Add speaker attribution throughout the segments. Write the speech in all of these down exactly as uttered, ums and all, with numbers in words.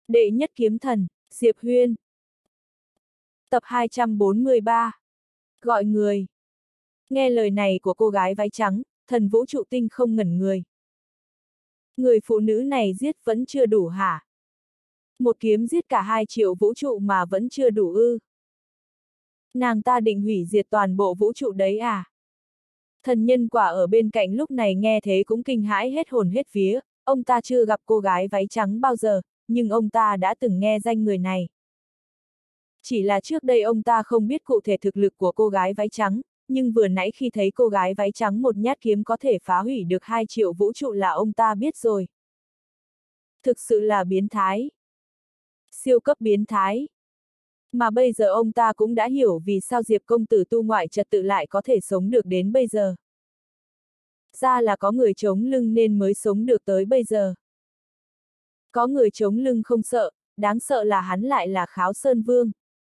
Speaker 1: Đệ nhất kiếm thần, Diệp Huyên. Tập hai trăm bốn mươi ba. Gọi người. Nghe lời này của cô gái váy trắng, thần vũ trụ tinh không ngẩn người. Người phụ nữ này giết vẫn chưa đủ hả? Một kiếm giết cả hai triệu vũ trụ mà vẫn chưa đủ ư? Nàng ta định hủy diệt toàn bộ vũ trụ đấy à? Thần nhân quả ở bên cạnh lúc này nghe thế cũng kinh hãi hết hồn hết vía, ông ta chưa gặp cô gái váy trắng bao giờ, nhưng ông ta đã từng nghe danh người này. Chỉ là trước đây ông ta không biết cụ thể thực lực của cô gái váy trắng, nhưng vừa nãy khi thấy cô gái váy trắng một nhát kiếm có thể phá hủy được hai triệu vũ trụ là ông ta biết rồi. Thực sự là biến thái. Siêu cấp biến thái. Mà bây giờ ông ta cũng đã hiểu vì sao Diệp công tử tu ngoại trật tự lại có thể sống được đến bây giờ. Ra là có người chống lưng nên mới sống được tới bây giờ. Có người chống lưng không sợ, đáng sợ là hắn lại là Kháo Sơn Vương.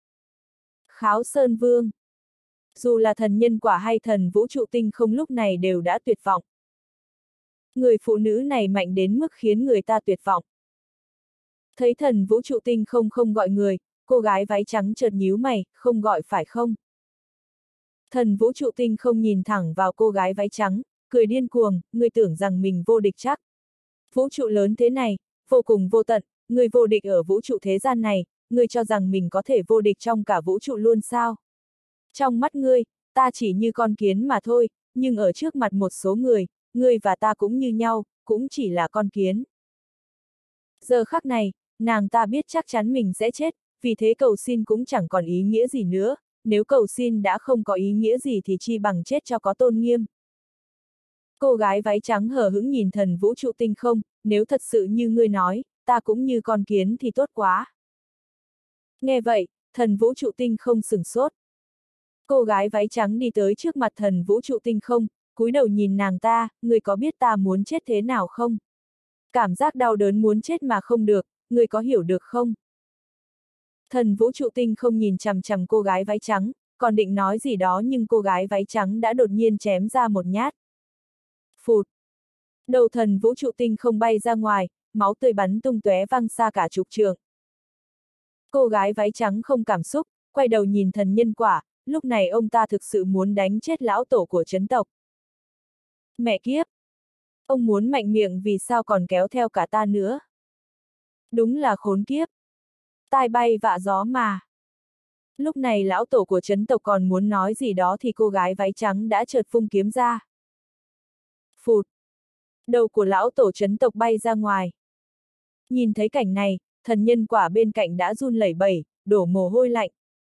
Speaker 1: Kháo Sơn Vương. Dù là thần nhân quả hay thần vũ trụ tinh không lúc này đều đã tuyệt vọng. Người phụ nữ này mạnh đến mức khiến người ta tuyệt vọng. Thấy thần vũ trụ tinh không không gọi người, cô gái váy trắng chợt nhíu mày, không gọi phải không? Thần vũ trụ tinh không nhìn thẳng vào cô gái váy trắng, cười điên cuồng, ngươi tưởng rằng mình vô địch chắc. Vũ trụ lớn thế này, vô cùng vô tận, ngươi vô địch ở vũ trụ thế gian này, ngươi cho rằng mình có thể vô địch trong cả vũ trụ luôn sao? Trong mắt ngươi, ta chỉ như con kiến mà thôi, nhưng ở trước mặt một số người, ngươi và ta cũng như nhau, cũng chỉ là con kiến. Giờ khắc này, nàng ta biết chắc chắn mình sẽ chết, vì thế cầu xin cũng chẳng còn ý nghĩa gì nữa, nếu cầu xin đã không có ý nghĩa gì thì chi bằng chết cho có tôn nghiêm. Cô gái váy trắng hờ hững nhìn thần vũ trụ tinh không, nếu thật sự như ngươi nói, ta cũng như con kiến thì tốt quá. Nghe vậy, thần vũ trụ tinh không sửng sốt. Cô gái váy trắng đi tới trước mặt thần vũ trụ tinh không, cúi đầu nhìn nàng ta, ngươi có biết ta muốn chết thế nào không? Cảm giác đau đớn muốn chết mà không được, ngươi có hiểu được không? Thần vũ trụ tinh không nhìn chằm chằm cô gái váy trắng, còn định nói gì đó nhưng cô gái váy trắng đã đột nhiên chém ra một nhát. Phụt! Đầu thần vũ trụ tinh không bay ra ngoài, máu tươi bắn tung tóe văng xa cả chục trượng. Cô gái váy trắng không cảm xúc, quay đầu nhìn thần nhân quả, lúc này ông ta thực sự muốn đánh chết lão tổ của chấn tộc. Mẹ kiếp! Ông muốn mạnh miệng vì sao còn kéo theo cả ta nữa? Đúng là khốn kiếp! Tai bay vạ gió mà. Lúc này lão tổ của chấn tộc còn muốn nói gì đó thì cô gái váy trắng đã chợt vung kiếm ra. Phụt! Đầu của lão tổ chấn tộc bay ra ngoài. Nhìn thấy cảnh này, thần nhân quả bên cạnh đã run lẩy bẩy, đổ mồ hôi lạnh.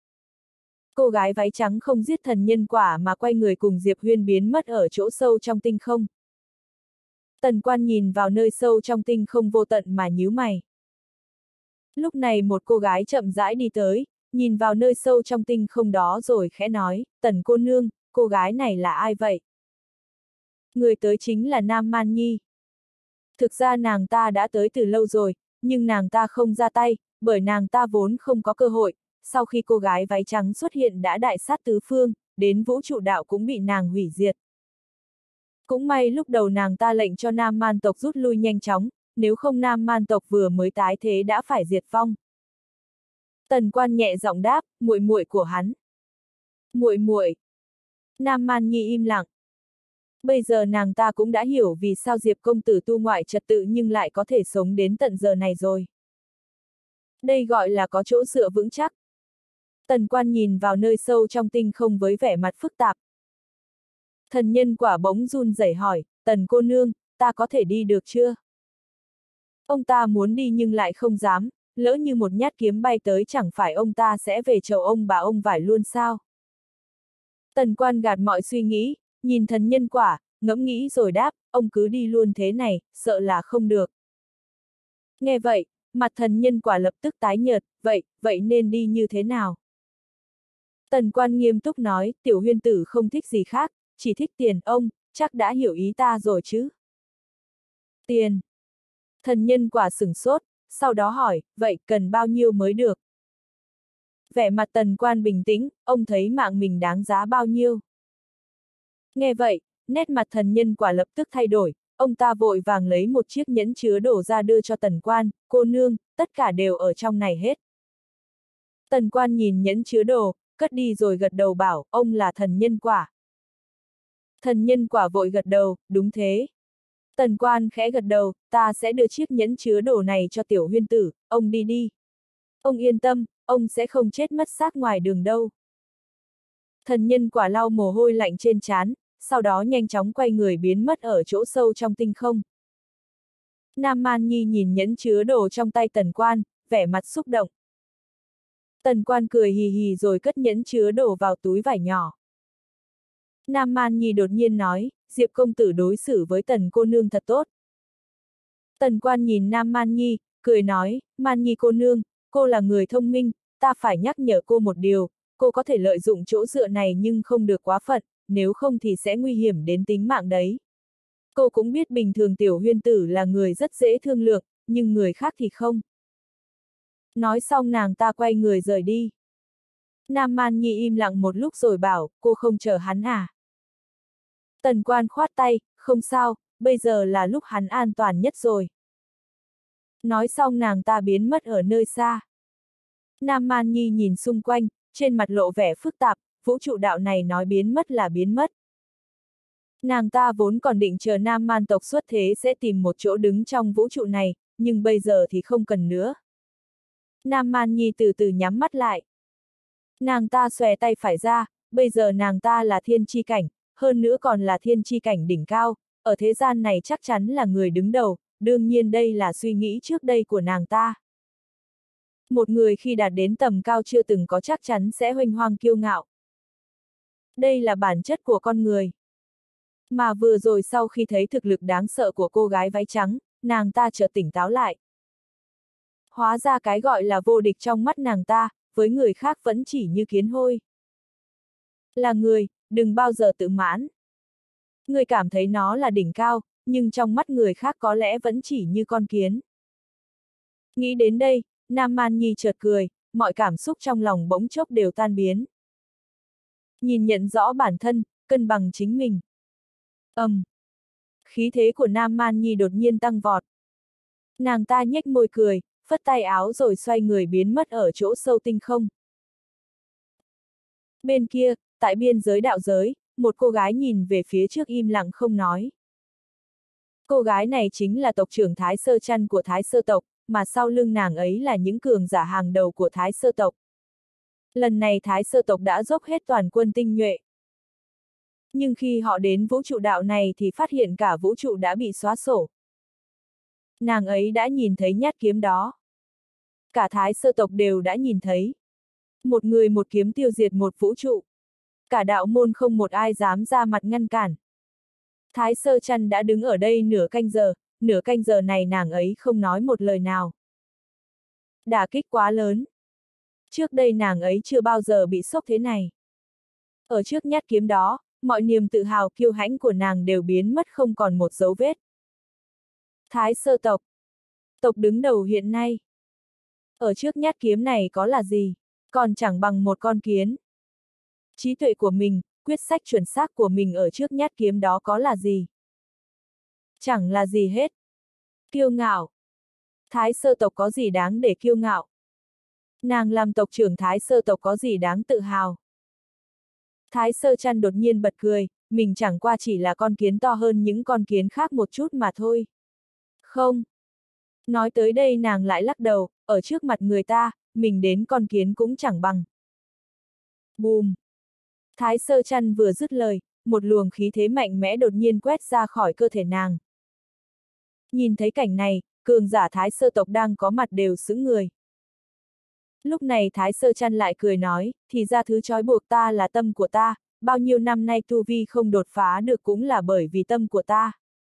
Speaker 1: Cô gái váy trắng không giết thần nhân quả mà quay người cùng Diệp Huyên biến mất ở chỗ sâu trong tinh không. Tần Quan nhìn vào nơi sâu trong tinh không vô tận mà nhíu mày. Lúc này một cô gái chậm rãi đi tới, nhìn vào nơi sâu trong tinh không đó rồi khẽ nói, Tần cô nương, cô gái này là ai vậy? Người tới chính là Nam Man Nhi. Thực ra nàng ta đã tới từ lâu rồi, nhưng nàng ta không ra tay, bởi nàng ta vốn không có cơ hội, sau khi cô gái váy trắng xuất hiện đã đại sát tứ phương, đến vũ trụ đạo cũng bị nàng hủy diệt. Cũng may lúc đầu nàng ta lệnh cho Nam Man tộc rút lui nhanh chóng, nếu không Nam Man tộc vừa mới tái thế đã phải diệt vong. Tần Quan nhẹ giọng đáp, muội muội của hắn. Muội muội. Nam Man Nhi im lặng. Bây giờ nàng ta cũng đã hiểu vì sao Diệp công tử tu ngoại trật tự nhưng lại có thể sống đến tận giờ này rồi. Đây gọi là có chỗ dựa vững chắc. Tần Quan nhìn vào nơi sâu trong tinh không với vẻ mặt phức tạp. Thần nhân quả bỗng run rẩy hỏi, Tần cô nương, ta có thể đi được chưa? Ông ta muốn đi nhưng lại không dám, lỡ như một nhát kiếm bay tới chẳng phải ông ta sẽ về chầu ông bà ông vải luôn sao? Tần Quan gạt mọi suy nghĩ, nhìn thần nhân quả, ngẫm nghĩ rồi đáp, ông cứ đi luôn thế này, sợ là không được. Nghe vậy, mặt thần nhân quả lập tức tái nhợt, vậy, vậy nên đi như thế nào? Tần Quan nghiêm túc nói, tiểu huyên tử không thích gì khác, chỉ thích tiền, ông, chắc đã hiểu ý ta rồi chứ? Tiền. Thần nhân quả sửng sốt, sau đó hỏi, vậy cần bao nhiêu mới được? Vẻ mặt Tần Quan bình tĩnh, ông thấy mạng mình đáng giá bao nhiêu? Nghe vậy, nét mặt thần nhân quả lập tức thay đổi, ông ta vội vàng lấy một chiếc nhẫn chứa đồ ra đưa cho Tần Quan, cô nương, tất cả đều ở trong này hết. Tần Quan nhìn nhẫn chứa đồ, cất đi rồi gật đầu bảo, ông là thần nhân quả. Thần nhân quả vội gật đầu, đúng thế. Tần Quan khẽ gật đầu, ta sẽ đưa chiếc nhẫn chứa đồ này cho Tiểu Huyên tử, ông đi đi. Ông yên tâm, ông sẽ không chết mất xác ngoài đường đâu. Thần nhân quả lau mồ hôi lạnh trên trán, sau đó nhanh chóng quay người biến mất ở chỗ sâu trong tinh không. Nam Man Nhi nhìn nhẫn chứa đồ trong tay Tần Quan, vẻ mặt xúc động. Tần Quan cười hì hì rồi cất nhẫn chứa đồ vào túi vải nhỏ. Nam Man Nhi đột nhiên nói, Diệp công tử đối xử với Tần cô nương thật tốt. Tần Quan nhìn Nam Man Nhi, cười nói, Man Nhi cô nương, cô là người thông minh, ta phải nhắc nhở cô một điều, cô có thể lợi dụng chỗ dựa này nhưng không được quá phận, nếu không thì sẽ nguy hiểm đến tính mạng đấy. Cô cũng biết bình thường Tiểu Huyên tử là người rất dễ thương lượng, nhưng người khác thì không. Nói xong nàng ta quay người rời đi. Nam Man Nhi im lặng một lúc rồi bảo, cô không chờ hắn à? Tần Quan khoát tay, không sao, bây giờ là lúc hắn an toàn nhất rồi. Nói xong nàng ta biến mất ở nơi xa. Nam Man Nhi nhìn xung quanh, trên mặt lộ vẻ phức tạp, vũ trụ đạo này nói biến mất là biến mất. Nàng ta vốn còn định chờ Nam Man tộc xuất thế sẽ tìm một chỗ đứng trong vũ trụ này, nhưng bây giờ thì không cần nữa. Nam Man Nhi từ từ nhắm mắt lại. Nàng ta xòe tay phải ra, bây giờ nàng ta là thiên chi cảnh, hơn nữa còn là thiên chi cảnh đỉnh cao, ở thế gian này chắc chắn là người đứng đầu, đương nhiên đây là suy nghĩ trước đây của nàng ta. Một người khi đạt đến tầm cao chưa từng có chắc chắn sẽ huênh hoang kiêu ngạo. Đây là bản chất của con người. Mà vừa rồi sau khi thấy thực lực đáng sợ của cô gái váy trắng, nàng ta chợt tỉnh táo lại. Hóa ra cái gọi là vô địch trong mắt nàng ta, với người khác vẫn chỉ như kiến hôi. Là người, đừng bao giờ tự mãn. Người cảm thấy nó là đỉnh cao, nhưng trong mắt người khác có lẽ vẫn chỉ như con kiến. Nghĩ đến đây, Nam Man Nhi chợt cười, mọi cảm xúc trong lòng bỗng chốc đều tan biến. Nhìn nhận rõ bản thân, cân bằng chính mình. Ầm. Um. Khí thế của Nam Man Nhi đột nhiên tăng vọt. Nàng ta nhếch môi cười, phất tay áo rồi xoay người biến mất ở chỗ sâu tinh không. Bên kia, tại biên giới đạo giới, một cô gái nhìn về phía trước im lặng không nói. Cô gái này chính là tộc trưởng Thái Sơ Chăn của Thái Sơ tộc, mà sau lưng nàng ấy là những cường giả hàng đầu của Thái Sơ tộc. Lần này Thái Sơ tộc đã dốc hết toàn quân tinh nhuệ. Nhưng khi họ đến vũ trụ đạo này thì phát hiện cả vũ trụ đã bị xóa sổ. Nàng ấy đã nhìn thấy nhát kiếm đó. Cả Thái Sơ tộc đều đã nhìn thấy. Một người một kiếm tiêu diệt một vũ trụ. Cả đạo môn không một ai dám ra mặt ngăn cản. Thái Sơ Chăn đã đứng ở đây nửa canh giờ, nửa canh giờ này nàng ấy không nói một lời nào. Đả kích quá lớn. Trước đây nàng ấy chưa bao giờ bị sốc thế này. Ở trước nhát kiếm đó, mọi niềm tự hào kiêu hãnh của nàng đều biến mất không còn một dấu vết. Thái Sơ tộc. Tộc đứng đầu hiện nay. Ở trước nhát kiếm này có là gì? Còn chẳng bằng một con kiến. Trí tuệ của mình, quyết sách chuẩn xác của mình ở trước nhát kiếm đó có là gì? Chẳng là gì hết. Kiêu ngạo. Thái Sơ tộc có gì đáng để kiêu ngạo? Nàng làm tộc trưởng Thái Sơ tộc có gì đáng tự hào? Thái Sơ Chăn đột nhiên bật cười, mình chẳng qua chỉ là con kiến to hơn những con kiến khác một chút mà thôi. Không. Nói tới đây nàng lại lắc đầu, ở trước mặt người ta, mình đến con kiến cũng chẳng bằng. Bùm. Thái Sơ Chăn vừa dứt lời, một luồng khí thế mạnh mẽ đột nhiên quét ra khỏi cơ thể nàng. Nhìn thấy cảnh này, cường giả Thái Sơ tộc đang có mặt đều sững người. Lúc này Thái Sơ Chăn lại cười nói, thì ra thứ trói buộc ta là tâm của ta, bao nhiêu năm nay tu vi không đột phá được cũng là bởi vì tâm của ta.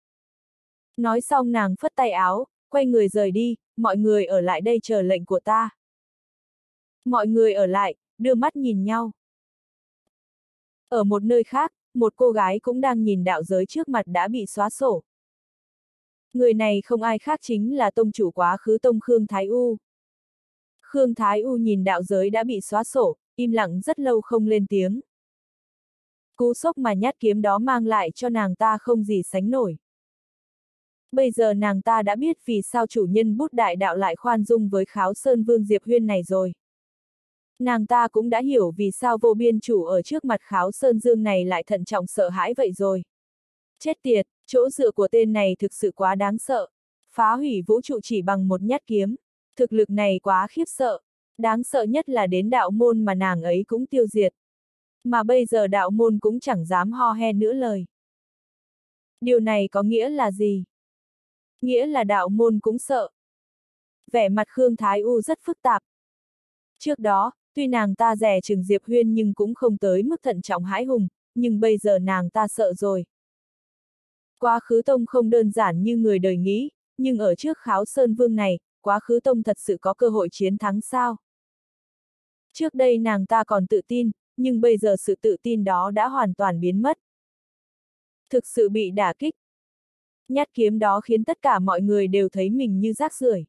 Speaker 1: Nói xong nàng phất tay áo, quay người rời đi, mọi người ở lại đây chờ lệnh của ta. Mọi người ở lại, đưa mắt nhìn nhau. Ở một nơi khác, một cô gái cũng đang nhìn đạo giới trước mặt đã bị xóa sổ. Người này không ai khác chính là tông chủ quá khứ tông Khương Thái U. Khương Thái U nhìn đạo giới đã bị xóa sổ, im lặng rất lâu không lên tiếng. Cú sốc mà nhát kiếm đó mang lại cho nàng ta không gì sánh nổi. Bây giờ nàng ta đã biết vì sao chủ nhân bút đại đạo lại khoan dung với Kháo Sơn Vương Diệp Huyên này rồi. Nàng ta cũng đã hiểu vì sao vô biên chủ ở trước mặt Kháo Sơn Dương này lại thận trọng sợ hãi vậy rồi. Chết tiệt, chỗ dựa của tên này thực sự quá đáng sợ. Phá hủy vũ trụ chỉ bằng một nhát kiếm. Thực lực này quá khiếp sợ. Đáng sợ nhất là đến đạo môn mà nàng ấy cũng tiêu diệt. Mà bây giờ đạo môn cũng chẳng dám ho he nữa lời. Điều này có nghĩa là gì? Nghĩa là đạo môn cũng sợ. Vẻ mặt Khương Thái U rất phức tạp. Trước đó, tuy nàng ta dè chừng Diệp Huyên nhưng cũng không tới mức thận trọng hãi hùng, nhưng bây giờ nàng ta sợ rồi. Quá khứ tông không đơn giản như người đời nghĩ, nhưng ở trước Kháo Sơn Vương này, quá khứ tông thật sự có cơ hội chiến thắng sao? Trước đây nàng ta còn tự tin, nhưng bây giờ sự tự tin đó đã hoàn toàn biến mất. Thực sự bị đả kích. Nhát kiếm đó khiến tất cả mọi người đều thấy mình như rác rưởi.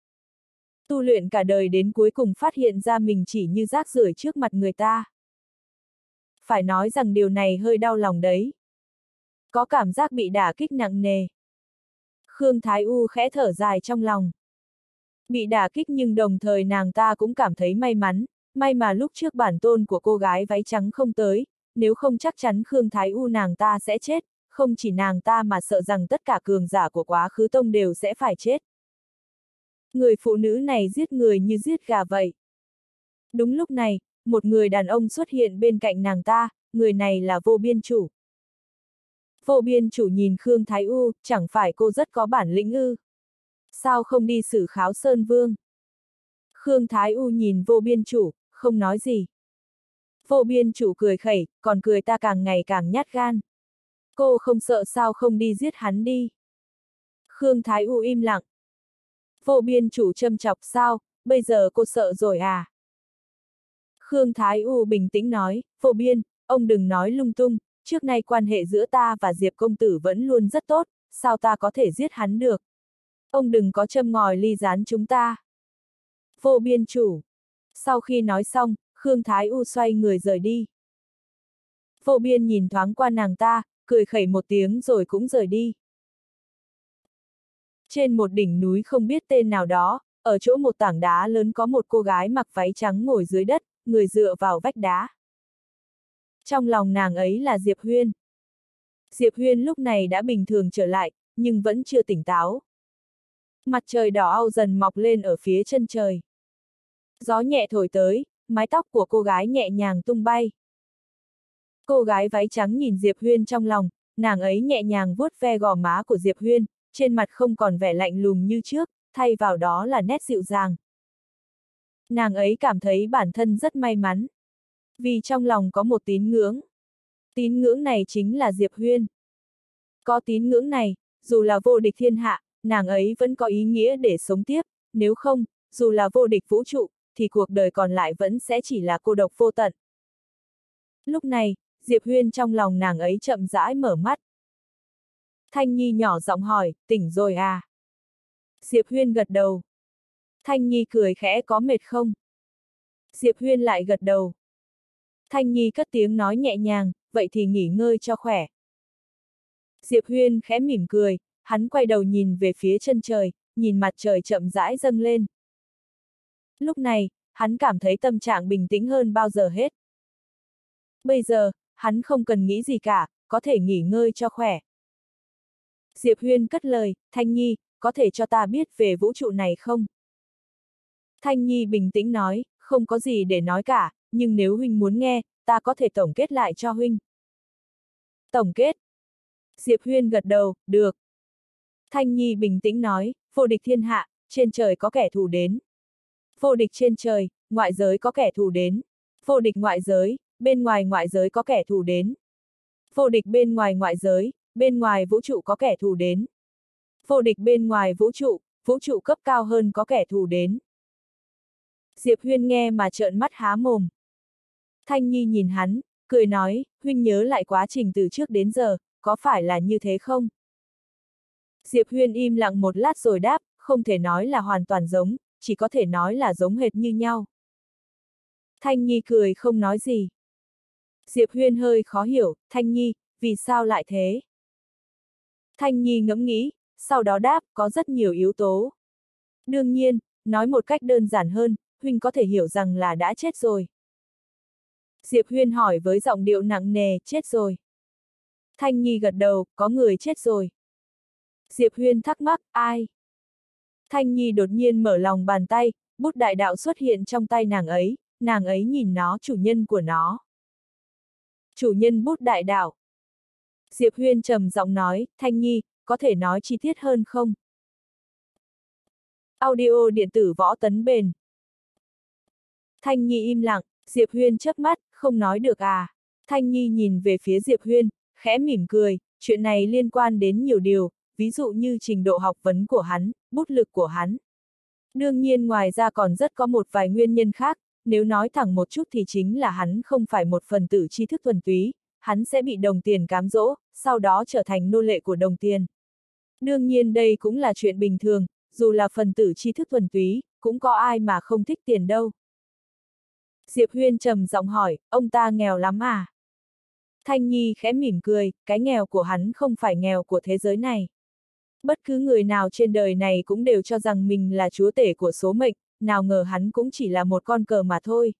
Speaker 1: Tu luyện cả đời đến cuối cùng phát hiện ra mình chỉ như rác rưởi trước mặt người ta. Phải nói rằng điều này hơi đau lòng đấy. Có cảm giác bị đả kích nặng nề. Khương Thái U khẽ thở dài trong lòng. Bị đả kích nhưng đồng thời nàng ta cũng cảm thấy may mắn, may mà lúc trước bản tôn của cô gái váy trắng không tới, nếu không chắc chắn Khương Thái U nàng ta sẽ chết, không chỉ nàng ta mà sợ rằng tất cả cường giả của quá khứ tông đều sẽ phải chết. Người phụ nữ này giết người như giết gà vậy. Đúng lúc này, một người đàn ông xuất hiện bên cạnh nàng ta, người này là Vô Biên Chủ. Vô Biên Chủ nhìn Khương Thái U, chẳng phải cô rất có bản lĩnh ư? Sao không đi xử Kháo Sơn Vương? Khương Thái U nhìn Vô Biên Chủ, không nói gì. Vô Biên Chủ cười khẩy, còn cười ta càng ngày càng nhát gan. Cô không sợ sao không đi giết hắn đi? Khương Thái U im lặng. Vô Biên Chủ châm chọc sao, bây giờ cô sợ rồi à? Khương Thái U bình tĩnh nói, Vô Biên, ông đừng nói lung tung, trước nay quan hệ giữa ta và Diệp công tử vẫn luôn rất tốt, sao ta có thể giết hắn được? Ông đừng có châm ngòi ly gián chúng ta. Vô Biên Chủ. Sau khi nói xong, Khương Thái U xoay người rời đi. Vô Biên nhìn thoáng qua nàng ta, cười khẩy một tiếng rồi cũng rời đi. Trên một đỉnh núi không biết tên nào đó, ở chỗ một tảng đá lớn có một cô gái mặc váy trắng ngồi dưới đất, người dựa vào vách đá. Trong lòng nàng ấy là Diệp Huyên. Diệp Huyên lúc này đã bình thường trở lại, nhưng vẫn chưa tỉnh táo. Mặt trời đỏ au dần mọc lên ở phía chân trời. Gió nhẹ thổi tới, mái tóc của cô gái nhẹ nhàng tung bay. Cô gái váy trắng nhìn Diệp Huyên trong lòng, nàng ấy nhẹ nhàng vuốt ve gò má của Diệp Huyên, trên mặt không còn vẻ lạnh lùng như trước, thay vào đó là nét dịu dàng. Nàng ấy cảm thấy bản thân rất may mắn. Vì trong lòng có một tín ngưỡng. Tín ngưỡng này chính là Diệp Huyên. Có tín ngưỡng này, dù là vô địch thiên hạ, nàng ấy vẫn có ý nghĩa để sống tiếp, nếu không, dù là vô địch vũ trụ, thì cuộc đời còn lại vẫn sẽ chỉ là cô độc vô tận. Lúc này, Diệp Huyên trong lòng nàng ấy chậm rãi mở mắt. Thanh Nhi nhỏ giọng hỏi, tỉnh rồi à? Diệp Huyên gật đầu. Thanh Nhi cười khẽ, có mệt không? Diệp Huyên lại gật đầu. Thanh Nhi cất tiếng nói nhẹ nhàng, vậy thì nghỉ ngơi cho khỏe. Diệp Huyên khẽ mỉm cười, hắn quay đầu nhìn về phía chân trời, nhìn mặt trời chậm rãi dâng lên. Lúc này, hắn cảm thấy tâm trạng bình tĩnh hơn bao giờ hết. Bây giờ, hắn không cần nghĩ gì cả, có thể nghỉ ngơi cho khỏe. Diệp Huyên cất lời, Thanh Nhi, có thể cho ta biết về vũ trụ này không? Thanh Nhi bình tĩnh nói, không có gì để nói cả, nhưng nếu huynh muốn nghe, ta có thể tổng kết lại cho huynh. Tổng kết. Diệp Huyên gật đầu, được. Thanh Nhi bình tĩnh nói, vô địch thiên hạ, trên trời có kẻ thù đến. Vô địch trên trời, ngoại giới có kẻ thù đến. Vô địch ngoại giới, bên ngoài ngoại giới có kẻ thù đến. Vô địch bên ngoài ngoại giới, bên ngoài vũ trụ có kẻ thù đến. Vô địch bên ngoài vũ trụ, vũ trụ cấp cao hơn có kẻ thù đến. Diệp Huyên nghe mà trợn mắt há mồm. Thanh Nhi nhìn hắn, cười nói, huynh nhớ lại quá trình từ trước đến giờ, có phải là như thế không? Diệp Huyên im lặng một lát rồi đáp, không thể nói là hoàn toàn giống, chỉ có thể nói là giống hệt như nhau. Thanh Nhi cười không nói gì. Diệp Huyên hơi khó hiểu, Thanh Nhi, vì sao lại thế? Thanh Nhi ngẫm nghĩ, sau đó đáp, có rất nhiều yếu tố. Đương nhiên, nói một cách đơn giản hơn, huynh có thể hiểu rằng là đã chết rồi. Diệp Huyên hỏi với giọng điệu nặng nề, chết rồi. Thanh Nhi gật đầu, có người chết rồi. Diệp Huyên thắc mắc, ai? Thanh Nhi đột nhiên mở lòng bàn tay, bút đại đạo xuất hiện trong tay nàng ấy, nàng ấy nhìn nó, chủ nhân của nó. Chủ nhân bút đại đạo. Diệp Huyên trầm giọng nói, Thanh Nhi, có thể nói chi tiết hơn không? Audio điện tử võ tấn bền. Thanh Nhi im lặng, Diệp Huyên chớp mắt, không nói được à. Thanh Nhi nhìn về phía Diệp Huyên, khẽ mỉm cười, chuyện này liên quan đến nhiều điều, ví dụ như trình độ học vấn của hắn, bút lực của hắn. Đương nhiên ngoài ra còn rất có một vài nguyên nhân khác, nếu nói thẳng một chút thì chính là hắn không phải một phần tử tri thức thuần túy, hắn sẽ bị đồng tiền cám dỗ, sau đó trở thành nô lệ của đồng tiền. Đương nhiên đây cũng là chuyện bình thường, dù là phần tử tri thức thuần túy, cũng có ai mà không thích tiền đâu. Diệp Huyên trầm giọng hỏi, ông ta nghèo lắm à? Thanh Nhi khẽ mỉm cười, cái nghèo của hắn không phải nghèo của thế giới này. Bất cứ người nào trên đời này cũng đều cho rằng mình là chúa tể của số mệnh, nào ngờ hắn cũng chỉ là một con cờ mà thôi.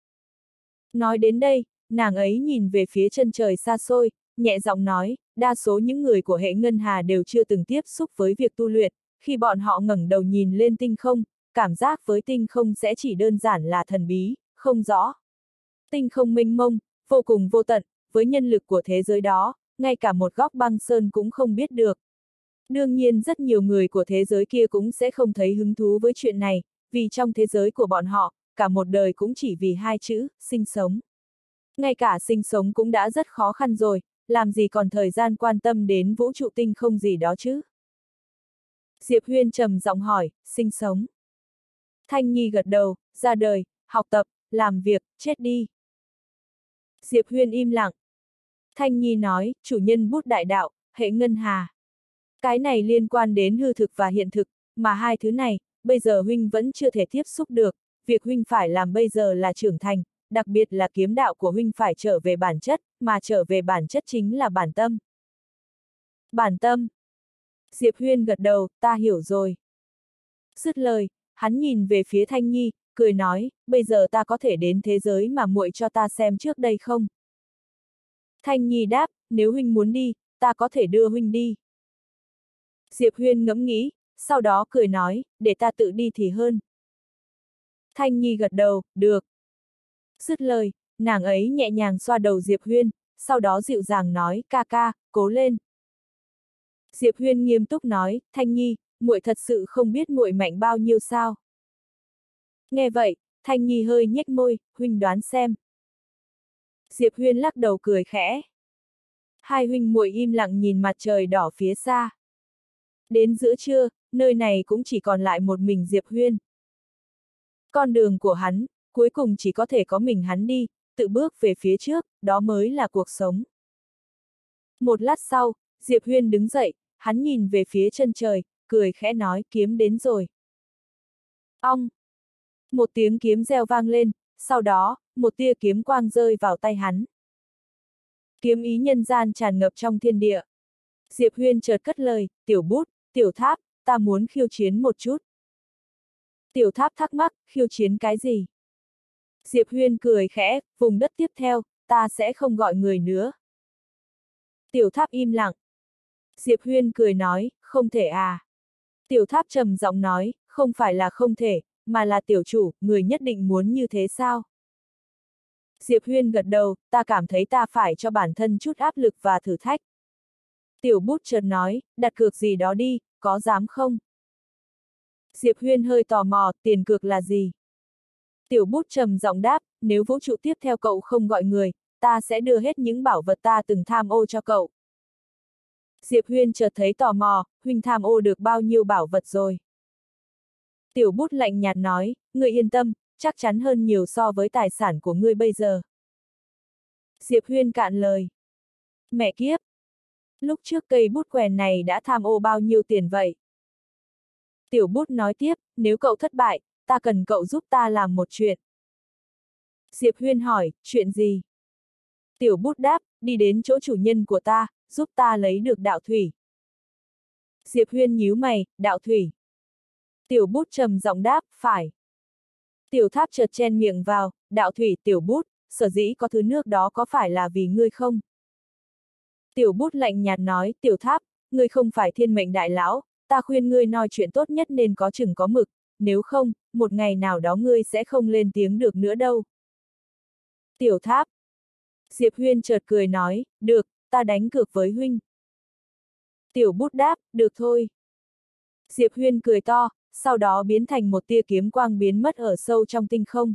Speaker 1: Nói đến đây, nàng ấy nhìn về phía chân trời xa xôi, nhẹ giọng nói, đa số những người của hệ ngân hà đều chưa từng tiếp xúc với việc tu luyện, khi bọn họ ngẩng đầu nhìn lên tinh không, cảm giác với tinh không sẽ chỉ đơn giản là thần bí, không rõ. Tinh không mênh mông, vô cùng vô tận, với nhân lực của thế giới đó, ngay cả một góc băng sơn cũng không biết được. Đương nhiên rất nhiều người của thế giới kia cũng sẽ không thấy hứng thú với chuyện này, vì trong thế giới của bọn họ, cả một đời cũng chỉ vì hai chữ, sinh sống. Ngay cả sinh sống cũng đã rất khó khăn rồi, làm gì còn thời gian quan tâm đến vũ trụ tinh không gì đó chứ? Diệp Huyên trầm giọng hỏi, sinh sống. Thanh Nhi gật đầu, ra đời, học tập, làm việc, chết đi. Diệp Huyên im lặng. Thanh Nhi nói, chủ nhân bút đại đạo, hệ ngân hà. Cái này liên quan đến hư thực và hiện thực, mà hai thứ này, bây giờ huynh vẫn chưa thể tiếp xúc được, việc huynh phải làm bây giờ là trưởng thành, đặc biệt là kiếm đạo của huynh phải trở về bản chất, mà trở về bản chất chính là bản tâm. Bản tâm. Diệp Huyên gật đầu, ta hiểu rồi. Dứt lời, hắn nhìn về phía Thanh Nhi, cười nói, bây giờ ta có thể đến thế giới mà muội cho ta xem trước đây không? Thanh Nhi đáp, nếu huynh muốn đi, ta có thể đưa huynh đi. Diệp Huyên ngẫm nghĩ, sau đó cười nói, để ta tự đi thì hơn. Thanh Nhi gật đầu, được. Dứt lời, nàng ấy nhẹ nhàng xoa đầu Diệp Huyên, sau đó dịu dàng nói, ca ca, cố lên. Diệp Huyên nghiêm túc nói, Thanh Nhi, muội thật sự không biết muội mạnh bao nhiêu sao. Nghe vậy, Thanh Nhi hơi nhếch môi, huynh đoán xem. Diệp Huyên lắc đầu cười khẽ. Hai huynh muội im lặng nhìn mặt trời đỏ phía xa. Đến giữa trưa, nơi này cũng chỉ còn lại một mình Diệp Huyên. Con đường của hắn, cuối cùng chỉ có thể có mình hắn đi, tự bước về phía trước, đó mới là cuộc sống. Một lát sau, Diệp Huyên đứng dậy, hắn nhìn về phía chân trời, cười khẽ nói, kiếm đến rồi. Ong! Một tiếng kiếm reo vang lên, sau đó, một tia kiếm quang rơi vào tay hắn. Kiếm ý nhân gian tràn ngập trong thiên địa. Diệp Huyên chợt cất lời, tiểu bút, tiểu tháp, ta muốn khiêu chiến một chút. Tiểu tháp thắc mắc, khiêu chiến cái gì? Diệp Huyên cười khẽ, vùng đất tiếp theo, ta sẽ không gọi người nữa. Tiểu tháp im lặng. Diệp Huyên cười nói, không thể à. Tiểu tháp trầm giọng nói, không phải là không thể, mà là tiểu chủ, người nhất định muốn như thế sao? Diệp Huyên gật đầu, ta cảm thấy ta phải cho bản thân chút áp lực và thử thách. Tiểu bút chợt nói, đặt cược gì đó đi, có dám không? Diệp Huyên hơi tò mò, tiền cược là gì? Tiểu bút trầm giọng đáp, nếu vũ trụ tiếp theo cậu không gọi người, ta sẽ đưa hết những bảo vật ta từng tham ô cho cậu. Diệp Huyên chợt thấy tò mò, huynh tham ô được bao nhiêu bảo vật rồi? Tiểu bút lạnh nhạt nói, ngươi yên tâm, chắc chắn hơn nhiều so với tài sản của ngươi bây giờ. Diệp Huyên cạn lời. Mẹ kiếp! Lúc trước cây bút quèn này đã tham ô bao nhiêu tiền vậy? Tiểu bút nói tiếp, nếu cậu thất bại, ta cần cậu giúp ta làm một chuyện. Diệp Huyên hỏi, chuyện gì? Tiểu bút đáp, đi đến chỗ chủ nhân của ta, giúp ta lấy được đạo thủy. Diệp Huyên nhíu mày, đạo thủy. Tiểu bút trầm giọng đáp, phải. Tiểu tháp chợt chen miệng vào, đạo thủy, tiểu bút, sở dĩ có thứ nước đó có phải là vì ngươi không? Tiểu bút lạnh nhạt nói, tiểu tháp, ngươi không phải thiên mệnh đại lão, ta khuyên ngươi nói chuyện tốt nhất nên có chừng có mực, nếu không, một ngày nào đó ngươi sẽ không lên tiếng được nữa đâu. Tiểu tháp. Diệp Huyên chợt cười nói, được, ta đánh cược với huynh. Tiểu bút đáp, được thôi. Diệp Huyên cười to, sau đó biến thành một tia kiếm quang biến mất ở sâu trong tinh không.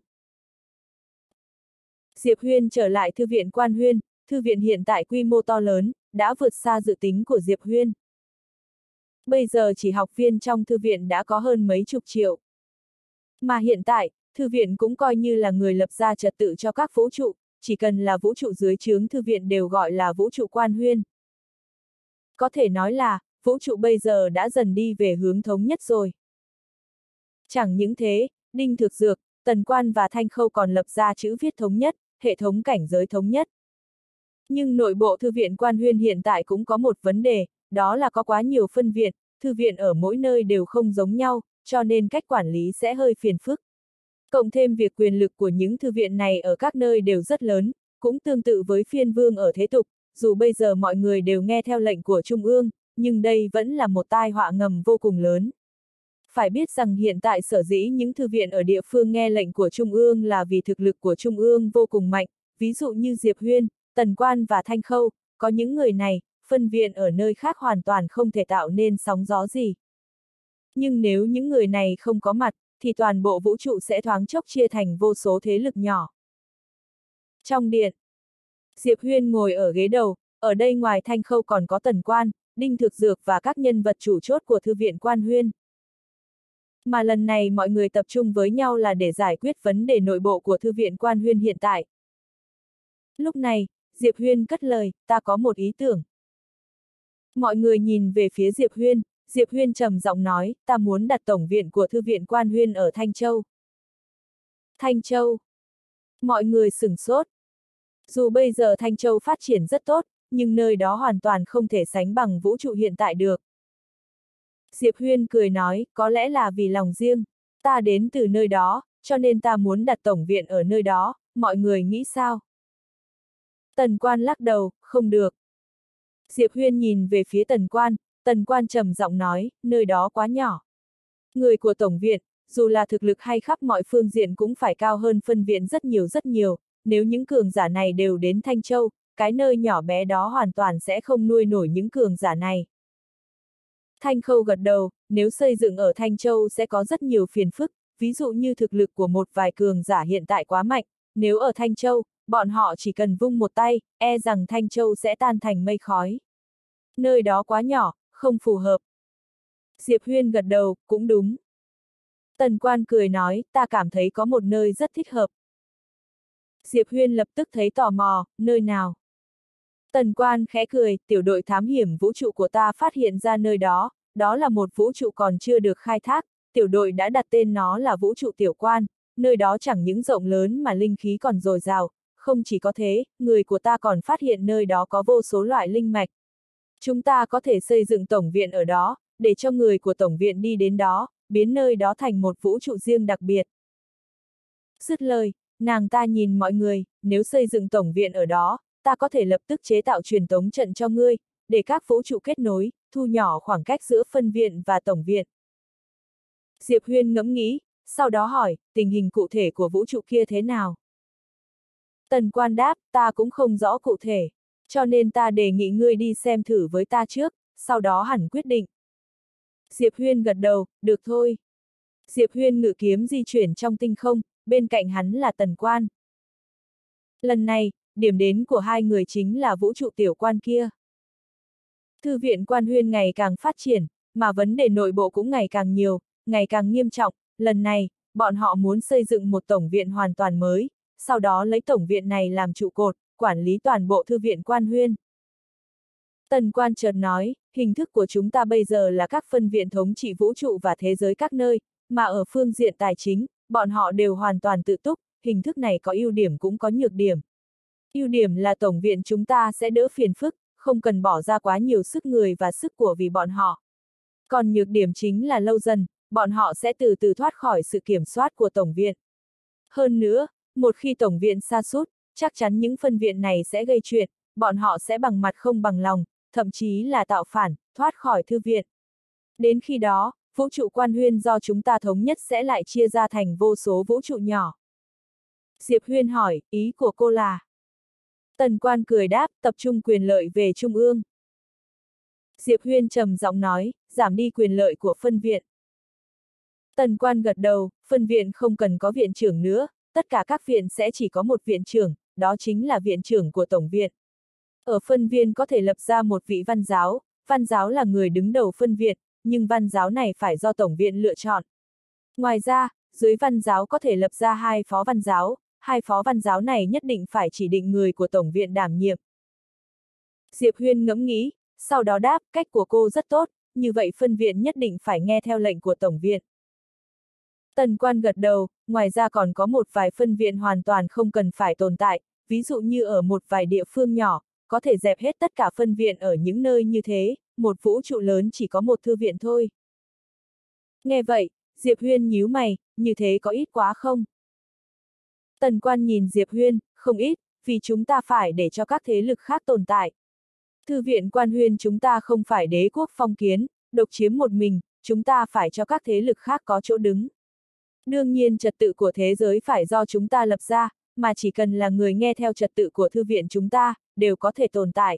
Speaker 1: Diệp Huyên trở lại thư viện Quan Huyên, thư viện hiện tại quy mô to lớn, đã vượt xa dự tính của Diệp Huyên. Bây giờ chỉ học viên trong thư viện đã có hơn mấy chục triệu. Mà hiện tại, thư viện cũng coi như là người lập ra trật tự cho các vũ trụ, chỉ cần là vũ trụ dưới trướng thư viện đều gọi là vũ trụ Quan Huyên. Có thể nói là, vũ trụ bây giờ đã dần đi về hướng thống nhất rồi. Chẳng những thế, Đinh Thực Dược, Tần Quan và Thanh Khâu còn lập ra chữ viết thống nhất, hệ thống cảnh giới thống nhất. Nhưng nội bộ thư viện Quan Huyên hiện tại cũng có một vấn đề, đó là có quá nhiều phân viện, thư viện ở mỗi nơi đều không giống nhau, cho nên cách quản lý sẽ hơi phiền phức. Cộng thêm việc quyền lực của những thư viện này ở các nơi đều rất lớn, cũng tương tự với phiên vương ở thế tục, dù bây giờ mọi người đều nghe theo lệnh của Trung ương, nhưng đây vẫn là một tai họa ngầm vô cùng lớn. Phải biết rằng hiện tại sở dĩ những thư viện ở địa phương nghe lệnh của Trung ương là vì thực lực của Trung ương vô cùng mạnh, ví dụ như Diệp Huyên, Tần Quan và Thanh Khâu, có những người này, phân viện ở nơi khác hoàn toàn không thể tạo nên sóng gió gì. Nhưng nếu những người này không có mặt, thì toàn bộ vũ trụ sẽ thoáng chốc chia thành vô số thế lực nhỏ. Trong điện, Diệp Huyên ngồi ở ghế đầu, ở đây ngoài Thanh Khâu còn có Tần Quan, Đinh Thực Dược và các nhân vật chủ chốt của thư viện Quan Huyên. Mà lần này mọi người tập trung với nhau là để giải quyết vấn đề nội bộ của thư viện Quan Huyên hiện tại. Lúc này, Diệp Huyên cất lời, ta có một ý tưởng. Mọi người nhìn về phía Diệp Huyên, Diệp Huyên trầm giọng nói, ta muốn đặt tổng viện của thư viện Quan Huyên ở Thanh Châu. Thanh Châu. Mọi người sửng sốt. Dù bây giờ Thanh Châu phát triển rất tốt, nhưng nơi đó hoàn toàn không thể sánh bằng vũ trụ hiện tại được. Diệp Huyên cười nói, có lẽ là vì lòng riêng. Ta đến từ nơi đó, cho nên ta muốn đặt tổng viện ở nơi đó, mọi người nghĩ sao? Tần Quan lắc đầu, không được. Diệp Huyên nhìn về phía Tần Quan, Tần Quan trầm giọng nói, nơi đó quá nhỏ. Người của tổng viện, dù là thực lực hay khắp mọi phương diện cũng phải cao hơn phân viện rất nhiều rất nhiều, nếu những cường giả này đều đến Thanh Châu, cái nơi nhỏ bé đó hoàn toàn sẽ không nuôi nổi những cường giả này. Thanh Khâu gật đầu, nếu xây dựng ở Thanh Châu sẽ có rất nhiều phiền phức, ví dụ như thực lực của một vài cường giả hiện tại quá mạnh, nếu ở Thanh Châu, bọn họ chỉ cần vung một tay, e rằng Thanh Châu sẽ tan thành mây khói. Nơi đó quá nhỏ, không phù hợp. Diệp Huyên gật đầu, cũng đúng. Tần Quan cười nói, ta cảm thấy có một nơi rất thích hợp. Diệp Huyên lập tức thấy tò mò, nơi nào? Tần Quan khẽ cười, tiểu đội thám hiểm vũ trụ của ta phát hiện ra nơi đó, đó là một vũ trụ còn chưa được khai thác, tiểu đội đã đặt tên nó là vũ trụ Tiểu Quan, nơi đó chẳng những rộng lớn mà linh khí còn dồi dào, không chỉ có thế, người của ta còn phát hiện nơi đó có vô số loại linh mạch. Chúng ta có thể xây dựng tổng viện ở đó, để cho người của tổng viện đi đến đó, biến nơi đó thành một vũ trụ riêng đặc biệt. Dứt lời, nàng ta nhìn mọi người, nếu xây dựng tổng viện ở đó, ta có thể lập tức chế tạo truyền tống trận cho ngươi, để các vũ trụ kết nối, thu nhỏ khoảng cách giữa phân viện và tổng viện. Diệp Huyên ngẫm nghĩ, sau đó hỏi, tình hình cụ thể của vũ trụ kia thế nào? Tần Quan đáp, ta cũng không rõ cụ thể, cho nên ta đề nghị ngươi đi xem thử với ta trước, sau đó hẳn quyết định. Diệp Huyên gật đầu, được thôi. Diệp Huyên ngự kiếm di chuyển trong tinh không, bên cạnh hắn là Tần Quan. Lần này, điểm đến của hai người chính là vũ trụ Tiểu Quan kia. Thư viện Quan Huyên ngày càng phát triển, mà vấn đề nội bộ cũng ngày càng nhiều, ngày càng nghiêm trọng, lần này, bọn họ muốn xây dựng một tổng viện hoàn toàn mới, sau đó lấy tổng viện này làm trụ cột, quản lý toàn bộ thư viện Quan Huyên. Tần Quan chợt nói, hình thức của chúng ta bây giờ là các phân viện thống trị vũ trụ và thế giới các nơi, mà ở phương diện tài chính, bọn họ đều hoàn toàn tự túc, hình thức này có ưu điểm cũng có nhược điểm. Ưu điểm là tổng viện chúng ta sẽ đỡ phiền phức, không cần bỏ ra quá nhiều sức người và sức của vì bọn họ. Còn nhược điểm chính là lâu dần, bọn họ sẽ từ từ thoát khỏi sự kiểm soát của Tổng viện. Hơn nữa, một khi Tổng viện sa sút, chắc chắn những phân viện này sẽ gây chuyện, bọn họ sẽ bằng mặt không bằng lòng, thậm chí là tạo phản, thoát khỏi thư viện. Đến khi đó, vũ trụ quan huyên do chúng ta thống nhất sẽ lại chia ra thành vô số vũ trụ nhỏ. Diệp Huyên hỏi, ý của cô là? Tần Quan cười đáp, tập trung quyền lợi về trung ương. Diệp Huyên trầm giọng nói, giảm đi quyền lợi của phân viện. Tần Quan gật đầu, phân viện không cần có viện trưởng nữa, tất cả các viện sẽ chỉ có một viện trưởng, đó chính là viện trưởng của Tổng viện. Ở phân viện có thể lập ra một vị văn giáo, văn giáo là người đứng đầu phân viện, nhưng văn giáo này phải do Tổng viện lựa chọn. Ngoài ra, dưới văn giáo có thể lập ra hai phó văn giáo, hai phó văn giáo này nhất định phải chỉ định người của Tổng viện đảm nhiệm. Diệp Huyên ngẫm nghĩ, sau đó đáp, cách của cô rất tốt, như vậy phân viện nhất định phải nghe theo lệnh của Tổng viện. Tần Quan gật đầu, ngoài ra còn có một vài phân viện hoàn toàn không cần phải tồn tại, ví dụ như ở một vài địa phương nhỏ, có thể dẹp hết tất cả phân viện ở những nơi như thế, một vũ trụ lớn chỉ có một thư viện thôi. Nghe vậy, Diệp Huyên nhíu mày, như thế có ít quá không? Tần Quan nhìn Diệp Huyên, không ít, vì chúng ta phải để cho các thế lực khác tồn tại. Thư viện Quan Huyên chúng ta không phải đế quốc phong kiến, độc chiếm một mình, chúng ta phải cho các thế lực khác có chỗ đứng. Đương nhiên trật tự của thế giới phải do chúng ta lập ra, mà chỉ cần là người nghe theo trật tự của thư viện chúng ta, đều có thể tồn tại.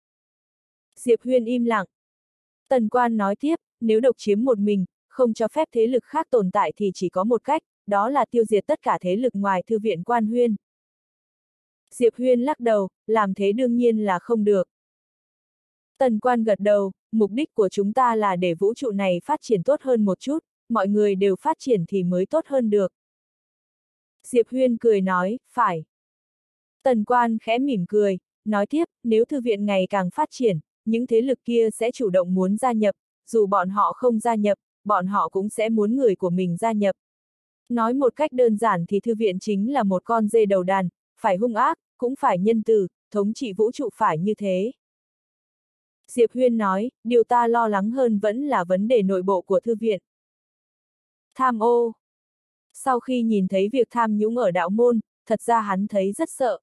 Speaker 1: Diệp Huyên im lặng. Tần Quan nói tiếp, nếu độc chiếm một mình, không cho phép thế lực khác tồn tại thì chỉ có một cách, đó là tiêu diệt tất cả thế lực ngoài thư viện Quan Huyên. Diệp Huyên lắc đầu, làm thế đương nhiên là không được. Tần Quan gật đầu, mục đích của chúng ta là để vũ trụ này phát triển tốt hơn một chút, mọi người đều phát triển thì mới tốt hơn được. Diệp Huyên cười nói, phải. Tần Quan khẽ mỉm cười, nói tiếp, nếu thư viện ngày càng phát triển, những thế lực kia sẽ chủ động muốn gia nhập, dù bọn họ không gia nhập, bọn họ cũng sẽ muốn người của mình gia nhập. Nói một cách đơn giản thì thư viện chính là một con dê đầu đàn, phải hung ác, cũng phải nhân từ, thống trị vũ trụ phải như thế. Diệp Huyên nói, điều ta lo lắng hơn vẫn là vấn đề nội bộ của thư viện. Tham ô. Sau khi nhìn thấy việc tham nhũng ở đạo môn, thật ra hắn thấy rất sợ.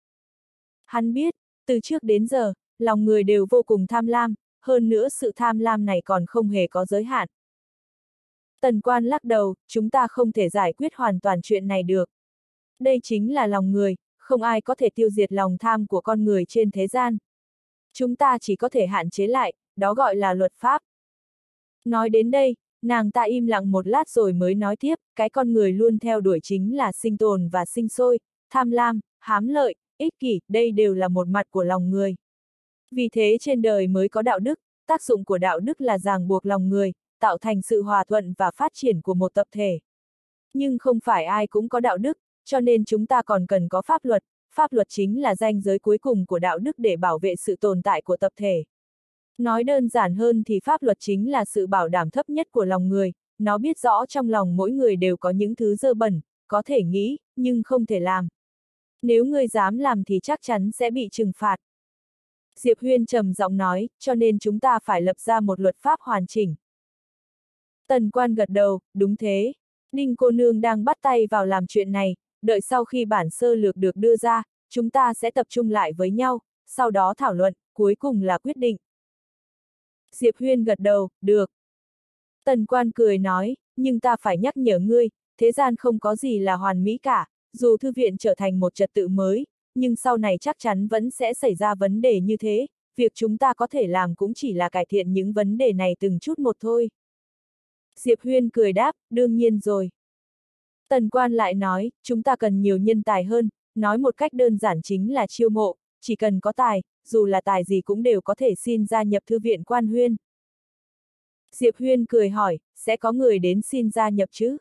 Speaker 1: Hắn biết, từ trước đến giờ, lòng người đều vô cùng tham lam, hơn nữa sự tham lam này còn không hề có giới hạn. Tần Quan lắc đầu, chúng ta không thể giải quyết hoàn toàn chuyện này được. Đây chính là lòng người, không ai có thể tiêu diệt lòng tham của con người trên thế gian. Chúng ta chỉ có thể hạn chế lại, đó gọi là luật pháp. Nói đến đây, nàng ta im lặng một lát rồi mới nói tiếp, cái con người luôn theo đuổi chính là sinh tồn và sinh sôi, tham lam, hám lợi, ích kỷ, đây đều là một mặt của lòng người. Vì thế trên đời mới có đạo đức, tác dụng của đạo đức là ràng buộc lòng người, tạo thành sự hòa thuận và phát triển của một tập thể. Nhưng không phải ai cũng có đạo đức, cho nên chúng ta còn cần có pháp luật, pháp luật chính là ranh giới cuối cùng của đạo đức để bảo vệ sự tồn tại của tập thể. Nói đơn giản hơn thì pháp luật chính là sự bảo đảm thấp nhất của lòng người, nó biết rõ trong lòng mỗi người đều có những thứ dơ bẩn, có thể nghĩ, nhưng không thể làm. Nếu ngươi dám làm thì chắc chắn sẽ bị trừng phạt. Diệp Huyên trầm giọng nói, cho nên chúng ta phải lập ra một luật pháp hoàn chỉnh. Tần Quan gật đầu, đúng thế. Ninh cô nương đang bắt tay vào làm chuyện này, đợi sau khi bản sơ lược được đưa ra, chúng ta sẽ tập trung lại với nhau, sau đó thảo luận, cuối cùng là quyết định. Diệp Huyên gật đầu, được. Tần Quan cười nói, nhưng ta phải nhắc nhở ngươi, thế gian không có gì là hoàn mỹ cả, dù thư viện trở thành một trật tự mới, nhưng sau này chắc chắn vẫn sẽ xảy ra vấn đề như thế, việc chúng ta có thể làm cũng chỉ là cải thiện những vấn đề này từng chút một thôi. Diệp Huyên cười đáp, đương nhiên rồi. Tần Quan lại nói, chúng ta cần nhiều nhân tài hơn, nói một cách đơn giản chính là chiêu mộ, chỉ cần có tài, dù là tài gì cũng đều có thể xin gia nhập thư viện Quan Huyên. Diệp Huyên cười hỏi, sẽ có người đến xin gia nhập chứ?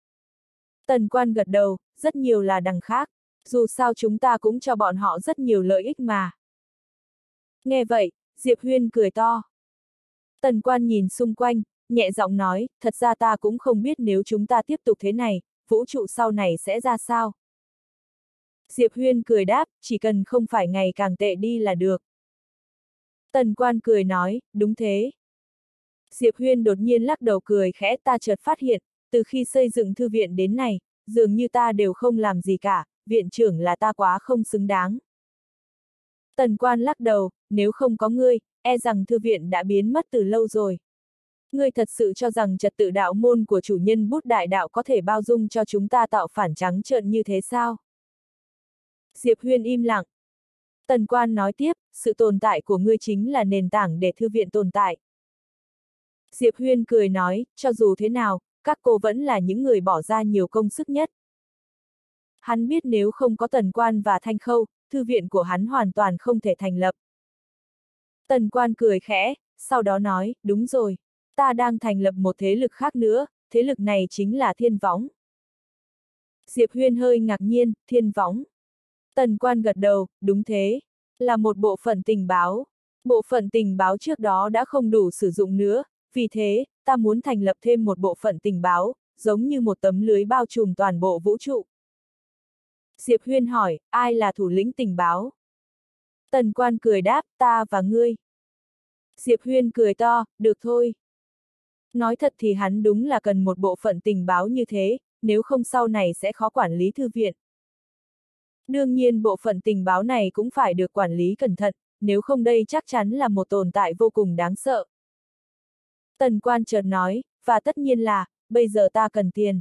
Speaker 1: Tần Quan gật đầu, rất nhiều là đằng khác, dù sao chúng ta cũng cho bọn họ rất nhiều lợi ích mà. Nghe vậy, Diệp Huyên cười to. Tần Quan nhìn xung quanh, nhẹ giọng nói, thật ra ta cũng không biết nếu chúng ta tiếp tục thế này, vũ trụ sau này sẽ ra sao. Diệp Huyên cười đáp, chỉ cần không phải ngày càng tệ đi là được. Tần Quan cười nói, đúng thế. Diệp Huyên đột nhiên lắc đầu cười khẽ, ta chợt phát hiện, từ khi xây dựng thư viện đến này, dường như ta đều không làm gì cả, viện trưởng là ta quá không xứng đáng. Tần Quan lắc đầu, nếu không có ngươi, e rằng thư viện đã biến mất từ lâu rồi. Ngươi thật sự cho rằng trật tự đạo môn của chủ nhân bút đại đạo có thể bao dung cho chúng ta tạo phản trắng trợn như thế sao? Diệp Huyên im lặng. Tần Quan nói tiếp, sự tồn tại của ngươi chính là nền tảng để thư viện tồn tại. Diệp Huyên cười nói, cho dù thế nào, các cô vẫn là những người bỏ ra nhiều công sức nhất. Hắn biết nếu không có Tần Quan và Thanh Khâu, thư viện của hắn hoàn toàn không thể thành lập. Tần Quan cười khẽ, sau đó nói, đúng rồi, ta đang thành lập một thế lực khác nữa, thế lực này chính là Thiên Võng. Diệp Huyên hơi ngạc nhiên, Thiên Võng. Tần Quan gật đầu, đúng thế, là một bộ phận tình báo. Bộ phận tình báo trước đó đã không đủ sử dụng nữa, vì thế, ta muốn thành lập thêm một bộ phận tình báo, giống như một tấm lưới bao trùm toàn bộ vũ trụ. Diệp Huyên hỏi, ai là thủ lĩnh tình báo? Tần Quan cười đáp, ta và ngươi. Diệp Huyên cười to, được thôi. Nói thật thì hắn đúng là cần một bộ phận tình báo như thế, nếu không sau này sẽ khó quản lý thư viện. Đương nhiên bộ phận tình báo này cũng phải được quản lý cẩn thận, nếu không đây chắc chắn là một tồn tại vô cùng đáng sợ. Tần Quan chợt nói, và tất nhiên là, bây giờ ta cần tiền.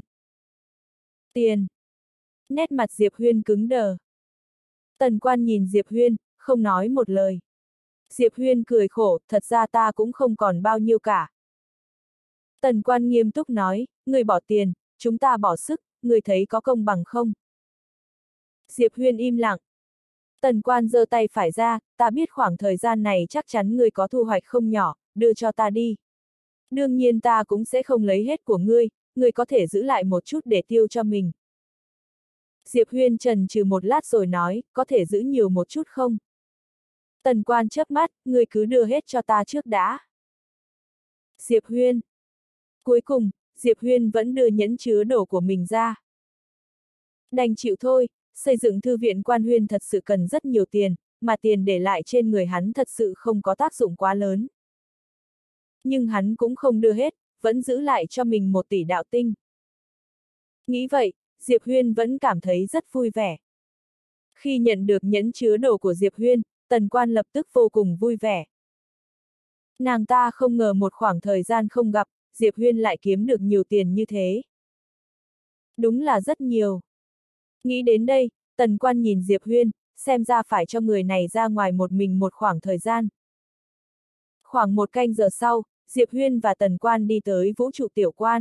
Speaker 1: Tiền. Nét mặt Diệp Huyên cứng đờ. Tần Quan nhìn Diệp Huyên, không nói một lời. Diệp Huyên cười khổ, thật ra ta cũng không còn bao nhiêu cả. Tần Quan nghiêm túc nói, người bỏ tiền, chúng ta bỏ sức, người thấy có công bằng không? Diệp Huyên im lặng. Tần Quan giơ tay phải ra, ta biết khoảng thời gian này chắc chắn người có thu hoạch không nhỏ, đưa cho ta đi. Đương nhiên ta cũng sẽ không lấy hết của ngươi, ngươi có thể giữ lại một chút để tiêu cho mình. Diệp Huyên chần chừ một lát rồi nói, có thể giữ nhiều một chút không? Tần Quan chớp mắt, ngươi cứ đưa hết cho ta trước đã. Diệp Huyên. Cuối cùng, Diệp Huyên vẫn đưa nhẫn chứa đồ của mình ra. Đành chịu thôi, xây dựng thư viện Quan Huyên thật sự cần rất nhiều tiền, mà tiền để lại trên người hắn thật sự không có tác dụng quá lớn. Nhưng hắn cũng không đưa hết, vẫn giữ lại cho mình một tỷ đạo tinh. Nghĩ vậy, Diệp Huyên vẫn cảm thấy rất vui vẻ. Khi nhận được nhẫn chứa đồ của Diệp Huyên, Tần Quan lập tức vô cùng vui vẻ. Nàng ta không ngờ một khoảng thời gian không gặp, Diệp Huyên lại kiếm được nhiều tiền như thế. Đúng là rất nhiều. Nghĩ đến đây, Tần Quan nhìn Diệp Huyên, xem ra phải cho người này ra ngoài một mình một khoảng thời gian. Khoảng một canh giờ sau, Diệp Huyên và Tần Quan đi tới vũ trụ tiểu quan.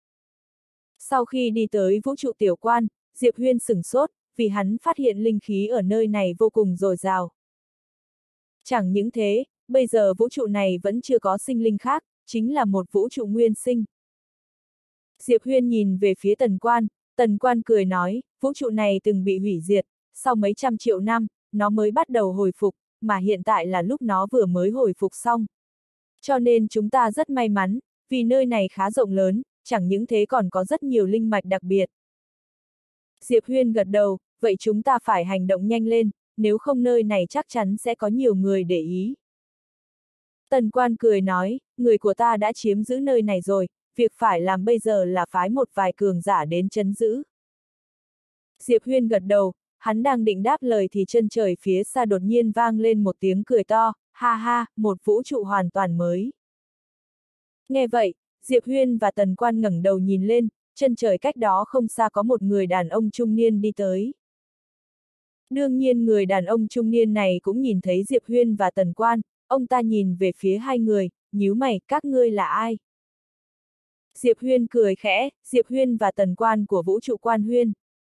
Speaker 1: Sau khi đi tới vũ trụ tiểu quan, Diệp Huyên sửng sốt, vì hắn phát hiện linh khí ở nơi này vô cùng dồi dào. Chẳng những thế, bây giờ vũ trụ này vẫn chưa có sinh linh khác, chính là một vũ trụ nguyên sinh. Diệp Huyên nhìn về phía Tần Quan, Tần Quan cười nói, vũ trụ này từng bị hủy diệt, sau mấy trăm triệu năm, nó mới bắt đầu hồi phục, mà hiện tại là lúc nó vừa mới hồi phục xong. Cho nên chúng ta rất may mắn, vì nơi này khá rộng lớn, chẳng những thế còn có rất nhiều linh mạch đặc biệt. Diệp Huyên gật đầu, vậy chúng ta phải hành động nhanh lên, nếu không nơi này chắc chắn sẽ có nhiều người để ý. Tần Quan cười nói, người của ta đã chiếm giữ nơi này rồi, việc phải làm bây giờ là phái một vài cường giả đến trấn giữ. Diệp Huyên gật đầu, hắn đang định đáp lời thì chân trời phía xa đột nhiên vang lên một tiếng cười to, ha ha, một vũ trụ hoàn toàn mới. Nghe vậy, Diệp Huyên và Tần Quan ngẩng đầu nhìn lên, chân trời cách đó không xa có một người đàn ông trung niên đi tới. Đương nhiên người đàn ông trung niên này cũng nhìn thấy Diệp Huyên và Tần Quan, ông ta nhìn về phía hai người, nhíu mày, các ngươi là ai? Diệp Huyên cười khẽ, Diệp Huyên và Tần Quan của vũ trụ Quan Huyên.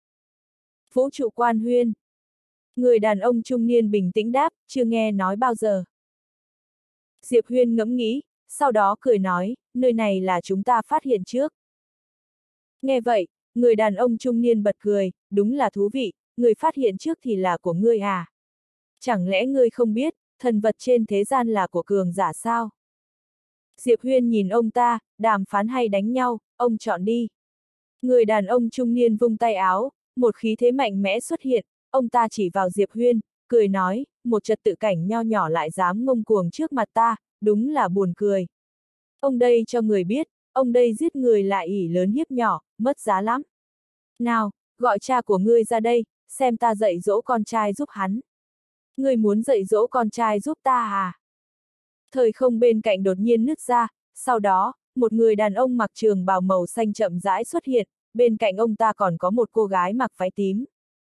Speaker 1: Vũ trụ Quan Huyên. Người đàn ông trung niên bình tĩnh đáp, chưa nghe nói bao giờ. Diệp Huyên ngẫm nghĩ, sau đó cười nói, nơi này là chúng ta phát hiện trước. Nghe vậy, người đàn ông trung niên bật cười, đúng là thú vị, người phát hiện trước thì là của ngươi à? Chẳng lẽ ngươi không biết, thần vật trên thế gian là của cường giả sao? Diệp Huyên nhìn ông ta, đàm phán hay đánh nhau, ông chọn đi. Người đàn ông trung niên vung tay áo, một khí thế mạnh mẽ xuất hiện, ông ta chỉ vào Diệp Huyên, cười nói, một trật tự cảnh nho nhỏ lại dám ngông cuồng trước mặt ta, đúng là buồn cười. Ông đây cho người biết, ông đây giết người lại ỷ lớn hiếp nhỏ, mất giá lắm. Nào, gọi cha của ngươi ra đây, xem ta dạy dỗ con trai giúp hắn. Ngươi muốn dạy dỗ con trai giúp ta à? Thời không bên cạnh đột nhiên nứt ra, sau đó, một người đàn ông mặc trường bào màu xanh chậm rãi xuất hiện, bên cạnh ông ta còn có một cô gái mặc váy tím.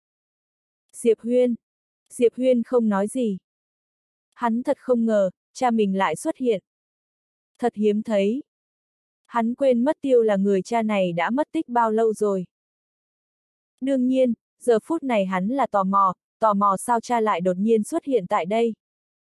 Speaker 1: Diệp Huyên. Diệp Huyên không nói gì. Hắn thật không ngờ, cha mình lại xuất hiện. Thật hiếm thấy. Hắn quên mất tiêu là người cha này đã mất tích bao lâu rồi. Đương nhiên, giờ phút này hắn là tò mò, tò mò sao cha lại đột nhiên xuất hiện tại đây.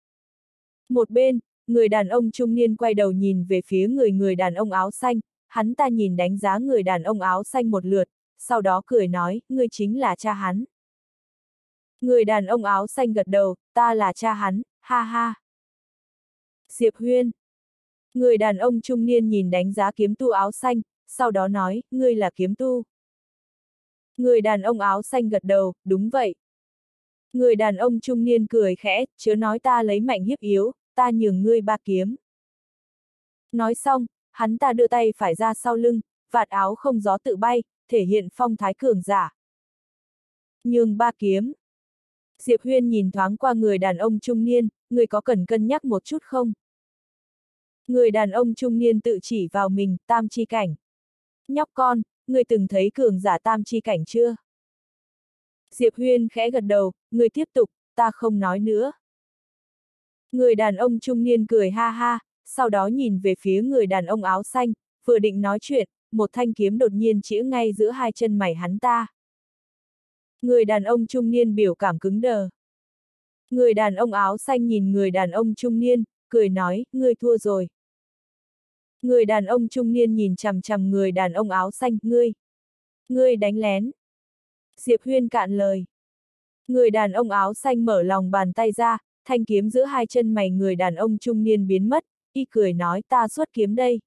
Speaker 1: Một bên, người đàn ông trung niên quay đầu nhìn về phía người người đàn ông áo xanh, hắn ta nhìn đánh giá người đàn ông áo xanh một lượt, sau đó cười nói, ngươi chính là cha hắn. Người đàn ông áo xanh gật đầu, ta là cha hắn, ha ha. Diệp Huyên. Người đàn ông trung niên nhìn đánh giá kiếm tu áo xanh, sau đó nói, ngươi là kiếm tu. Người đàn ông áo xanh gật đầu, đúng vậy. Người đàn ông trung niên cười khẽ, chớ nói ta lấy mạnh hiếp yếu, ta nhường ngươi ba kiếm. Nói xong, hắn ta đưa tay phải ra sau lưng, vạt áo không gió tự bay, thể hiện phong thái cường giả. Nhường ba kiếm. Diệp Huyên nhìn thoáng qua người đàn ông trung niên, người có cần cân nhắc một chút không? Người đàn ông trung niên tự chỉ vào mình, tam chi cảnh. Nhóc con, người từng thấy cường giả tam chi cảnh chưa? Diệp Huyên khẽ gật đầu, người tiếp tục, ta không nói nữa. Người đàn ông trung niên cười ha ha, sau đó nhìn về phía người đàn ông áo xanh, vừa định nói chuyện, một thanh kiếm đột nhiên chĩa ngay giữa hai chân mày hắn ta. Người đàn ông trung niên biểu cảm cứng đờ. Người đàn ông áo xanh nhìn người đàn ông trung niên, cười nói, ngươi thua rồi. Người đàn ông trung niên nhìn chằm chằm người đàn ông áo xanh, ngươi. Ngươi đánh lén. Diệp Huyên cạn lời. Người đàn ông áo xanh mở lòng bàn tay ra, thanh kiếm giữa hai chân mày người đàn ông trung niên biến mất, y cười nói ta xuất kiếm đây.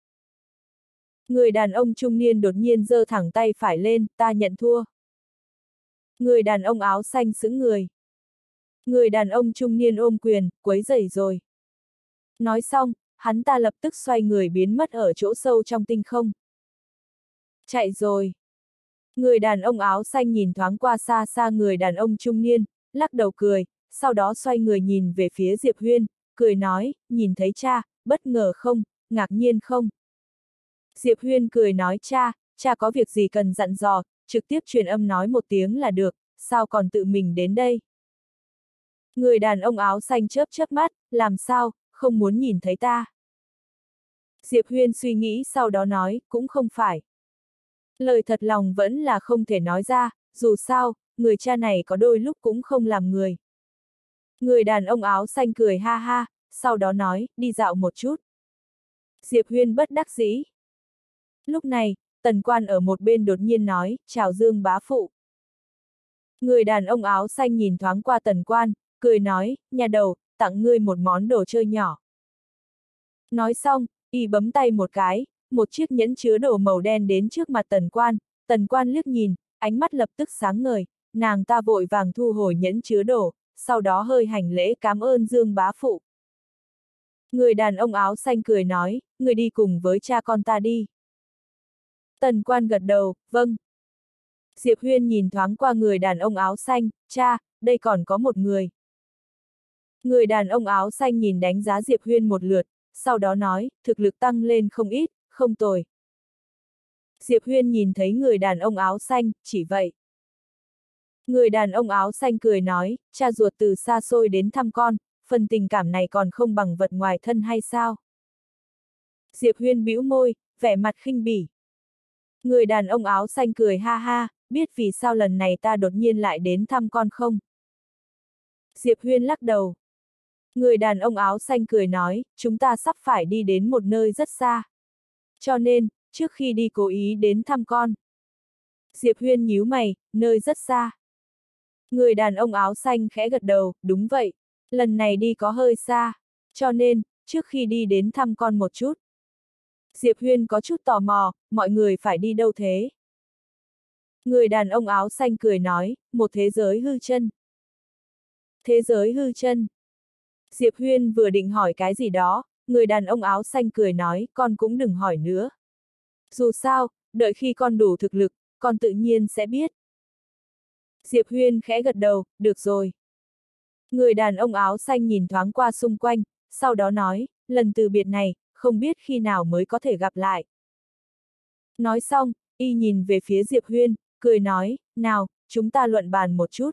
Speaker 1: Người đàn ông trung niên đột nhiên giơ thẳng tay phải lên, ta nhận thua. Người đàn ông áo xanh sững người. Người đàn ông trung niên ôm quyền, quấy rầy rồi. Nói xong, hắn ta lập tức xoay người biến mất ở chỗ sâu trong tinh không. Chạy rồi. Người đàn ông áo xanh nhìn thoáng qua xa xa người đàn ông trung niên, lắc đầu cười, sau đó xoay người nhìn về phía Diệp Huyên, cười nói, nhìn thấy cha, bất ngờ không, ngạc nhiên không? Diệp Huyên cười nói cha, cha có việc gì cần dặn dò, trực tiếp truyền âm nói một tiếng là được, sao còn tự mình đến đây? Người đàn ông áo xanh chớp chớp mắt, làm sao, không muốn nhìn thấy ta? Diệp Huyên suy nghĩ sau đó nói, cũng không phải. Lời thật lòng vẫn là không thể nói ra, dù sao, người cha này có đôi lúc cũng không làm người. Người đàn ông áo xanh cười ha ha, sau đó nói, đi dạo một chút. Diệp Huyên bất đắc dĩ. Lúc này, Tần Quan ở một bên đột nhiên nói, chào Dương bá phụ. Người đàn ông áo xanh nhìn thoáng qua Tần Quan, cười nói, nhà đầu, tặng ngươi một món đồ chơi nhỏ. Nói xong, y bấm tay một cái, một chiếc nhẫn chứa đồ màu đen đến trước mặt Tần Quan, Tần Quan liếc nhìn, ánh mắt lập tức sáng ngời, nàng ta vội vàng thu hồi nhẫn chứa đồ, sau đó hơi hành lễ cảm ơn Dương bá phụ. Người đàn ông áo xanh cười nói, người đi cùng với cha con ta đi. Tần Quan gật đầu, vâng. Diệp Huyên nhìn thoáng qua người đàn ông áo xanh, cha, đây còn có một người. Người đàn ông áo xanh nhìn đánh giá Diệp Huyên một lượt, sau đó nói, thực lực tăng lên không ít, không tồi. Diệp Huyên nhìn thấy người đàn ông áo xanh, chỉ vậy. Người đàn ông áo xanh cười nói, cha ruột từ xa xôi đến thăm con, phần tình cảm này còn không bằng vật ngoài thân hay sao? Diệp Huyên bĩu môi, vẻ mặt khinh bỉ. Người đàn ông áo xanh cười ha ha, biết vì sao lần này ta đột nhiên lại đến thăm con không? Diệp Huyên lắc đầu. Người đàn ông áo xanh cười nói, chúng ta sắp phải đi đến một nơi rất xa. Cho nên, trước khi đi cố ý đến thăm con. Diệp Huyên nhíu mày, nơi rất xa. Người đàn ông áo xanh khẽ gật đầu, đúng vậy, lần này đi có hơi xa. Cho nên, trước khi đi đến thăm con một chút. Diệp Huyên có chút tò mò, mọi người phải đi đâu thế? Người đàn ông áo xanh cười nói, một thế giới hư chân. Thế giới hư chân. Diệp Huyên vừa định hỏi cái gì đó, người đàn ông áo xanh cười nói, con cũng đừng hỏi nữa. Dù sao, đợi khi con đủ thực lực, con tự nhiên sẽ biết. Diệp Huyên khẽ gật đầu, được rồi. Người đàn ông áo xanh nhìn thoáng qua xung quanh, sau đó nói, lần từ biệt này, không biết khi nào mới có thể gặp lại. Nói xong, y nhìn về phía Diệp Huyên, cười nói, nào, chúng ta luận bàn một chút.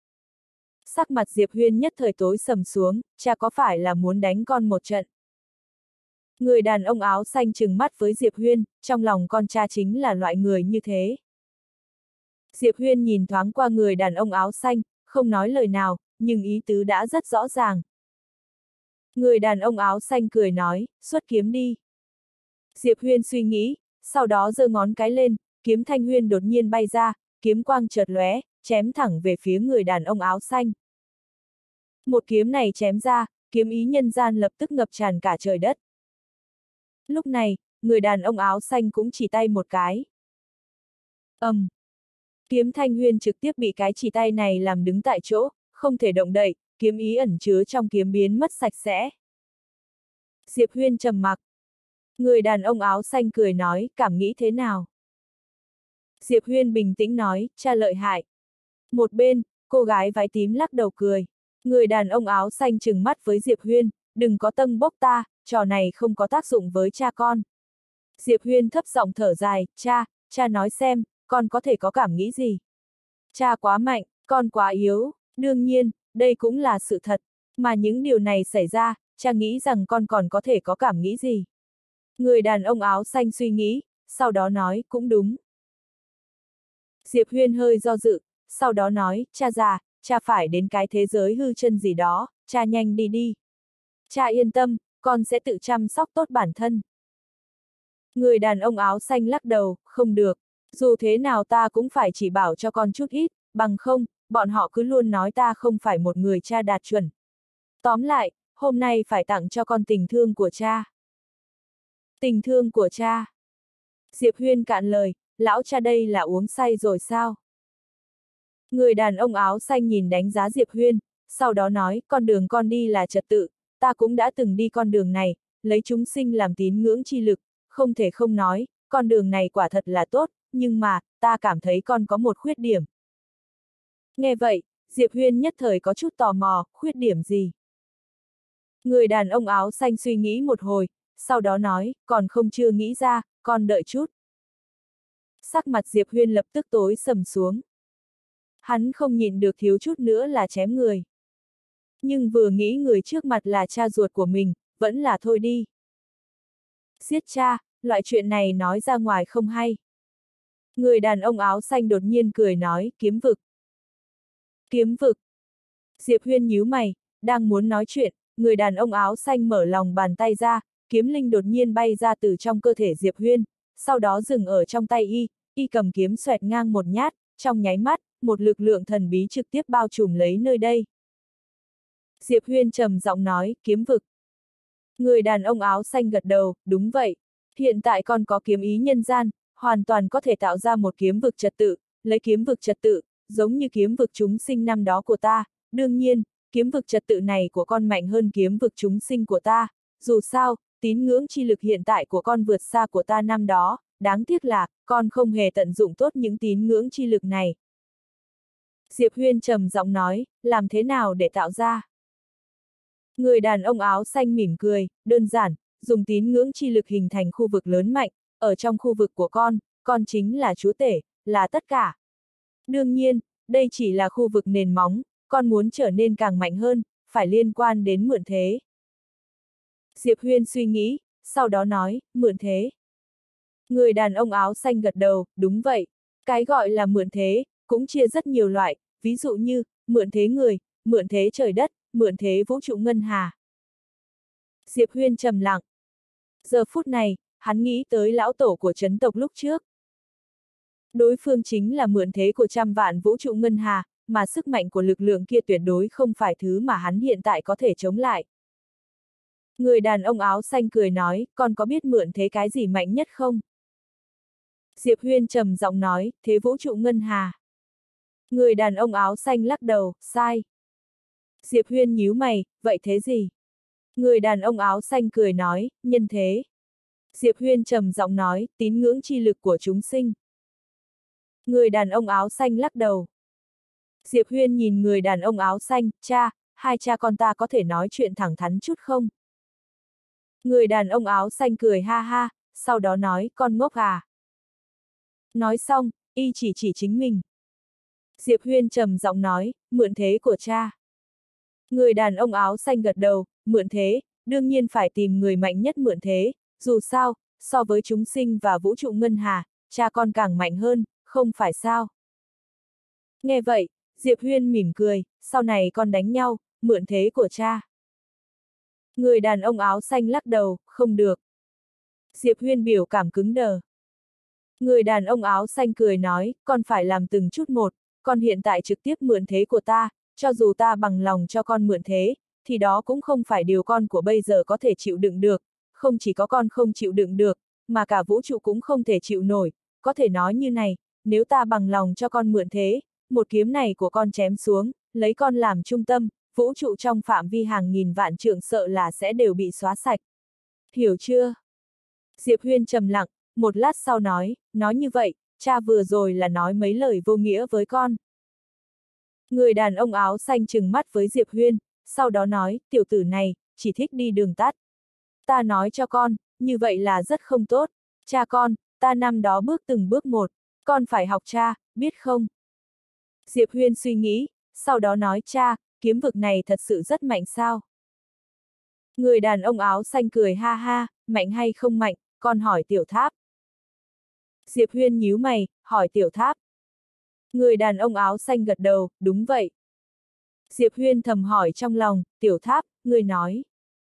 Speaker 1: Sắc mặt Diệp Huyên nhất thời tối sầm xuống, cha có phải là muốn đánh con một trận? Người đàn ông áo xanh trừng mắt với Diệp Huyên, trong lòng con cha chính là loại người như thế. Diệp Huyên nhìn thoáng qua người đàn ông áo xanh, không nói lời nào, nhưng ý tứ đã rất rõ ràng. Người đàn ông áo xanh cười nói, xuất kiếm đi. Diệp Huyên suy nghĩ, sau đó giơ ngón cái lên, kiếm thanh huyên đột nhiên bay ra, kiếm quang chợt lóe, chém thẳng về phía người đàn ông áo xanh. Một kiếm này chém ra, kiếm ý nhân gian lập tức ngập tràn cả trời đất. Lúc này, người đàn ông áo xanh cũng chỉ tay một cái. ầm, um. Kiếm thanh huyên trực tiếp bị cái chỉ tay này làm đứng tại chỗ, không thể động đậy, kiếm ý ẩn chứa trong kiếm biến mất sạch sẽ. Diệp Huyên trầm mặc. Người đàn ông áo xanh cười nói, cảm nghĩ thế nào? Diệp Huyên bình tĩnh nói, cha lợi hại. Một bên, cô gái váy tím lắc đầu cười. Người đàn ông áo xanh trừng mắt với Diệp Huyên, đừng có tâng bốc ta, trò này không có tác dụng với cha con. Diệp Huyên thấp giọng thở dài, cha, cha nói xem, con có thể có cảm nghĩ gì? Cha quá mạnh, con quá yếu, đương nhiên, đây cũng là sự thật, mà những điều này xảy ra, cha nghĩ rằng con còn có thể có cảm nghĩ gì? Người đàn ông áo xanh suy nghĩ, sau đó nói, cũng đúng. Diệp Huyên hơi do dự, sau đó nói, cha già, cha phải đến cái thế giới hư chân gì đó, cha nhanh đi đi. Cha yên tâm, con sẽ tự chăm sóc tốt bản thân. Người đàn ông áo xanh lắc đầu, không được, dù thế nào ta cũng phải chỉ bảo cho con chút ít, bằng không, bọn họ cứ luôn nói ta không phải một người cha đạt chuẩn. Tóm lại, hôm nay phải tặng cho con tình thương của cha. Tình thương của cha. Diệp Huyên cạn lời, lão cha đây là uống say rồi sao? Người đàn ông áo xanh nhìn đánh giá Diệp Huyên, sau đó nói, con đường con đi là trật tự, ta cũng đã từng đi con đường này, lấy chúng sinh làm tín ngưỡng chi lực, không thể không nói, con đường này quả thật là tốt, nhưng mà, ta cảm thấy con có một khuyết điểm. Nghe vậy, Diệp Huyên nhất thời có chút tò mò, khuyết điểm gì? Người đàn ông áo xanh suy nghĩ một hồi, sau đó nói, còn không chưa nghĩ ra, con đợi chút. Sắc mặt Diệp Huyên lập tức tối sầm xuống. Hắn không nhịn được thiếu chút nữa là chém người. Nhưng vừa nghĩ người trước mặt là cha ruột của mình, vẫn là thôi đi. Giết cha, loại chuyện này nói ra ngoài không hay. Người đàn ông áo xanh đột nhiên cười nói, kiếm vực. Kiếm vực. Diệp Huyên nhíu mày, đang muốn nói chuyện, người đàn ông áo xanh mở lòng bàn tay ra, kiếm linh đột nhiên bay ra từ trong cơ thể Diệp Huyên, sau đó dừng ở trong tay y, y cầm kiếm xoẹt ngang một nhát, trong nháy mắt, một lực lượng thần bí trực tiếp bao trùm lấy nơi đây. Diệp Huyên trầm giọng nói, kiếm vực. Người đàn ông áo xanh gật đầu, đúng vậy. Hiện tại con có kiếm ý nhân gian, hoàn toàn có thể tạo ra một kiếm vực trật tự, lấy kiếm vực trật tự, giống như kiếm vực chúng sinh năm đó của ta. Đương nhiên, kiếm vực trật tự này của con mạnh hơn kiếm vực chúng sinh của ta. Dù sao, tín ngưỡng chi lực hiện tại của con vượt xa của ta năm đó, đáng tiếc là, con không hề tận dụng tốt những tín ngưỡng chi lực này. Diệp Huyên trầm giọng nói, làm thế nào để tạo ra? Người đàn ông áo xanh mỉm cười, đơn giản, dùng tín ngưỡng chi lực hình thành khu vực lớn mạnh, ở trong khu vực của con, con chính là chúa tể, là tất cả. Đương nhiên, đây chỉ là khu vực nền móng, con muốn trở nên càng mạnh hơn, phải liên quan đến mượn thế. Diệp Huyên suy nghĩ, sau đó nói, mượn thế. Người đàn ông áo xanh gật đầu, đúng vậy. Cái gọi là mượn thế, cũng chia rất nhiều loại, ví dụ như, mượn thế người, mượn thế trời đất, mượn thế vũ trụ ngân hà. Diệp Huyên trầm lặng. Giờ phút này, hắn nghĩ tới lão tổ của chấn tộc lúc trước. Đối phương chính là mượn thế của trăm vạn vũ trụ ngân hà, mà sức mạnh của lực lượng kia tuyệt đối không phải thứ mà hắn hiện tại có thể chống lại. Người đàn ông áo xanh cười nói, con có biết mượn thế cái gì mạnh nhất không? Diệp Huyên trầm giọng nói, thế vũ trụ ngân hà. Người đàn ông áo xanh lắc đầu, sai. Diệp Huyên nhíu mày, vậy thế gì? Người đàn ông áo xanh cười nói, nhân thế. Diệp Huyên trầm giọng nói, tín ngưỡng chi lực của chúng sinh. Người đàn ông áo xanh lắc đầu. Diệp Huyên nhìn người đàn ông áo xanh, cha, hai cha con ta có thể nói chuyện thẳng thắn chút không? Người đàn ông áo xanh cười ha ha, sau đó nói, con ngốc à. Nói xong, y chỉ chỉ chính mình. Diệp Huyên trầm giọng nói, mượn thế của cha. Người đàn ông áo xanh gật đầu, mượn thế, đương nhiên phải tìm người mạnh nhất mượn thế, dù sao, so với chúng sinh và vũ trụ ngân hà, cha con càng mạnh hơn, không phải sao? Nghe vậy, Diệp Huyên mỉm cười, sau này con đánh nhau, mượn thế của cha. Người đàn ông áo xanh lắc đầu, không được. Diệp Huyên biểu cảm cứng đờ. Người đàn ông áo xanh cười nói, con phải làm từng chút một, con hiện tại trực tiếp mượn thế của ta, cho dù ta bằng lòng cho con mượn thế, thì đó cũng không phải điều con của bây giờ có thể chịu đựng được, không chỉ có con không chịu đựng được, mà cả vũ trụ cũng không thể chịu nổi, có thể nói như này, nếu ta bằng lòng cho con mượn thế, một kiếm này của con chém xuống, lấy con làm trung tâm, vũ trụ trong phạm vi hàng nghìn vạn trượng sợ là sẽ đều bị xóa sạch. Hiểu chưa? Diệp Huyên trầm lặng, một lát sau nói, nói như vậy, cha vừa rồi là nói mấy lời vô nghĩa với con. Người đàn ông áo xanh trừng mắt với Diệp Huyên, sau đó nói, tiểu tử này, chỉ thích đi đường tắt. Ta nói cho con, như vậy là rất không tốt. Cha con, ta năm đó bước từng bước một, con phải học cha, biết không? Diệp Huyên suy nghĩ, sau đó nói cha, kiếm vực này thật sự rất mạnh sao? Người đàn ông áo xanh cười ha ha, mạnh hay không mạnh, con hỏi Tiểu Tháp. Diệp Huyên nhíu mày, hỏi Tiểu Tháp. Người đàn ông áo xanh gật đầu, đúng vậy. Diệp Huyên thầm hỏi trong lòng, Tiểu Tháp, người nói.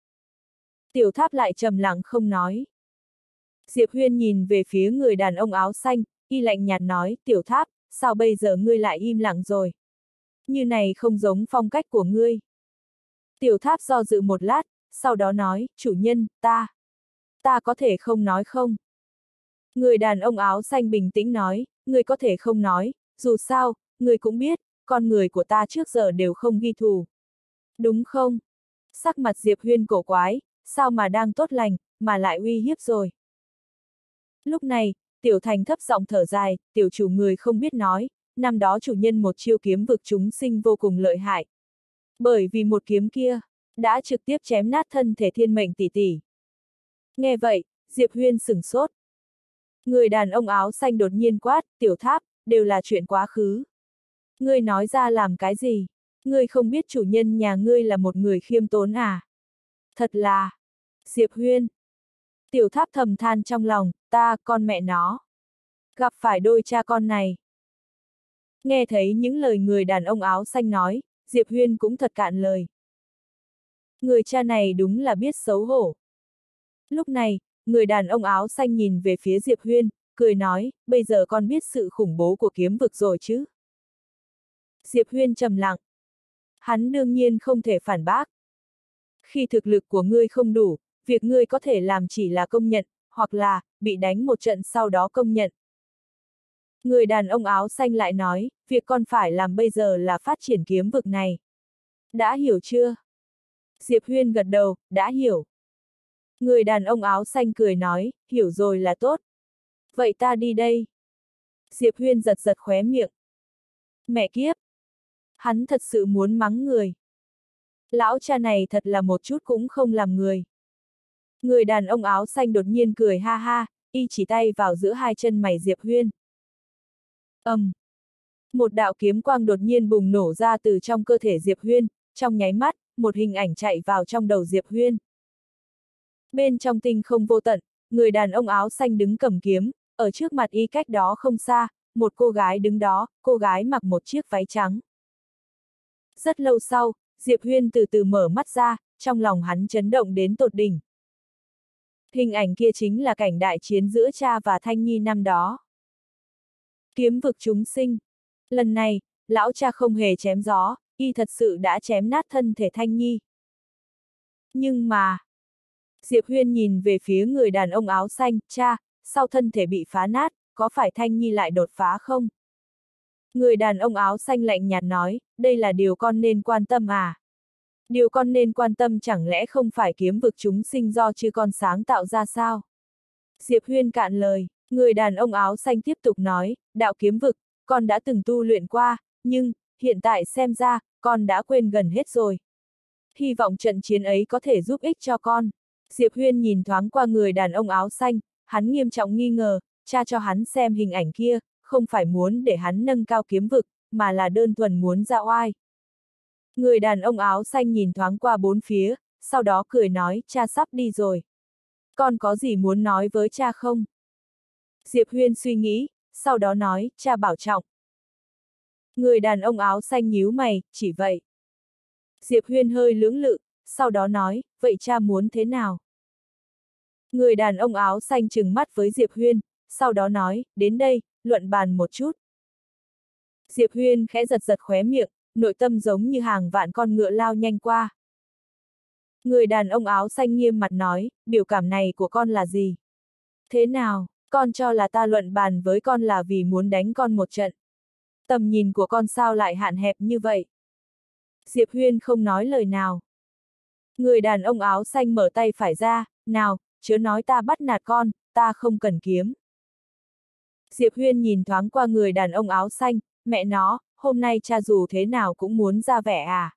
Speaker 1: Tiểu Tháp lại trầm lặng không nói. Diệp Huyên nhìn về phía người đàn ông áo xanh, y lạnh nhạt nói, Tiểu Tháp, sao bây giờ ngươi lại im lặng rồi? Như này không giống phong cách của ngươi. Tiểu Tháp do dự một lát, sau đó nói, chủ nhân, ta. Ta có thể không nói không? Người đàn ông áo xanh bình tĩnh nói, ngươi có thể không nói, dù sao, ngươi cũng biết, con người của ta trước giờ đều không ghi thù. Đúng không? Sắc mặt Diệp Huyên cổ quái, sao mà đang tốt lành, mà lại uy hiếp rồi. Lúc này, Tiểu Thành thấp giọng thở dài, tiểu chủ người không biết nói, năm đó chủ nhân một chiêu kiếm vực chúng sinh vô cùng lợi hại. Bởi vì một kiếm kia, đã trực tiếp chém nát thân thể thiên mệnh tỷ tỷ. Nghe vậy, Diệp Huyên sửng sốt. Người đàn ông áo xanh đột nhiên quát, Tiểu Tháp, đều là chuyện quá khứ. Ngươi nói ra làm cái gì? Ngươi không biết chủ nhân nhà ngươi là một người khiêm tốn à? Thật là... Diệp Huyên. Tiểu Tháp thầm than trong lòng, ta, con mẹ nó. Gặp phải đôi cha con này. Nghe thấy những lời người đàn ông áo xanh nói, Diệp Huyên cũng thật cạn lời. Người cha này đúng là biết xấu hổ. Lúc này, người đàn ông áo xanh nhìn về phía Diệp Huyên, cười nói, bây giờ con biết sự khủng bố của kiếm vực rồi chứ? Diệp Huyên trầm lặng. Hắn đương nhiên không thể phản bác. Khi thực lực của ngươi không đủ, việc ngươi có thể làm chỉ là công nhận, hoặc là, bị đánh một trận sau đó công nhận. Người đàn ông áo xanh lại nói, việc con phải làm bây giờ là phát triển kiếm vực này. Đã hiểu chưa? Diệp Huyên gật đầu, đã hiểu. Người đàn ông áo xanh cười nói, hiểu rồi là tốt. Vậy ta đi đây. Diệp Huyên giật giật khóe miệng. Mẹ kiếp! Hắn thật sự muốn mắng người. Lão cha này thật là một chút cũng không làm người. Người đàn ông áo xanh đột nhiên cười ha ha, y chỉ tay vào giữa hai chân mày Diệp Huyên. ầm, um. Một đạo kiếm quang đột nhiên bùng nổ ra từ trong cơ thể Diệp Huyên, trong nháy mắt, một hình ảnh chạy vào trong đầu Diệp Huyên. Bên trong tinh không vô tận, người đàn ông áo xanh đứng cầm kiếm, ở trước mặt y cách đó không xa, một cô gái đứng đó, cô gái mặc một chiếc váy trắng. Rất lâu sau, Diệp Huyên từ từ mở mắt ra, trong lòng hắn chấn động đến tột đỉnh. Hình ảnh kia chính là cảnh đại chiến giữa cha và Thanh Nhi năm đó. Kiếm vực chúng sinh. Lần này, lão cha không hề chém gió, y thật sự đã chém nát thân thể Thanh Nhi. Nhưng mà... Diệp Huyên nhìn về phía người đàn ông áo xanh, cha, sao thân thể bị phá nát, có phải Thanh Nhi lại đột phá không? Người đàn ông áo xanh lạnh nhạt nói, đây là điều con nên quan tâm à? Điều con nên quan tâm chẳng lẽ không phải kiếm vực chúng sinh do chư con sáng tạo ra sao? Diệp Huyên cạn lời, người đàn ông áo xanh tiếp tục nói, đạo kiếm vực, con đã từng tu luyện qua, nhưng, hiện tại xem ra, con đã quên gần hết rồi. Hy vọng trận chiến ấy có thể giúp ích cho con. Diệp Huyên nhìn thoáng qua người đàn ông áo xanh, hắn nghiêm trọng nghi ngờ, cha cho hắn xem hình ảnh kia, không phải muốn để hắn nâng cao kiếm vực, mà là đơn thuần muốn ra oai. Người đàn ông áo xanh nhìn thoáng qua bốn phía, sau đó cười nói, cha sắp đi rồi. Con có gì muốn nói với cha không? Diệp Huyên suy nghĩ, sau đó nói, cha bảo trọng. Người đàn ông áo xanh nhíu mày, chỉ vậy. Diệp Huyên hơi lưỡng lự, sau đó nói, vậy cha muốn thế nào? Người đàn ông áo xanh trừng mắt với Diệp Huyên, sau đó nói, đến đây, luận bàn một chút. Diệp Huyên khẽ giật giật khóe miệng, nội tâm giống như hàng vạn con ngựa lao nhanh qua. Người đàn ông áo xanh nghiêm mặt nói, biểu cảm này của con là gì? Thế nào, con cho là ta luận bàn với con là vì muốn đánh con một trận? Tầm nhìn của con sao lại hạn hẹp như vậy? Diệp Huyên không nói lời nào. Người đàn ông áo xanh mở tay phải ra, nào, chớ nói ta bắt nạt con, ta không cần kiếm. Diệp Huyên nhìn thoáng qua người đàn ông áo xanh, mẹ nó, hôm nay cha dù thế nào cũng muốn ra vẻ à?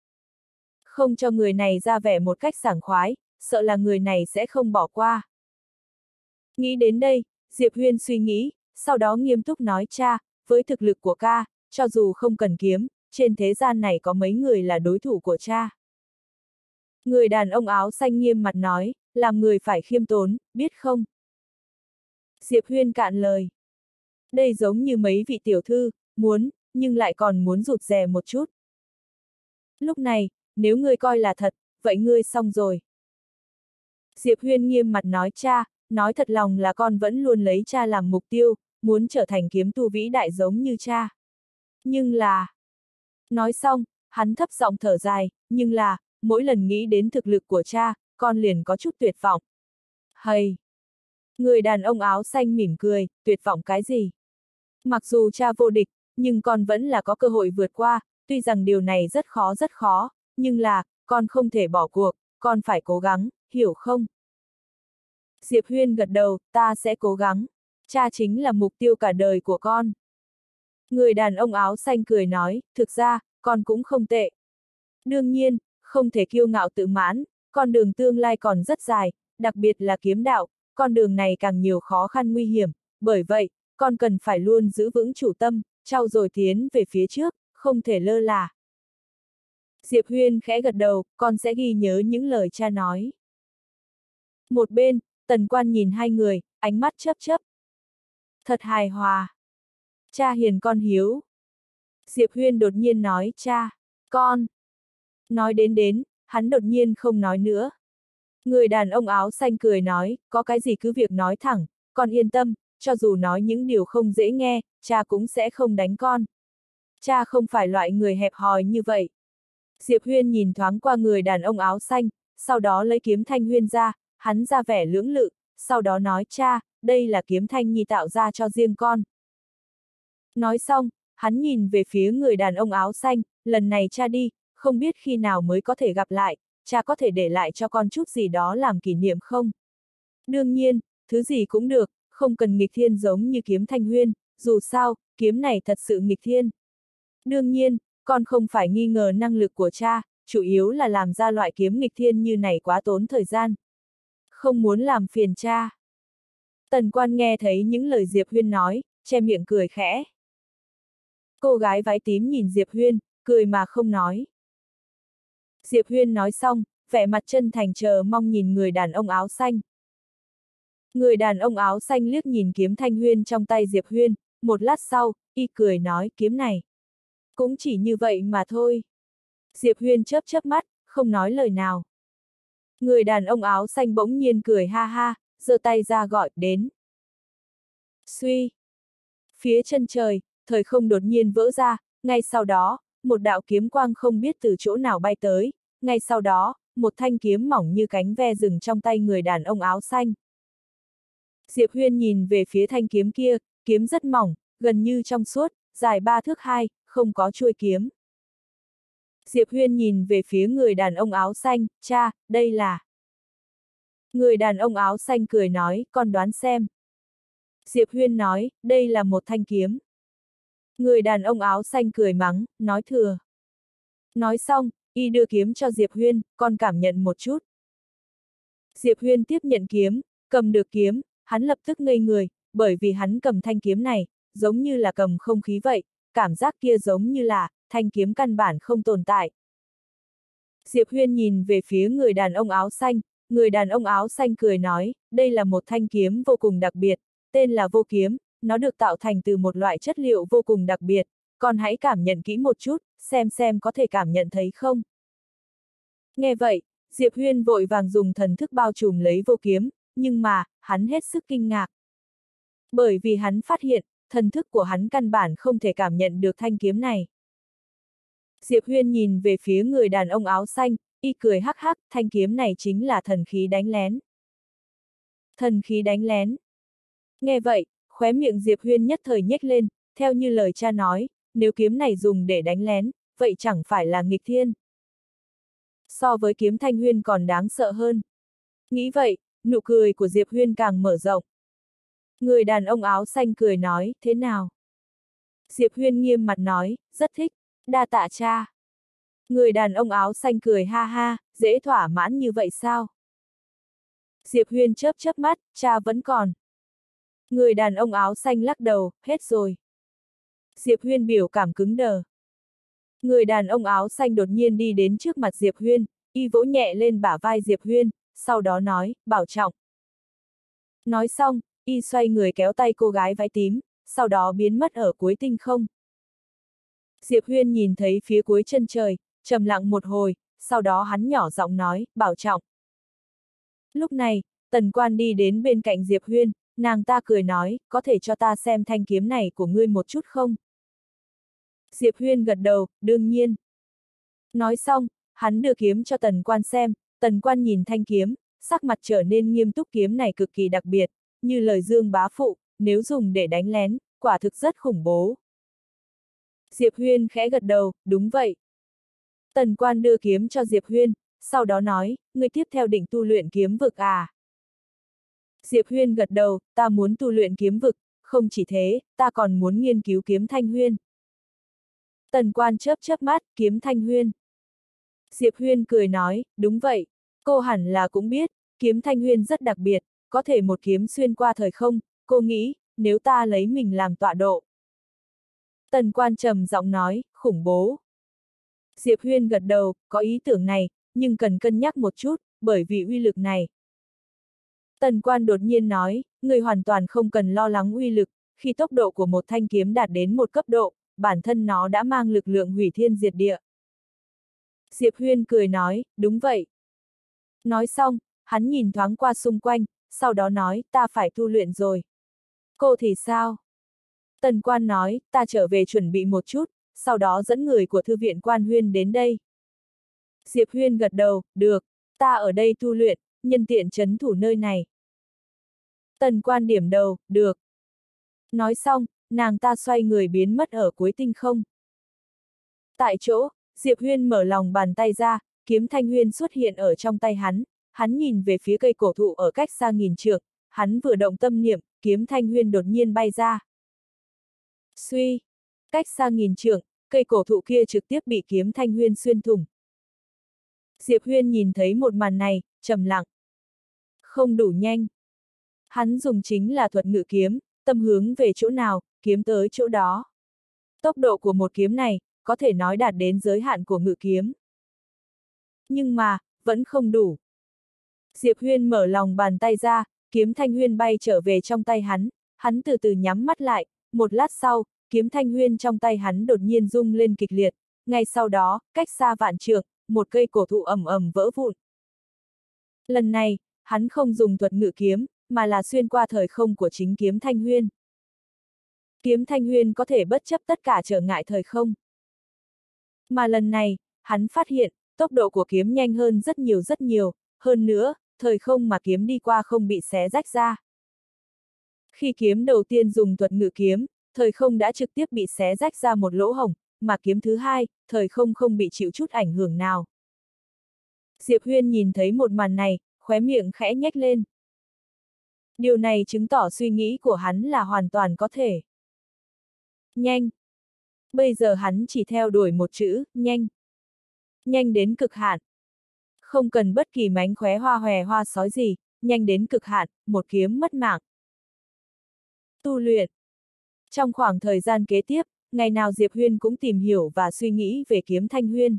Speaker 1: Không cho người này ra vẻ một cách sảng khoái, sợ là người này sẽ không bỏ qua. Nghĩ đến đây, Diệp Huyên suy nghĩ, sau đó nghiêm túc nói, cha, với thực lực của ca, cho dù không cần kiếm, trên thế gian này có mấy người là đối thủ của cha. Người đàn ông áo xanh nghiêm mặt nói, làm người phải khiêm tốn, biết không? Diệp Huyên cạn lời. Đây giống như mấy vị tiểu thư, muốn, nhưng lại còn muốn rụt rè một chút. Lúc này, nếu ngươi coi là thật, vậy ngươi xong rồi. Diệp Huyên nghiêm mặt nói, cha, nói thật lòng là con vẫn luôn lấy cha làm mục tiêu, muốn trở thành kiếm tu vĩ đại giống như cha. Nhưng là... Nói xong, hắn thấp giọng thở dài, nhưng là, mỗi lần nghĩ đến thực lực của cha, con liền có chút tuyệt vọng. Hây! Người đàn ông áo xanh mỉm cười, tuyệt vọng cái gì? Mặc dù cha vô địch, nhưng con vẫn là có cơ hội vượt qua, tuy rằng điều này rất khó rất khó, nhưng là, con không thể bỏ cuộc, con phải cố gắng, hiểu không? Diệp Huyên gật đầu, ta sẽ cố gắng. Cha chính là mục tiêu cả đời của con. Người đàn ông áo xanh cười nói, thực ra, con cũng không tệ. Đương nhiên, không thể kiêu ngạo tự mãn, con đường tương lai còn rất dài, đặc biệt là kiếm đạo, con đường này càng nhiều khó khăn nguy hiểm, bởi vậy, con cần phải luôn giữ vững chủ tâm, trau dồi tiến về phía trước, không thể lơ là. Diệp Huyên khẽ gật đầu, con sẽ ghi nhớ những lời cha nói. Một bên, Tần Quan nhìn hai người, ánh mắt chớp chớp. Thật hài hòa. Cha hiền con hiếu. Diệp Huyên đột nhiên nói, cha, con. Nói đến đến, hắn đột nhiên không nói nữa. Người đàn ông áo xanh cười nói, có cái gì cứ việc nói thẳng, con yên tâm, cho dù nói những điều không dễ nghe, cha cũng sẽ không đánh con. Cha không phải loại người hẹp hòi như vậy. Diệp Huyên nhìn thoáng qua người đàn ông áo xanh, sau đó lấy kiếm thanh huyên ra, hắn ra vẻ lưỡng lự, sau đó nói, cha, đây là kiếm thanh nhi tạo ra cho riêng con. Nói xong, hắn nhìn về phía người đàn ông áo xanh, lần này cha đi, không biết khi nào mới có thể gặp lại, cha có thể để lại cho con chút gì đó làm kỷ niệm không? Đương nhiên, thứ gì cũng được, không cần nghịch thiên giống như kiếm thanh huyên, dù sao, kiếm này thật sự nghịch thiên. Đương nhiên, con không phải nghi ngờ năng lực của cha, chủ yếu là làm ra loại kiếm nghịch thiên như này quá tốn thời gian. Không muốn làm phiền cha. Tần Quan nghe thấy những lời Diệp Huyên nói, che miệng cười khẽ. Cô gái váy tím nhìn Diệp Huyên, cười mà không nói. Diệp Huyên nói xong, vẻ mặt chân thành chờ mong nhìn người đàn ông áo xanh. Người đàn ông áo xanh liếc nhìn kiếm thanh huyên trong tay Diệp Huyên, một lát sau, y cười nói, kiếm này. Cũng chỉ như vậy mà thôi. Diệp Huyên chớp chớp mắt, không nói lời nào. Người đàn ông áo xanh bỗng nhiên cười ha ha, giơ tay ra gọi, đến. Suy. Phía chân trời, thời không đột nhiên vỡ ra, ngay sau đó, một đạo kiếm quang không biết từ chỗ nào bay tới, ngay sau đó, một thanh kiếm mỏng như cánh ve rừng trong tay người đàn ông áo xanh. Diệp Huyên nhìn về phía thanh kiếm kia, kiếm rất mỏng, gần như trong suốt, dài ba thước hai, không có chuôi kiếm. Diệp Huyên nhìn về phía người đàn ông áo xanh, cha, đây là... Người đàn ông áo xanh cười nói, con đoán xem. Diệp Huyên nói, đây là một thanh kiếm. Người đàn ông áo xanh cười mắng, nói thừa. Nói xong, y đưa kiếm cho Diệp Huyên, con cảm nhận một chút. Diệp Huyên tiếp nhận kiếm, cầm được kiếm, hắn lập tức ngây người, bởi vì hắn cầm thanh kiếm này, giống như là cầm không khí vậy, cảm giác kia giống như là, thanh kiếm căn bản không tồn tại. Diệp Huyên nhìn về phía người đàn ông áo xanh, người đàn ông áo xanh cười nói, đây là một thanh kiếm vô cùng đặc biệt, tên là vô kiếm, nó được tạo thành từ một loại chất liệu vô cùng đặc biệt, con hãy cảm nhận kỹ một chút, xem xem có thể cảm nhận thấy không. Nghe vậy, Diệp Huyên vội vàng dùng thần thức bao trùm lấy vô kiếm, nhưng mà, hắn hết sức kinh ngạc. Bởi vì hắn phát hiện, thần thức của hắn căn bản không thể cảm nhận được thanh kiếm này. Diệp Huyên nhìn về phía người đàn ông áo xanh, y cười hắc hắc, thanh kiếm này chính là thần khí đánh lén. Thần khí đánh lén. Nghe vậy, khóe miệng Diệp Huyên nhất thời nhếch lên, theo như lời cha nói, nếu kiếm này dùng để đánh lén, vậy chẳng phải là nghịch thiên. So với kiếm Thanh Huyên còn đáng sợ hơn. Nghĩ vậy, nụ cười của Diệp Huyên càng mở rộng. Người đàn ông áo xanh cười nói, thế nào? Diệp Huyên nghiêm mặt nói, rất thích, đa tạ cha. Người đàn ông áo xanh cười ha ha, dễ thỏa mãn như vậy sao? Diệp Huyên chớp chớp mắt, cha vẫn còn. Người đàn ông áo xanh lắc đầu, hết rồi. Diệp Huyên biểu cảm cứng đờ. Người đàn ông áo xanh đột nhiên đi đến trước mặt Diệp Huyên, y vỗ nhẹ lên bả vai Diệp Huyên, sau đó nói, bảo trọng. Nói xong, y xoay người kéo tay cô gái váy tím, sau đó biến mất ở cuối tinh không. Diệp Huyên nhìn thấy phía cuối chân trời, trầm lặng một hồi, sau đó hắn nhỏ giọng nói, bảo trọng. Lúc này, Tần Quan đi đến bên cạnh Diệp Huyên, nàng ta cười nói, có thể cho ta xem thanh kiếm này của ngươi một chút không? Diệp Huyên gật đầu, đương nhiên. Nói xong, hắn đưa kiếm cho Tần Quan xem, Tần Quan nhìn thanh kiếm, sắc mặt trở nên nghiêm túc, kiếm này cực kỳ đặc biệt, như lời Dương bá phụ, nếu dùng để đánh lén, quả thực rất khủng bố. Diệp Huyên khẽ gật đầu, đúng vậy. Tần Quan đưa kiếm cho Diệp Huyên, sau đó nói, ngươi tiếp theo định tu luyện kiếm vực à? Diệp Huyên gật đầu, ta muốn tu luyện kiếm vực, không chỉ thế, ta còn muốn nghiên cứu kiếm Thanh Huyên. Tần Quan chớp chớp mắt, kiếm Thanh Huyên. Diệp Huyên cười nói, đúng vậy, cô hẳn là cũng biết, kiếm Thanh Huyên rất đặc biệt, có thể một kiếm xuyên qua thời không, cô nghĩ, nếu ta lấy mình làm tọa độ. Tần Quan trầm giọng nói, khủng bố. Diệp Huyên gật đầu, có ý tưởng này, nhưng cần cân nhắc một chút, bởi vì uy lực này. Tần Quan đột nhiên nói, người hoàn toàn không cần lo lắng uy lực, khi tốc độ của một thanh kiếm đạt đến một cấp độ, bản thân nó đã mang lực lượng hủy thiên diệt địa. Diệp Huyên cười nói, đúng vậy. Nói xong, hắn nhìn thoáng qua xung quanh, sau đó nói, ta phải tu luyện rồi. Cô thì sao? Tần Quan nói, ta trở về chuẩn bị một chút, sau đó dẫn người của thư viện Quan Huyên đến đây. Diệp Huyên gật đầu, được, ta ở đây tu luyện, nhân tiện trấn thủ nơi này. Tần Quan điểm đầu, được. Nói xong, nàng ta xoay người biến mất ở cuối tinh không. Tại chỗ, Diệp Huyên mở lòng bàn tay ra, kiếm Thanh Huyên xuất hiện ở trong tay hắn, hắn nhìn về phía cây cổ thụ ở cách xa nghìn trượng, hắn vừa động tâm niệm, kiếm Thanh Huyên đột nhiên bay ra. Suy, cách xa nghìn trượng, cây cổ thụ kia trực tiếp bị kiếm Thanh Huyên xuyên thủng. Diệp Huyên nhìn thấy một màn này, trầm lặng. Không đủ nhanh. Hắn dùng chính là thuật ngự kiếm, tâm hướng về chỗ nào, kiếm tới chỗ đó. Tốc độ của một kiếm này, có thể nói đạt đến giới hạn của ngự kiếm. Nhưng mà, vẫn không đủ. Diệp Huyên mở lòng bàn tay ra, kiếm Thanh Huyên bay trở về trong tay hắn, hắn từ từ nhắm mắt lại, một lát sau, kiếm Thanh Huyên trong tay hắn đột nhiên rung lên kịch liệt, ngay sau đó, cách xa vạn trượng, một cây cổ thụ ầm ầm vỡ vụn. Lần này, hắn không dùng thuật ngự kiếm, mà là xuyên qua thời không của chính kiếm Thanh Huyên. Kiếm Thanh Huyên có thể bất chấp tất cả trở ngại thời không. Mà lần này, hắn phát hiện, tốc độ của kiếm nhanh hơn rất nhiều rất nhiều, hơn nữa, thời không mà kiếm đi qua không bị xé rách ra. Khi kiếm đầu tiên dùng thuật ngự kiếm, thời không đã trực tiếp bị xé rách ra một lỗ hổng, mà kiếm thứ hai, thời không không bị chịu chút ảnh hưởng nào. Diệp Huyên nhìn thấy một màn này, khóe miệng khẽ nhếch lên. Điều này chứng tỏ suy nghĩ của hắn là hoàn toàn có thể. Nhanh. Bây giờ hắn chỉ theo đuổi một chữ, nhanh. Nhanh đến cực hạn. Không cần bất kỳ mánh khóe hoa hòe hoa sói gì, nhanh đến cực hạn, một kiếm mất mạng. Tu luyện. Trong khoảng thời gian kế tiếp, ngày nào Diệp Huyên cũng tìm hiểu và suy nghĩ về kiếm Thanh Huyên.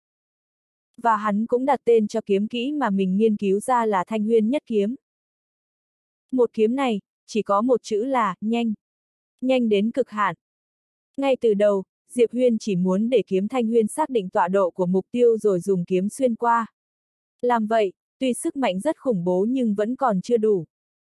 Speaker 1: Và hắn cũng đặt tên cho kiếm kỹ mà mình nghiên cứu ra là Thanh Huyên nhất kiếm. Một kiếm này, chỉ có một chữ là, nhanh. Nhanh đến cực hạn. Ngay từ đầu, Diệp Huyên chỉ muốn để kiếm Thanh Huyên xác định tọa độ của mục tiêu rồi dùng kiếm xuyên qua. Làm vậy, tuy sức mạnh rất khủng bố nhưng vẫn còn chưa đủ.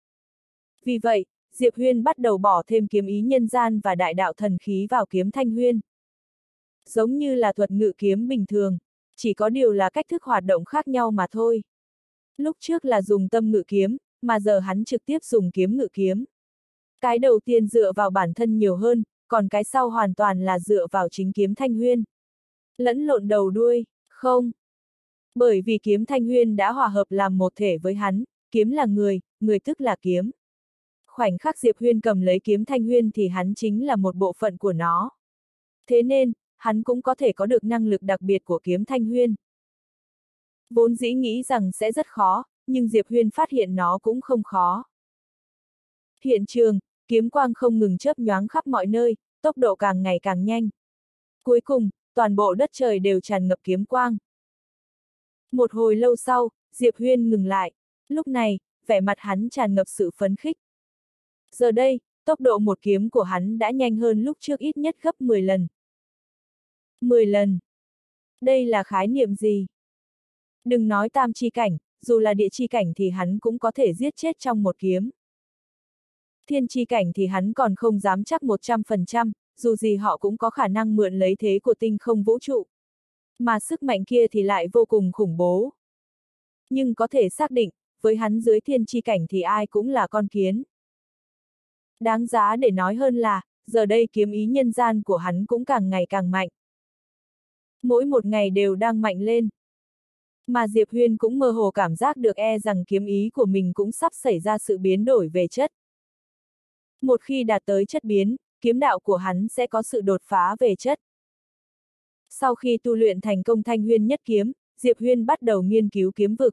Speaker 1: Vì vậy, Diệp Huyên bắt đầu bỏ thêm kiếm ý nhân gian và đại đạo thần khí vào kiếm Thanh Huyên. Giống như là thuật ngự kiếm bình thường, chỉ có điều là cách thức hoạt động khác nhau mà thôi. Lúc trước là dùng tâm ngự kiếm, mà giờ hắn trực tiếp dùng kiếm ngự kiếm. Cái đầu tiên dựa vào bản thân nhiều hơn, còn cái sau hoàn toàn là dựa vào chính kiếm Thanh Huyên. Lẫn lộn đầu đuôi, không. Bởi vì kiếm Thanh Huyên đã hòa hợp làm một thể với hắn, kiếm là người, người tức là kiếm. Khoảnh khắc Diệp Huyên cầm lấy kiếm Thanh Huyên thì hắn chính là một bộ phận của nó. Thế nên, hắn cũng có thể có được năng lực đặc biệt của kiếm Thanh Huyên. Vốn dĩ nghĩ rằng sẽ rất khó, nhưng Diệp Huyên phát hiện nó cũng không khó. Hiện trường, kiếm quang không ngừng chớp nhoáng khắp mọi nơi, tốc độ càng ngày càng nhanh. Cuối cùng, toàn bộ đất trời đều tràn ngập kiếm quang. Một hồi lâu sau, Diệp Huyên ngừng lại. Lúc này, vẻ mặt hắn tràn ngập sự phấn khích. Giờ đây, tốc độ một kiếm của hắn đã nhanh hơn lúc trước ít nhất gấp mười lần. mười lần. Đây là khái niệm gì? Đừng nói tam chi cảnh, dù là địa chi cảnh thì hắn cũng có thể giết chết trong một kiếm. Thiên chi cảnh thì hắn còn không dám chắc một trăm phần trăm, dù gì họ cũng có khả năng mượn lấy thế của tinh không vũ trụ. Mà sức mạnh kia thì lại vô cùng khủng bố. Nhưng có thể xác định, với hắn dưới thiên chi cảnh thì ai cũng là con kiến. Đáng giá để nói hơn là, giờ đây kiếm ý nhân gian của hắn cũng càng ngày càng mạnh. Mỗi một ngày đều đang mạnh lên. Mà Diệp Huyên cũng mơ hồ cảm giác được e rằng kiếm ý của mình cũng sắp xảy ra sự biến đổi về chất. Một khi đạt tới chất biến, kiếm đạo của hắn sẽ có sự đột phá về chất. Sau khi tu luyện thành công Thanh Huyên nhất kiếm, Diệp Huyên bắt đầu nghiên cứu kiếm vực.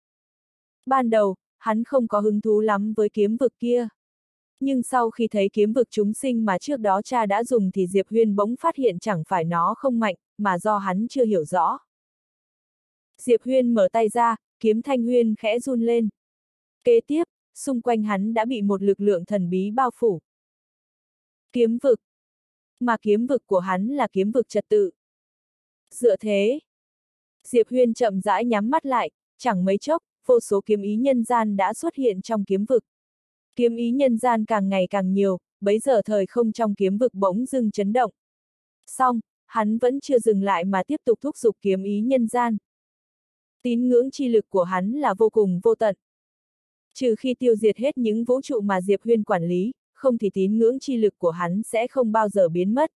Speaker 1: Ban đầu, hắn không có hứng thú lắm với kiếm vực kia. Nhưng sau khi thấy kiếm vực chúng sinh mà trước đó cha đã dùng thì Diệp Huyên bỗng phát hiện chẳng phải nó không mạnh, mà do hắn chưa hiểu rõ. Diệp Huyên mở tay ra, kiếm Thanh Huyên khẽ run lên. Kế tiếp, xung quanh hắn đã bị một lực lượng thần bí bao phủ. Kiếm vực. Mà kiếm vực của hắn là kiếm vực trật tự. Dựa thế, Diệp Huyên chậm rãi nhắm mắt lại, chẳng mấy chốc, vô số kiếm ý nhân gian đã xuất hiện trong kiếm vực. Kiếm ý nhân gian càng ngày càng nhiều, bấy giờ thời không trong kiếm vực bỗng dưng chấn động. Xong, hắn vẫn chưa dừng lại mà tiếp tục thúc giục kiếm ý nhân gian. Tín ngưỡng chi lực của hắn là vô cùng vô tận. Trừ khi tiêu diệt hết những vũ trụ mà Diệp Huyên quản lý, không thì tín ngưỡng chi lực của hắn sẽ không bao giờ biến mất.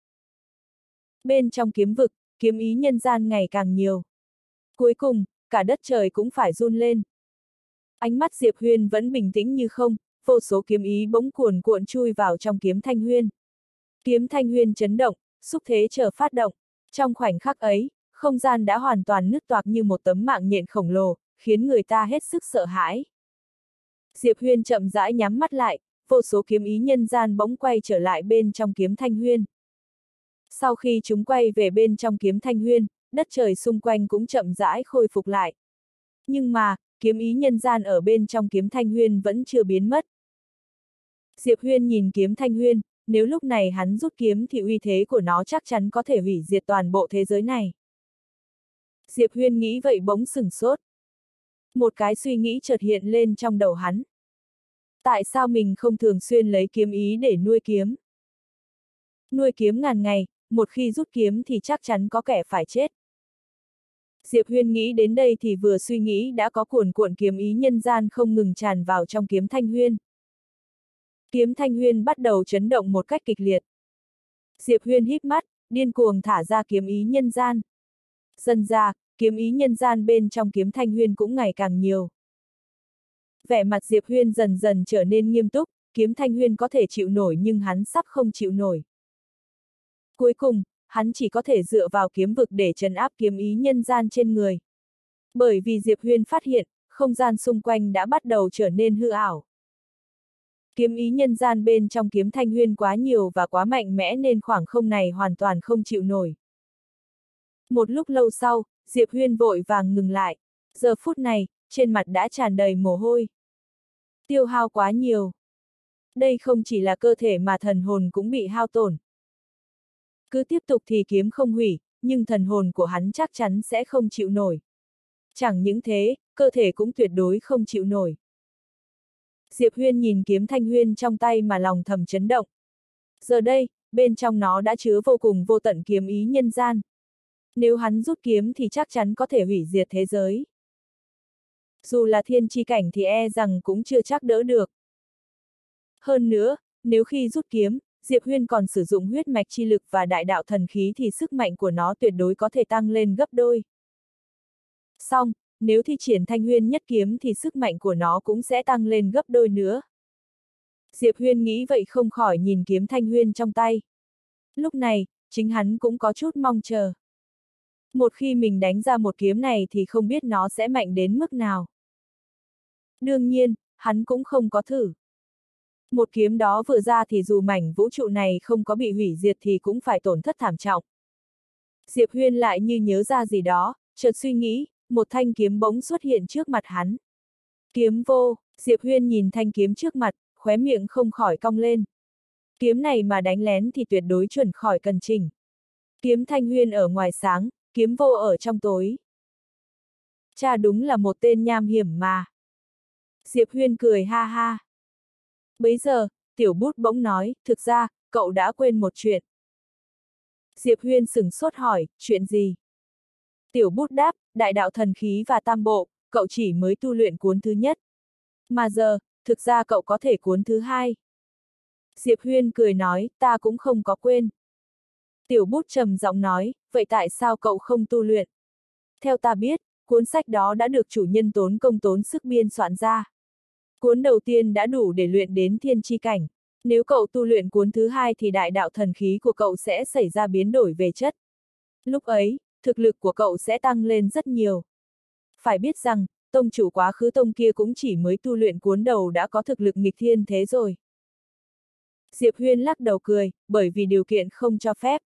Speaker 1: Bên trong kiếm vực, kiếm ý nhân gian ngày càng nhiều. Cuối cùng, cả đất trời cũng phải run lên. Ánh mắt Diệp Huyên vẫn bình tĩnh như không, vô số kiếm ý bỗng cuồn cuộn chui vào trong kiếm Thanh Huyên. Kiếm Thanh Huyên chấn động, xúc thế chờ phát động. Trong khoảnh khắc ấy, không gian đã hoàn toàn nứt toạc như một tấm mạng nhện khổng lồ, khiến người ta hết sức sợ hãi. Diệp Huyên chậm rãi nhắm mắt lại, vô số kiếm ý nhân gian bỗng quay trở lại bên trong kiếm Thanh Huyên. Sau khi chúng quay về bên trong kiếm Thanh Huyên, đất trời xung quanh cũng chậm rãi khôi phục lại. Nhưng mà, kiếm ý nhân gian ở bên trong kiếm Thanh Huyên vẫn chưa biến mất. Diệp Huyên nhìn kiếm Thanh Huyên, nếu lúc này hắn rút kiếm thì uy thế của nó chắc chắn có thể hủy diệt toàn bộ thế giới này. Diệp Huyên nghĩ vậy bỗng sửng sốt. Một cái suy nghĩ chợt hiện lên trong đầu hắn. Tại sao mình không thường xuyên lấy kiếm ý để nuôi kiếm? Nuôi kiếm ngàn ngày, một khi rút kiếm thì chắc chắn có kẻ phải chết. Diệp Huyên nghĩ đến đây thì vừa suy nghĩ đã có cuồn cuộn kiếm ý nhân gian không ngừng tràn vào trong kiếm Thanh Huyên. Kiếm Thanh Huyên bắt đầu chấn động một cách kịch liệt. Diệp Huyên híp mắt, điên cuồng thả ra kiếm ý nhân gian. Dần ra, kiếm ý nhân gian bên trong kiếm Thanh Huyên cũng ngày càng nhiều. Vẻ mặt Diệp Huyên dần dần trở nên nghiêm túc, kiếm Thanh Huyên có thể chịu nổi nhưng hắn sắp không chịu nổi. Cuối cùng, hắn chỉ có thể dựa vào kiếm vực để trấn áp kiếm ý nhân gian trên người. Bởi vì Diệp Huyên phát hiện, không gian xung quanh đã bắt đầu trở nên hư ảo. Kiếm ý nhân gian bên trong kiếm Thanh Huyên quá nhiều và quá mạnh mẽ nên khoảng không này hoàn toàn không chịu nổi. Một lúc lâu sau, Diệp Huyên vội vàng ngừng lại. Giờ phút này, trên mặt đã tràn đầy mồ hôi. Tiêu hao quá nhiều. Đây không chỉ là cơ thể mà thần hồn cũng bị hao tổn. Cứ tiếp tục thì kiếm không hủy, nhưng thần hồn của hắn chắc chắn sẽ không chịu nổi. Chẳng những thế, cơ thể cũng tuyệt đối không chịu nổi. Diệp Huyên nhìn kiếm Thanh Huyên trong tay mà lòng thầm chấn động. Giờ đây, bên trong nó đã chứa vô cùng vô tận kiếm ý nhân gian. Nếu hắn rút kiếm thì chắc chắn có thể hủy diệt thế giới. Dù là thiên chi cảnh thì e rằng cũng chưa chắc đỡ được. Hơn nữa, nếu khi rút kiếm, Diệp Huyên còn sử dụng huyết mạch chi lực và đại đạo thần khí thì sức mạnh của nó tuyệt đối có thể tăng lên gấp đôi. Song, nếu thi triển Thanh Huyên nhất kiếm thì sức mạnh của nó cũng sẽ tăng lên gấp đôi nữa. Diệp Huyên nghĩ vậy không khỏi nhìn kiếm Thanh Huyên trong tay. Lúc này, chính hắn cũng có chút mong chờ. Một khi mình đánh ra một kiếm này thì không biết nó sẽ mạnh đến mức nào. Đương nhiên, hắn cũng không có thử. Một kiếm đó vừa ra thì dù mảnh vũ trụ này không có bị hủy diệt thì cũng phải tổn thất thảm trọng. Diệp Huyên lại như nhớ ra gì đó, chợt suy nghĩ, một thanh kiếm bỗng xuất hiện trước mặt hắn. Kiếm vô, Diệp Huyên nhìn thanh kiếm trước mặt, khóe miệng không khỏi cong lên. Kiếm này mà đánh lén thì tuyệt đối chuẩn khỏi cần chỉnh. Kiếm Thanh Huyên ở ngoài sáng, kiếm vô ở trong tối. Cha đúng là một tên nham hiểm mà. Diệp Huyên cười ha ha. Bấy giờ, Tiểu Bút bỗng nói, thực ra, cậu đã quên một chuyện. Diệp Huyên sửng sốt hỏi, chuyện gì? Tiểu Bút đáp, đại đạo thần khí và tam bộ, cậu chỉ mới tu luyện cuốn thứ nhất. Mà giờ, thực ra cậu có thể cuốn thứ hai. Diệp Huyên cười nói, ta cũng không có quên. Tiểu Bút trầm giọng nói, vậy tại sao cậu không tu luyện? Theo ta biết, cuốn sách đó đã được chủ nhân tốn công tốn sức biên soạn ra. Cuốn đầu tiên đã đủ để luyện đến thiên chi cảnh. Nếu cậu tu luyện cuốn thứ hai thì đại đạo thần khí của cậu sẽ xảy ra biến đổi về chất. Lúc ấy, thực lực của cậu sẽ tăng lên rất nhiều. Phải biết rằng, tông chủ quá khứ tông kia cũng chỉ mới tu luyện cuốn đầu đã có thực lực nghịch thiên thế rồi. Diệp Huyên lắc đầu cười, bởi vì điều kiện không cho phép.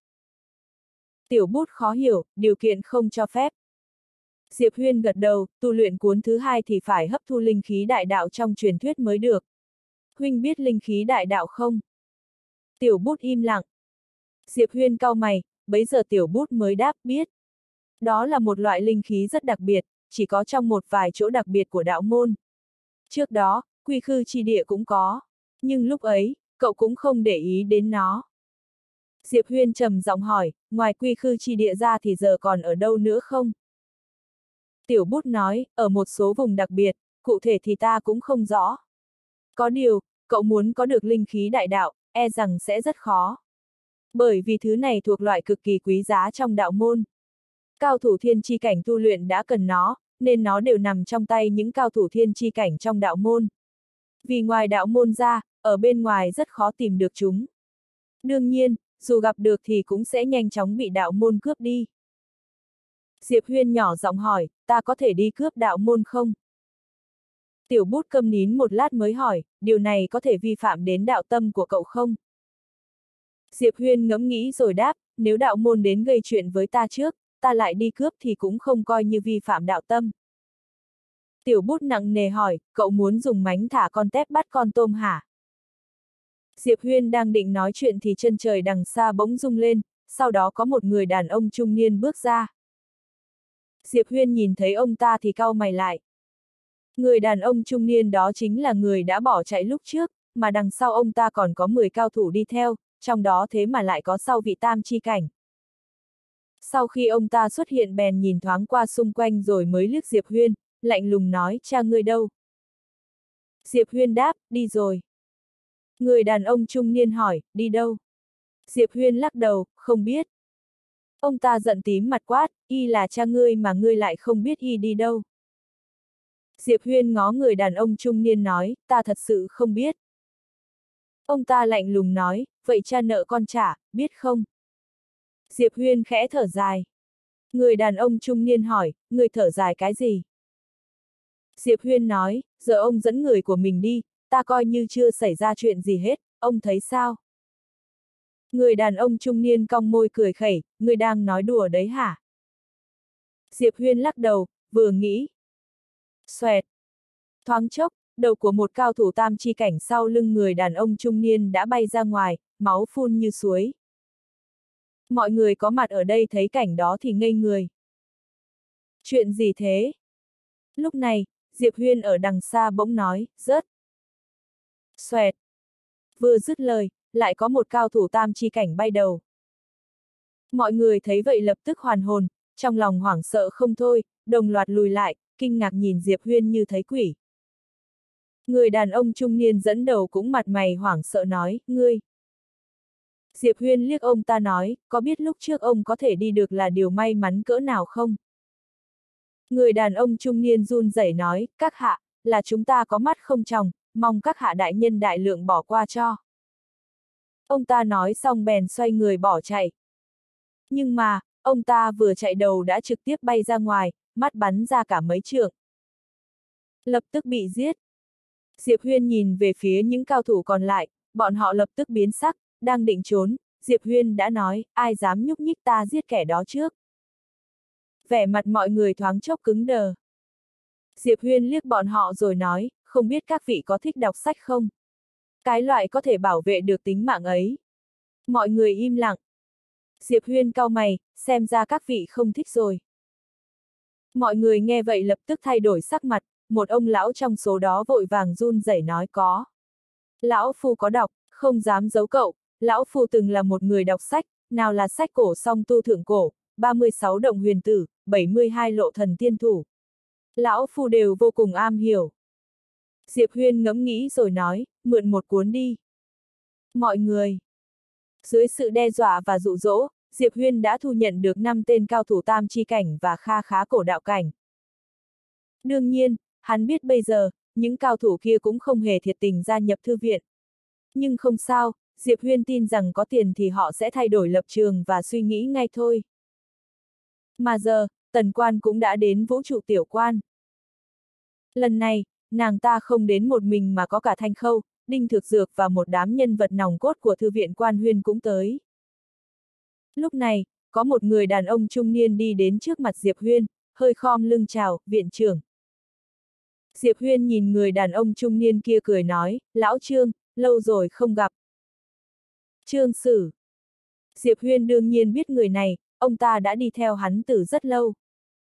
Speaker 1: Tiểu Bút khó hiểu, điều kiện không cho phép. Diệp Huyên gật đầu, tu luyện cuốn thứ hai thì phải hấp thu linh khí đại đạo trong truyền thuyết mới được. Huynh biết linh khí đại đạo không? Tiểu Bút im lặng. Diệp Huyên cau mày, bấy giờ Tiểu Bút mới đáp biết. Đó là một loại linh khí rất đặc biệt, chỉ có trong một vài chỗ đặc biệt của đạo môn. Trước đó, Quy Khư chi địa cũng có, nhưng lúc ấy, cậu cũng không để ý đến nó. Diệp Huyên trầm giọng hỏi, ngoài Quy Khư chi địa ra thì giờ còn ở đâu nữa không? Tiểu Bút nói, ở một số vùng đặc biệt, cụ thể thì ta cũng không rõ. Có điều, cậu muốn có được linh khí đại đạo, e rằng sẽ rất khó. Bởi vì thứ này thuộc loại cực kỳ quý giá trong đạo môn. Cao thủ thiên chi cảnh tu luyện đã cần nó, nên nó đều nằm trong tay những cao thủ thiên chi cảnh trong đạo môn. Vì ngoài đạo môn ra, ở bên ngoài rất khó tìm được chúng. Đương nhiên, dù gặp được thì cũng sẽ nhanh chóng bị đạo môn cướp đi. Diệp Huyên nhỏ giọng hỏi, ta có thể đi cướp đạo môn không? Tiểu Bút câm nín một lát mới hỏi, điều này có thể vi phạm đến đạo tâm của cậu không? Diệp Huyên ngẫm nghĩ rồi đáp, nếu đạo môn đến gây chuyện với ta trước, ta lại đi cướp thì cũng không coi như vi phạm đạo tâm. Tiểu Bút nặng nề hỏi, cậu muốn dùng mánh thả con tép bắt con tôm hả? Diệp Huyên đang định nói chuyện thì chân trời đằng xa bỗng rung lên, sau đó có một người đàn ông trung niên bước ra. Diệp Huyên nhìn thấy ông ta thì cau mày lại. Người đàn ông trung niên đó chính là người đã bỏ chạy lúc trước, mà đằng sau ông ta còn có mười cao thủ đi theo, trong đó thế mà lại có sau vị tam chi cảnh. Sau khi ông ta xuất hiện bèn nhìn thoáng qua xung quanh rồi mới liếc Diệp Huyên, lạnh lùng nói, cha ngươi đâu? Diệp Huyên đáp, đi rồi. Người đàn ông trung niên hỏi, đi đâu? Diệp Huyên lắc đầu, không biết. Ông ta giận tím mặt quát, y là cha ngươi mà ngươi lại không biết y đi đâu. Diệp Huyên ngó người đàn ông trung niên nói, ta thật sự không biết. Ông ta lạnh lùng nói, vậy cha nợ con trả, biết không? Diệp Huyên khẽ thở dài. Người đàn ông trung niên hỏi, người thở dài cái gì? Diệp Huyên nói, giờ ông dẫn người của mình đi, ta coi như chưa xảy ra chuyện gì hết, ông thấy sao? Người đàn ông trung niên cong môi cười khẩy, người đang nói đùa đấy hả? Diệp Huyên lắc đầu, vừa nghĩ. Xoẹt. Thoáng chốc, đầu của một cao thủ tam chi cảnh sau lưng người đàn ông trung niên đã bay ra ngoài, máu phun như suối. Mọi người có mặt ở đây thấy cảnh đó thì ngây người. Chuyện gì thế? Lúc này, Diệp Huyên ở đằng xa bỗng nói, rớt. Xoẹt. Vừa dứt lời, lại có một cao thủ tam chi cảnh bay đầu. Mọi người thấy vậy lập tức hoàn hồn, trong lòng hoảng sợ không thôi, đồng loạt lùi lại, kinh ngạc nhìn Diệp Huyên như thấy quỷ. Người đàn ông trung niên dẫn đầu cũng mặt mày hoảng sợ nói, ngươi. Diệp Huyên liếc ông ta nói, có biết lúc trước ông có thể đi được là điều may mắn cỡ nào không? Người đàn ông trung niên run rẩy nói, các hạ, là chúng ta có mắt không tròng, mong các hạ đại nhân đại lượng bỏ qua cho. Ông ta nói xong bèn xoay người bỏ chạy. Nhưng mà, ông ta vừa chạy đầu đã trực tiếp bay ra ngoài, mắt bắn ra cả mấy trượng. Lập tức bị giết. Diệp Huyên nhìn về phía những cao thủ còn lại, bọn họ lập tức biến sắc, đang định trốn, Diệp Huyên đã nói, ai dám nhúc nhích ta giết kẻ đó trước. Vẻ mặt mọi người thoáng chốc cứng đờ. Diệp Huyên liếc bọn họ rồi nói, không biết các vị có thích đọc sách không? Cái loại có thể bảo vệ được tính mạng ấy. Mọi người im lặng. Diệp Huyên cau mày, xem ra các vị không thích rồi. Mọi người nghe vậy lập tức thay đổi sắc mặt, một ông lão trong số đó vội vàng run rẩy nói có. Lão Phu có đọc, không dám giấu cậu, Lão Phu từng là một người đọc sách, nào là sách cổ song tu thượng cổ, ba mươi sáu động huyền tử, bảy mươi hai lộ thần tiên thủ. Lão Phu đều vô cùng am hiểu. Diệp Huyên ngẫm nghĩ rồi nói, mượn một cuốn đi. Mọi người. Dưới sự đe dọa và dụ dỗ, Diệp Huyên đã thu nhận được năm tên cao thủ tam chi cảnh và kha khá cổ đạo cảnh. Đương nhiên, hắn biết bây giờ, những cao thủ kia cũng không hề thiệt tình gia nhập thư viện. Nhưng không sao, Diệp Huyên tin rằng có tiền thì họ sẽ thay đổi lập trường và suy nghĩ ngay thôi. Mà giờ, Tần Quan cũng đã đến vũ trụ tiểu quan. Lần này, nàng ta không đến một mình mà có cả Thanh Khâu, Đinh Thực Dược và một đám nhân vật nòng cốt của thư viện Quan Huyên cũng tới. Lúc này, có một người đàn ông trung niên đi đến trước mặt Diệp Huyên, hơi khom lưng chào, viện trưởng. Diệp Huyên nhìn người đàn ông trung niên kia cười nói, lão Trương, lâu rồi không gặp. Trương Sử. Diệp Huyên đương nhiên biết người này, ông ta đã đi theo hắn từ rất lâu.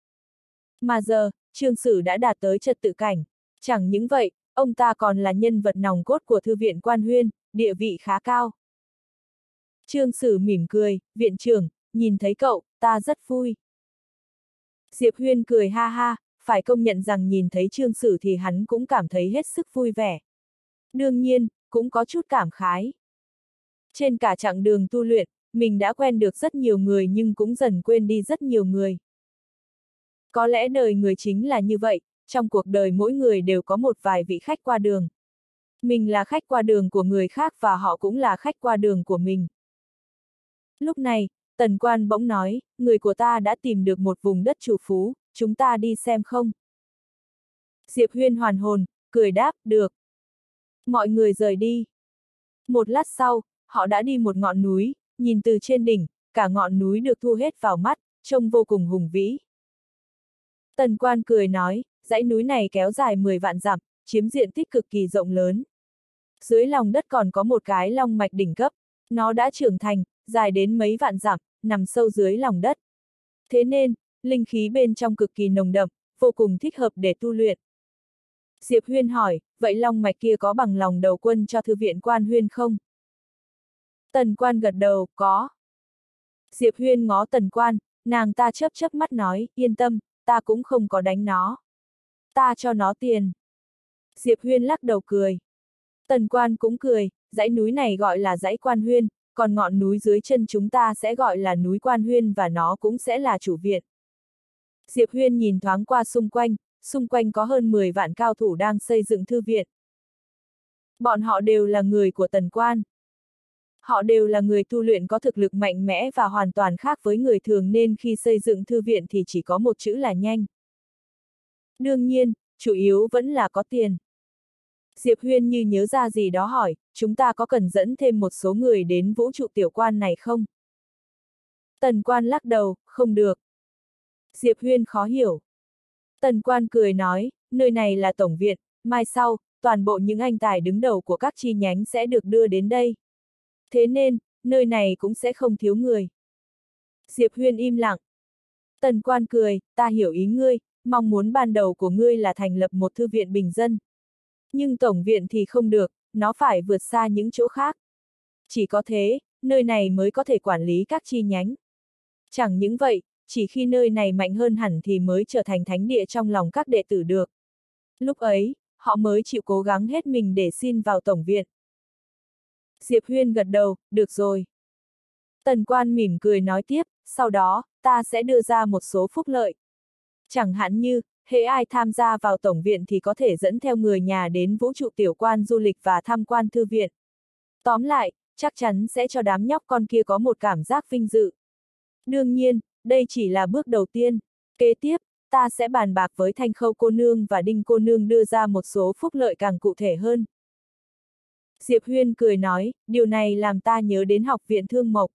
Speaker 1: Mà giờ, Trương Sử đã đạt tới trật tự cảnh. Chẳng những vậy, ông ta còn là nhân vật nòng cốt của thư viện Quan Huyên, địa vị khá cao. Trương Sử mỉm cười, viện trưởng, nhìn thấy cậu, ta rất vui. Diệp Huyên cười ha ha, phải công nhận rằng nhìn thấy Trương Sử thì hắn cũng cảm thấy hết sức vui vẻ. Đương nhiên, cũng có chút cảm khái. Trên cả chặng đường tu luyện, mình đã quen được rất nhiều người nhưng cũng dần quên đi rất nhiều người. Có lẽ đời người chính là như vậy, trong cuộc đời mỗi người đều có một vài vị khách qua đường. Mình là khách qua đường của người khác và họ cũng là khách qua đường của mình. Lúc này, Tần Quan bỗng nói, người của ta đã tìm được một vùng đất chủ phú, chúng ta đi xem không? Diệp Huyên hoàn hồn, cười đáp, được. Mọi người rời đi. Một lát sau, họ đã đi một ngọn núi, nhìn từ trên đỉnh, cả ngọn núi được thu hết vào mắt, trông vô cùng hùng vĩ. Tần Quan cười nói, dãy núi này kéo dài mười vạn dặm, chiếm diện tích cực kỳ rộng lớn. Dưới lòng đất còn có một cái long mạch đỉnh cấp, nó đã trưởng thành, dài đến mấy vạn dặm, nằm sâu dưới lòng đất. Thế nên, linh khí bên trong cực kỳ nồng đậm, vô cùng thích hợp để tu luyện. Diệp Huyên hỏi, vậy long mạch kia có bằng lòng đầu quân cho thư viện Quan Huyên không? Tần Quan gật đầu, có. Diệp Huyên ngó Tần Quan, nàng ta chớp chớp mắt nói, yên tâm, ta cũng không có đánh nó. Ta cho nó tiền. Diệp Huyên lắc đầu cười. Tần Quan cũng cười, dãy núi này gọi là dãy Quan Huyên, còn ngọn núi dưới chân chúng ta sẽ gọi là núi Quan Huyên và nó cũng sẽ là chủ viện. Diệp Huyên nhìn thoáng qua xung quanh, xung quanh có hơn mười vạn cao thủ đang xây dựng thư viện. Bọn họ đều là người của Tần Quan. Họ đều là người tu luyện có thực lực mạnh mẽ và hoàn toàn khác với người thường nên khi xây dựng thư viện thì chỉ có một chữ là nhanh. Đương nhiên, chủ yếu vẫn là có tiền. Diệp Huyên như nhớ ra gì đó hỏi, chúng ta có cần dẫn thêm một số người đến vũ trụ tiểu quan này không? Tần Quan lắc đầu, không được. Diệp Huyên khó hiểu. Tần Quan cười nói, nơi này là tổng viện, mai sau, toàn bộ những anh tài đứng đầu của các chi nhánh sẽ được đưa đến đây. Thế nên, nơi này cũng sẽ không thiếu người. Diệp Huyên im lặng. Tần Quan cười, ta hiểu ý ngươi, mong muốn ban đầu của ngươi là thành lập một thư viện bình dân. Nhưng tổng viện thì không được, nó phải vượt xa những chỗ khác. Chỉ có thế, nơi này mới có thể quản lý các chi nhánh. Chẳng những vậy, chỉ khi nơi này mạnh hơn hẳn thì mới trở thành thánh địa trong lòng các đệ tử được. Lúc ấy, họ mới chịu cố gắng hết mình để xin vào tổng viện. Diệp Huyên gật đầu, được rồi. Tần Quan mỉm cười nói tiếp, sau đó, ta sẽ đưa ra một số phúc lợi. Chẳng hạn như, hễ ai tham gia vào tổng viện thì có thể dẫn theo người nhà đến vũ trụ tiểu quan du lịch và tham quan thư viện. Tóm lại, chắc chắn sẽ cho đám nhóc con kia có một cảm giác vinh dự. Đương nhiên, đây chỉ là bước đầu tiên. Kế tiếp, ta sẽ bàn bạc với Thanh Khâu cô nương và Đinh cô nương đưa ra một số phúc lợi càng cụ thể hơn. Diệp Huyên cười nói, điều này làm ta nhớ đến học viện Thương Mộc.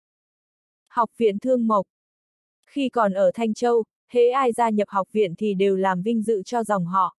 Speaker 1: Học viện Thương Mộc. Khi còn ở Thanh Châu, hễ ai gia nhập học viện thì đều làm vinh dự cho dòng họ.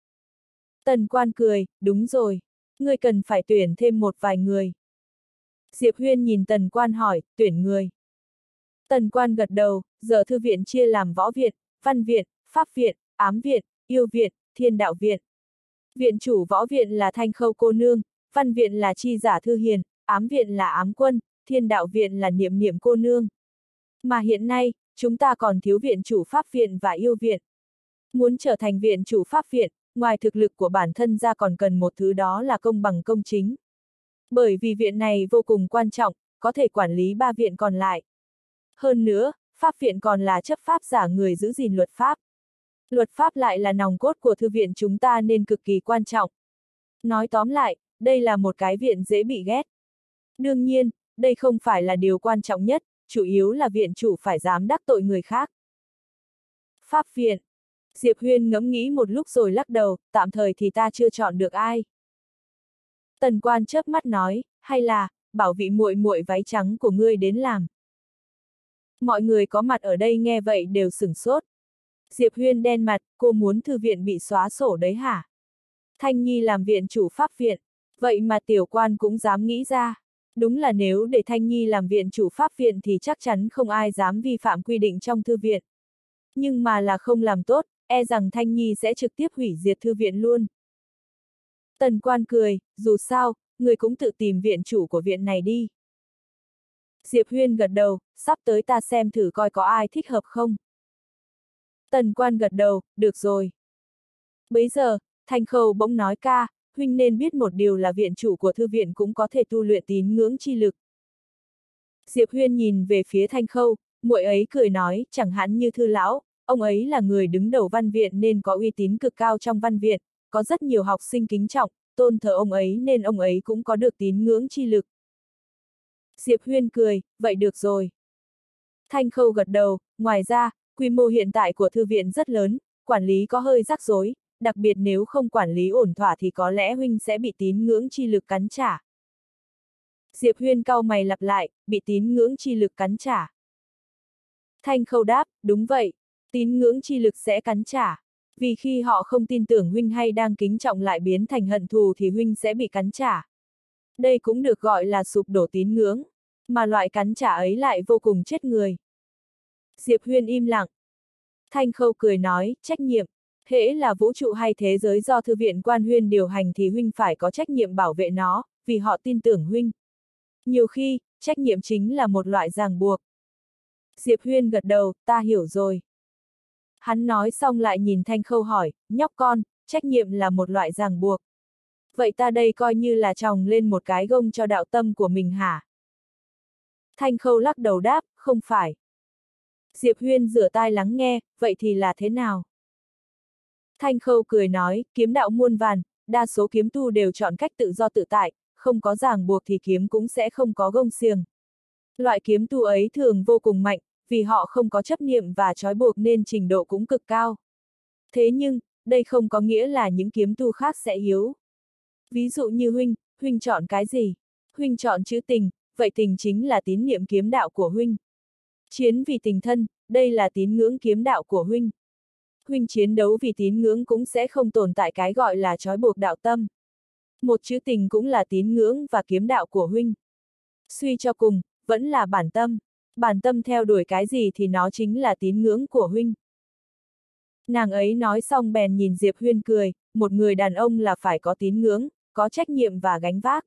Speaker 1: Tần Quan cười, đúng rồi, ngươi cần phải tuyển thêm một vài người. Diệp Huyên nhìn Tần Quan hỏi, tuyển người. Tần Quan gật đầu, giờ thư viện chia làm võ viện, văn viện, pháp viện, ám viện, yêu viện, thiên đạo viện. Viện chủ võ viện là Thanh Khâu cô nương, văn viện là Chi Giả Thư Hiền, ám viện là Ám Quân, thiên đạo viện là Niệm Niệm cô nương. Mà hiện nay, chúng ta còn thiếu viện chủ pháp viện và yêu viện. Muốn trở thành viện chủ pháp viện, ngoài thực lực của bản thân ra còn cần một thứ đó là công bằng công chính. Bởi vì viện này vô cùng quan trọng, có thể quản lý ba viện còn lại. Hơn nữa, pháp viện còn là chấp pháp giả người giữ gìn luật pháp. Luật pháp lại là nòng cốt của thư viện chúng ta nên cực kỳ quan trọng. Nói tóm lại, đây là một cái viện dễ bị ghét. Đương nhiên, đây không phải là điều quan trọng nhất, chủ yếu là viện chủ phải dám đắc tội người khác. Pháp viện. Diệp Huyên ngẫm nghĩ một lúc rồi lắc đầu, tạm thời thì ta chưa chọn được ai. Tần Quan chớp mắt nói, hay là, bảo vị muội muội váy trắng của ngươi đến làm. Mọi người có mặt ở đây nghe vậy đều sửng sốt. Diệp Huyên đen mặt, cô muốn thư viện bị xóa sổ đấy hả? Thanh Nhi làm viện chủ pháp viện, vậy mà tiểu quan cũng dám nghĩ ra. Đúng là nếu để Thanh Nhi làm viện chủ pháp viện thì chắc chắn không ai dám vi phạm quy định trong thư viện. Nhưng mà là không làm tốt, e rằng Thanh Nhi sẽ trực tiếp hủy diệt thư viện luôn. Tần Quan cười, dù sao, người cũng tự tìm viện chủ của viện này đi. Diệp Huyên gật đầu, sắp tới ta xem thử coi có ai thích hợp không. Tần Quan gật đầu, được rồi. Bấy giờ, Thanh Khâu bỗng nói ca, huynh nên biết một điều là viện chủ của thư viện cũng có thể tu luyện tín ngưỡng chi lực. Diệp Huyên nhìn về phía Thanh Khâu, muội ấy cười nói, chẳng hạn như Thư lão, ông ấy là người đứng đầu văn viện nên có uy tín cực cao trong văn viện, có rất nhiều học sinh kính trọng, tôn thờ ông ấy nên ông ấy cũng có được tín ngưỡng chi lực. Diệp Huyên cười, vậy được rồi. Thanh Khâu gật đầu, ngoài ra, quy mô hiện tại của thư viện rất lớn, quản lý có hơi rắc rối, đặc biệt nếu không quản lý ổn thỏa thì có lẽ huynh sẽ bị tín ngưỡng chi lực cắn trả. Diệp Huyên cau mày lặp lại, bị tín ngưỡng chi lực cắn trả. Thanh Khâu đáp, đúng vậy, tín ngưỡng chi lực sẽ cắn trả. Vì khi họ không tin tưởng huynh hay đang kính trọng lại biến thành hận thù thì huynh sẽ bị cắn trả. Đây cũng được gọi là sụp đổ tín ngưỡng, mà loại cắn trả ấy lại vô cùng chết người. Diệp Huyên im lặng. Thanh Khâu cười nói, trách nhiệm, hễ là vũ trụ hay thế giới do thư viện Quan Huyên điều hành thì huynh phải có trách nhiệm bảo vệ nó, vì họ tin tưởng huynh. Nhiều khi, trách nhiệm chính là một loại ràng buộc. Diệp Huyên gật đầu, ta hiểu rồi. Hắn nói xong lại nhìn Thanh Khâu hỏi, nhóc con, trách nhiệm là một loại ràng buộc. Vậy ta đây coi như là tròng lên một cái gông cho đạo tâm của mình hả? Thanh Khâu lắc đầu đáp, không phải. Diệp Huyên rửa tai lắng nghe, vậy thì là thế nào? Thanh Khâu cười nói, kiếm đạo muôn vàn, đa số kiếm tu đều chọn cách tự do tự tại, không có ràng buộc thì kiếm cũng sẽ không có gông xiềng. Loại kiếm tu ấy thường vô cùng mạnh, vì họ không có chấp niệm và trói buộc nên trình độ cũng cực cao. Thế nhưng, đây không có nghĩa là những kiếm tu khác sẽ yếu. Ví dụ như huynh, huynh chọn cái gì? Huynh chọn chữ tình, vậy tình chính là tín niệm kiếm đạo của huynh. Chiến vì tình thân, đây là tín ngưỡng kiếm đạo của huynh. Huynh chiến đấu vì tín ngưỡng cũng sẽ không tồn tại cái gọi là trói buộc đạo tâm. Một chữ tình cũng là tín ngưỡng và kiếm đạo của huynh. Suy cho cùng, vẫn là bản tâm. Bản tâm theo đuổi cái gì thì nó chính là tín ngưỡng của huynh. Nàng ấy nói xong bèn nhìn Diệp Huyên cười, một người đàn ông là phải có tín ngưỡng, có trách nhiệm và gánh vác.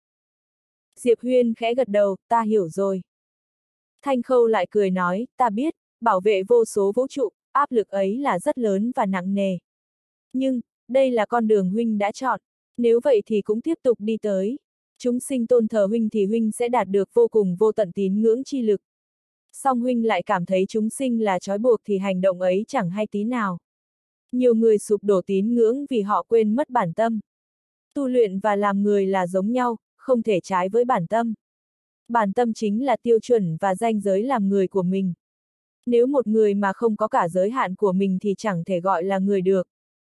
Speaker 1: Diệp Huyên khẽ gật đầu, ta hiểu rồi. Thanh Khâu lại cười nói, ta biết, bảo vệ vô số vũ trụ, áp lực ấy là rất lớn và nặng nề. Nhưng, đây là con đường huynh đã chọn, nếu vậy thì cũng tiếp tục đi tới. Chúng sinh tôn thờ huynh thì huynh sẽ đạt được vô cùng vô tận tín ngưỡng chi lực. Song huynh lại cảm thấy chúng sinh là trói buộc thì hành động ấy chẳng hay tí nào. Nhiều người sụp đổ tín ngưỡng vì họ quên mất bản tâm. Tu luyện và làm người là giống nhau, không thể trái với bản tâm. Bản tâm chính là tiêu chuẩn và ranh giới làm người của mình. Nếu một người mà không có cả giới hạn của mình thì chẳng thể gọi là người được.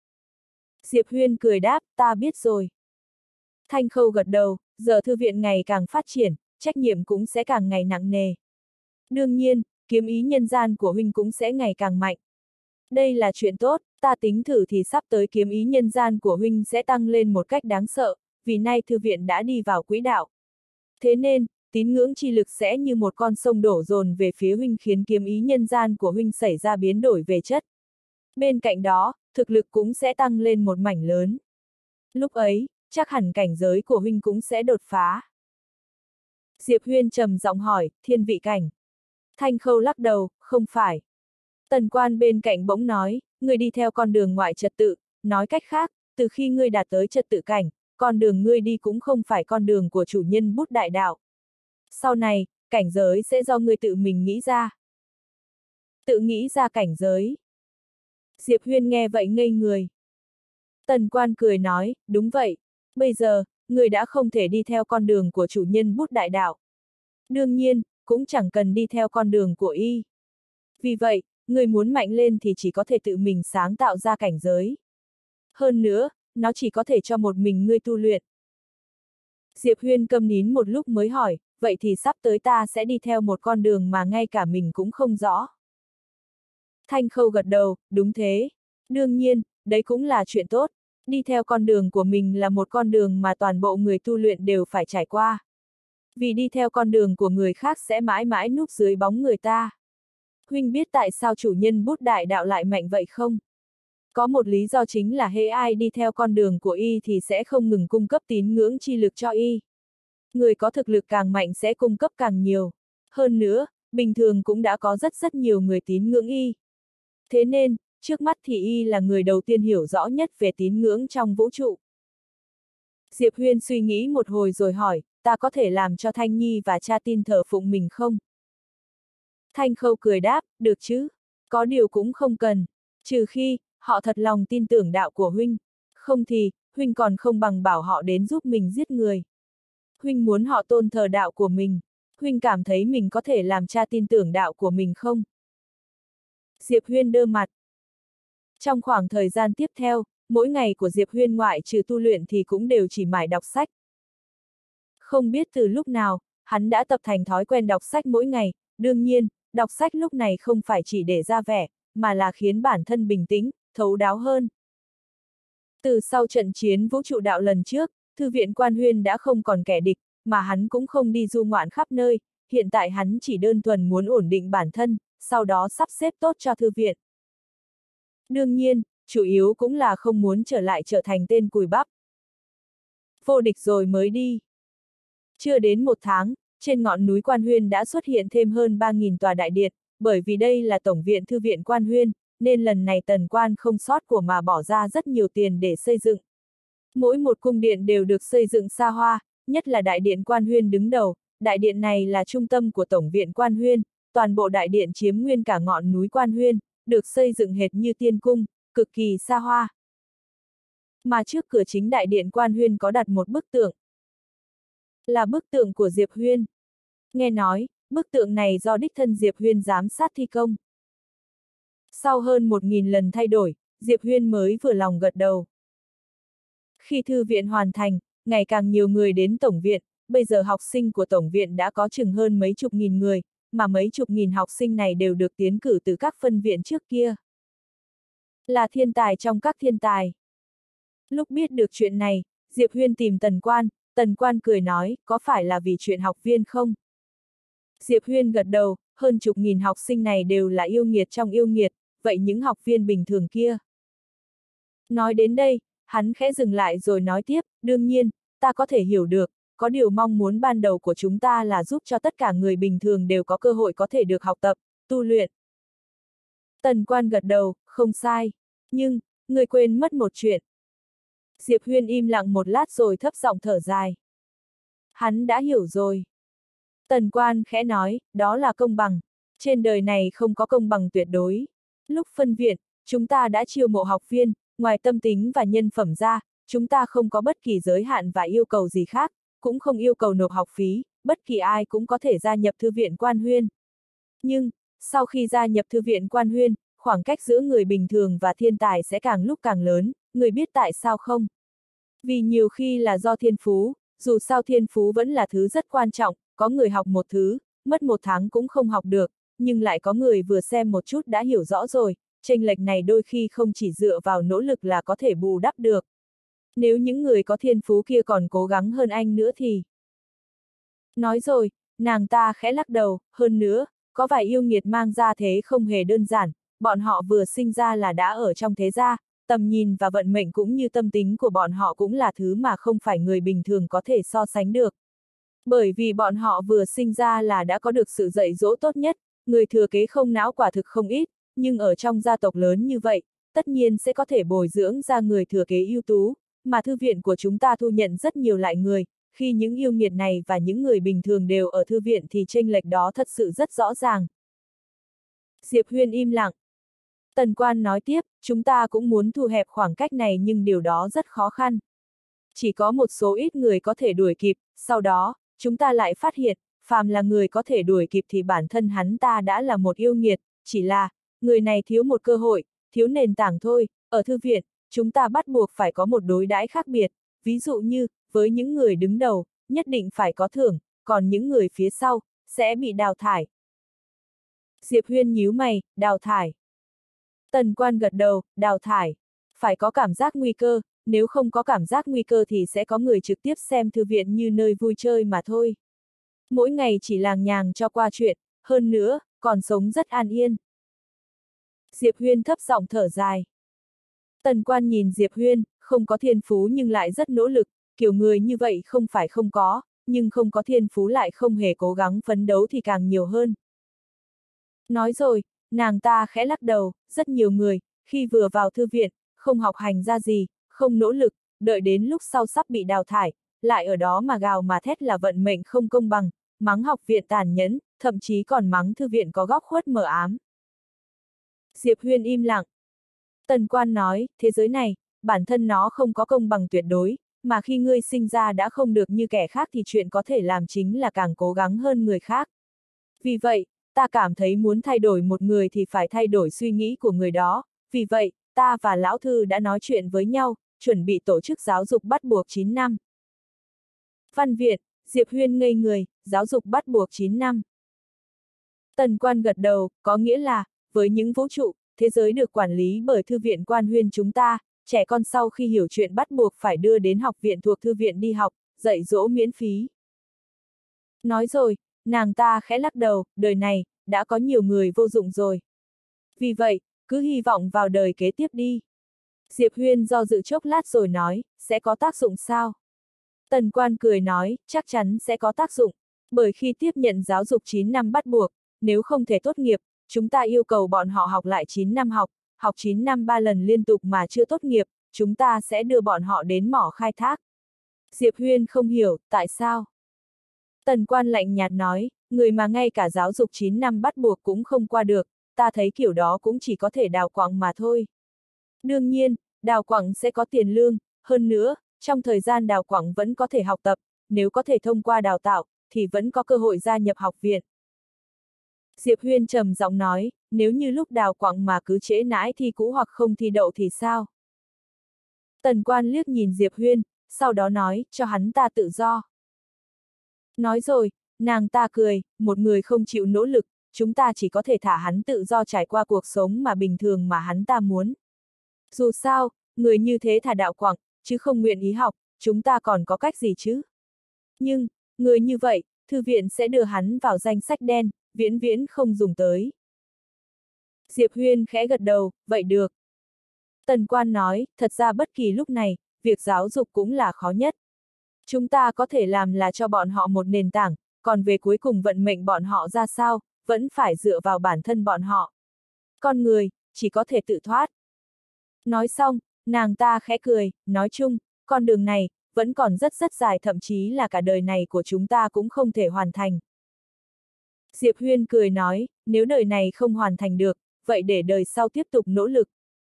Speaker 1: Diệp Huyên cười đáp, ta biết rồi. Thanh Khâu gật đầu, giờ thư viện ngày càng phát triển, trách nhiệm cũng sẽ càng ngày nặng nề. Đương nhiên, kiếm ý nhân gian của huynh cũng sẽ ngày càng mạnh. Đây là chuyện tốt, ta tính thử thì sắp tới kiếm ý nhân gian của huynh sẽ tăng lên một cách đáng sợ, vì nay thư viện đã đi vào quỹ đạo. Thế nên, tín ngưỡng chi lực sẽ như một con sông đổ dồn về phía huynh khiến kiếm ý nhân gian của huynh xảy ra biến đổi về chất. Bên cạnh đó, thực lực cũng sẽ tăng lên một mảnh lớn. Lúc ấy, chắc hẳn cảnh giới của huynh cũng sẽ đột phá. Diệp Huyên trầm giọng hỏi, thiên vị cảnh. Thanh Khâu lắc đầu, không phải. Tần Quan bên cạnh bỗng nói, ngươi đi theo con đường ngoại trật tự, nói cách khác, từ khi ngươi đạt tới trật tự cảnh, con đường ngươi đi cũng không phải con đường của chủ nhân bút đại đạo. Sau này, cảnh giới sẽ do ngươi tự mình nghĩ ra. Tự nghĩ ra cảnh giới. Diệp Huyên nghe vậy ngây người. Tần Quan cười nói, đúng vậy, bây giờ, ngươi đã không thể đi theo con đường của chủ nhân bút đại đạo. Đương nhiên, cũng chẳng cần đi theo con đường của y. Vì vậy, ngươi muốn mạnh lên thì chỉ có thể tự mình sáng tạo ra cảnh giới. Hơn nữa, nó chỉ có thể cho một mình ngươi tu luyện. Diệp Huyên câm nín một lúc mới hỏi, vậy thì sắp tới ta sẽ đi theo một con đường mà ngay cả mình cũng không rõ. Thanh Khâu gật đầu, đúng thế. Đương nhiên, đấy cũng là chuyện tốt. Đi theo con đường của mình là một con đường mà toàn bộ người tu luyện đều phải trải qua. Vì đi theo con đường của người khác sẽ mãi mãi núp dưới bóng người ta. Huynh biết tại sao chủ nhân bút đại đạo lại mạnh vậy không? Có một lý do chính là hễ ai đi theo con đường của y thì sẽ không ngừng cung cấp tín ngưỡng chi lực cho y. Người có thực lực càng mạnh sẽ cung cấp càng nhiều. Hơn nữa, bình thường cũng đã có rất rất nhiều người tín ngưỡng y. Thế nên, trước mắt thì y là người đầu tiên hiểu rõ nhất về tín ngưỡng trong vũ trụ. Diệp Huyên suy nghĩ một hồi rồi hỏi, ta có thể làm cho Thanh Nhi và cha tin thờ phụng mình không? Thanh Khâu cười đáp, được chứ, có điều cũng không cần, trừ khi, họ thật lòng tin tưởng đạo của huynh, không thì, huynh còn không bằng bảo họ đến giúp mình giết người. Huynh muốn họ tôn thờ đạo của mình, huynh cảm thấy mình có thể làm cha tin tưởng đạo của mình không? Diệp Huyên đơ mặt. Trong khoảng thời gian tiếp theo, mỗi ngày của Diệp Huyên ngoại trừ tu luyện thì cũng đều chỉ mải đọc sách. Không biết từ lúc nào, hắn đã tập thành thói quen đọc sách mỗi ngày, đương nhiên, đọc sách lúc này không phải chỉ để ra vẻ, mà là khiến bản thân bình tĩnh, thấu đáo hơn. Từ sau trận chiến vũ trụ đạo lần trước, thư viện Quan Huyên đã không còn kẻ địch, mà hắn cũng không đi du ngoạn khắp nơi, hiện tại hắn chỉ đơn thuần muốn ổn định bản thân, sau đó sắp xếp tốt cho thư viện. Đương nhiên, chủ yếu cũng là không muốn trở lại trở thành tên cùi bắp. Vô địch rồi mới đi. Chưa đến một tháng, trên ngọn núi Quan Huyên đã xuất hiện thêm hơn ba nghìn tòa đại điện, bởi vì đây là tổng viện thư viện Quan Huyên, nên lần này Tần Quan không sót của mà bỏ ra rất nhiều tiền để xây dựng. Mỗi một cung điện đều được xây dựng xa hoa, nhất là đại điện Quan Huyên đứng đầu, đại điện này là trung tâm của Tổng viện Quan Huyên, toàn bộ đại điện chiếm nguyên cả ngọn núi Quan Huyên, được xây dựng hệt như tiên cung, cực kỳ xa hoa. Mà trước cửa chính đại điện Quan Huyên có đặt một bức tượng. Là bức tượng của Diệp Huyên. Nghe nói, bức tượng này do đích thân Diệp Huyên giám sát thi công. Sau hơn một nghìn lần thay đổi, Diệp Huyên mới vừa lòng gật đầu. Khi thư viện hoàn thành, ngày càng nhiều người đến tổng viện, bây giờ học sinh của tổng viện đã có chừng hơn mấy chục nghìn người, mà mấy chục nghìn học sinh này đều được tiến cử từ các phân viện trước kia. Là thiên tài trong các thiên tài. Lúc biết được chuyện này, Diệp Huyên tìm Tần Quan, Tần Quan cười nói, có phải là vì chuyện học viên không? Diệp Huyên gật đầu, hơn chục nghìn học sinh này đều là yêu nghiệt trong yêu nghiệt, vậy những học viên bình thường kia. Nói đến đây, hắn khẽ dừng lại rồi nói tiếp, đương nhiên, ta có thể hiểu được, có điều mong muốn ban đầu của chúng ta là giúp cho tất cả người bình thường đều có cơ hội có thể được học tập, tu luyện. Tần Quan gật đầu, không sai, nhưng, người quên mất một chuyện. Diệp Huyên im lặng một lát rồi thấp giọng thở dài. Hắn đã hiểu rồi. Tần Quan khẽ nói, đó là công bằng. Trên đời này không có công bằng tuyệt đối. Lúc phân viện, chúng ta đã chiêu mộ học viên, ngoài tâm tính và nhân phẩm ra, chúng ta không có bất kỳ giới hạn và yêu cầu gì khác, cũng không yêu cầu nộp học phí, bất kỳ ai cũng có thể gia nhập thư viện Quan Huyên. Nhưng, sau khi gia nhập thư viện Quan Huyên, khoảng cách giữa người bình thường và thiên tài sẽ càng lúc càng lớn, người biết tại sao không? Vì nhiều khi là do thiên phú, dù sao thiên phú vẫn là thứ rất quan trọng, có người học một thứ, mất một tháng cũng không học được, nhưng lại có người vừa xem một chút đã hiểu rõ rồi, chênh lệch này đôi khi không chỉ dựa vào nỗ lực là có thể bù đắp được. Nếu những người có thiên phú kia còn cố gắng hơn anh nữa thì... Nói rồi, nàng ta khẽ lắc đầu, hơn nữa, có vài yêu nghiệt mang ra thế không hề đơn giản, bọn họ vừa sinh ra là đã ở trong thế gia, tầm nhìn và vận mệnh cũng như tâm tính của bọn họ cũng là thứ mà không phải người bình thường có thể so sánh được. Bởi vì bọn họ vừa sinh ra là đã có được sự dạy dỗ tốt nhất, người thừa kế không não quả thực không ít, nhưng ở trong gia tộc lớn như vậy, tất nhiên sẽ có thể bồi dưỡng ra người thừa kế ưu tú, mà thư viện của chúng ta thu nhận rất nhiều loại người, khi những yêu nghiệt này và những người bình thường đều ở thư viện thì chênh lệch đó thật sự rất rõ ràng. Diệp Huyên im lặng. Tần Quan nói tiếp, chúng ta cũng muốn thu hẹp khoảng cách này nhưng điều đó rất khó khăn. Chỉ có một số ít người có thể đuổi kịp, sau đó, chúng ta lại phát hiện, phàm là người có thể đuổi kịp thì bản thân hắn ta đã là một yêu nghiệt, chỉ là, người này thiếu một cơ hội, thiếu nền tảng thôi, ở thư viện, chúng ta bắt buộc phải có một đối đãi khác biệt, ví dụ như, với những người đứng đầu, nhất định phải có thưởng, còn những người phía sau, sẽ bị đào thải. Diệp Huyên nhíu mày, đào thải. Tần Quan gật đầu, đào thải. Phải có cảm giác nguy cơ, nếu không có cảm giác nguy cơ thì sẽ có người trực tiếp xem thư viện như nơi vui chơi mà thôi. Mỗi ngày chỉ làng nhàng cho qua chuyện, hơn nữa, còn sống rất an yên. Diệp Huyên thấp giọng thở dài. Tần Quan nhìn Diệp Huyên, không có thiên phú nhưng lại rất nỗ lực, kiểu người như vậy không phải không có, nhưng không có thiên phú lại không hề cố gắng phấn đấu thì càng nhiều hơn. Nói rồi, nàng ta khẽ lắc đầu, rất nhiều người, khi vừa vào thư viện, không học hành ra gì, không nỗ lực, đợi đến lúc sau sắp bị đào thải, lại ở đó mà gào mà thét là vận mệnh không công bằng, mắng học viện tàn nhẫn, thậm chí còn mắng thư viện có góc khuất mờ ám. Diệp Huyên im lặng. Tần Quan nói, thế giới này, bản thân nó không có công bằng tuyệt đối, mà khi ngươi sinh ra đã không được như kẻ khác thì chuyện có thể làm chính là càng cố gắng hơn người khác. Vì vậy, ta cảm thấy muốn thay đổi một người thì phải thay đổi suy nghĩ của người đó, vì vậy, ta và Lão Thư đã nói chuyện với nhau, chuẩn bị tổ chức giáo dục bắt buộc chín năm. Văn viện, Diệp Huyên ngây người, giáo dục bắt buộc chín năm. Tần Quan gật đầu, có nghĩa là, với những vũ trụ, thế giới được quản lý bởi Thư viện Quan Huyên chúng ta, trẻ con sau khi hiểu chuyện bắt buộc phải đưa đến học viện thuộc thư viện đi học, dạy dỗ miễn phí. Nói rồi, nàng ta khẽ lắc đầu, đời này, đã có nhiều người vô dụng rồi. Vì vậy, cứ hy vọng vào đời kế tiếp đi. Diệp Huyên do dự chốc lát rồi nói, sẽ có tác dụng sao? Tần Quan cười nói, chắc chắn sẽ có tác dụng, bởi khi tiếp nhận giáo dục chín năm bắt buộc, nếu không thể tốt nghiệp, chúng ta yêu cầu bọn họ học lại chín năm học, học chín năm ba lần liên tục mà chưa tốt nghiệp, chúng ta sẽ đưa bọn họ đến mỏ khai thác. Diệp Huyên không hiểu, tại sao? Tần Quan lạnh nhạt nói, người mà ngay cả giáo dục chín năm bắt buộc cũng không qua được, ta thấy kiểu đó cũng chỉ có thể đào quặng mà thôi. Đương nhiên, đào quặng sẽ có tiền lương, hơn nữa, trong thời gian đào quặng vẫn có thể học tập, nếu có thể thông qua đào tạo, thì vẫn có cơ hội gia nhập học viện. Diệp Huyên trầm giọng nói, nếu như lúc đào quặng mà cứ trễ nãi thi cũ hoặc không thi đậu thì sao? Tần Quan liếc nhìn Diệp Huyên, sau đó nói, cho hắn ta tự do. Nói rồi, nàng ta cười, một người không chịu nỗ lực, chúng ta chỉ có thể thả hắn tự do trải qua cuộc sống mà bình thường mà hắn ta muốn. Dù sao, người như thế thả đạo quặng, chứ không nguyện ý học, chúng ta còn có cách gì chứ? Nhưng, người như vậy, thư viện sẽ đưa hắn vào danh sách đen, viễn viễn không dùng tới. Diệp Huyên khẽ gật đầu, vậy được. Tần Quan nói, thật ra bất kỳ lúc này, việc giáo dục cũng là khó nhất. Chúng ta có thể làm là cho bọn họ một nền tảng, còn về cuối cùng vận mệnh bọn họ ra sao, vẫn phải dựa vào bản thân bọn họ. Con người, chỉ có thể tự thoát. Nói xong, nàng ta khẽ cười, nói chung, con đường này, vẫn còn rất rất dài, thậm chí là cả đời này của chúng ta cũng không thể hoàn thành. Diệp Huyên cười nói, nếu đời này không hoàn thành được, vậy để đời sau tiếp tục nỗ lực.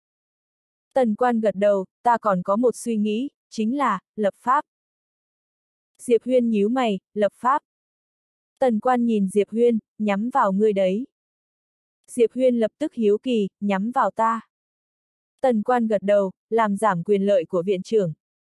Speaker 1: Tần Quan gật đầu, ta còn có một suy nghĩ, chính là, lập pháp. Diệp Huyên nhíu mày, lập pháp. Tần Quan nhìn Diệp Huyên, nhắm vào ngươi đấy. Diệp Huyên lập tức hiếu kỳ, nhắm vào ta. Tần Quan gật đầu, làm giảm quyền lợi của viện trưởng.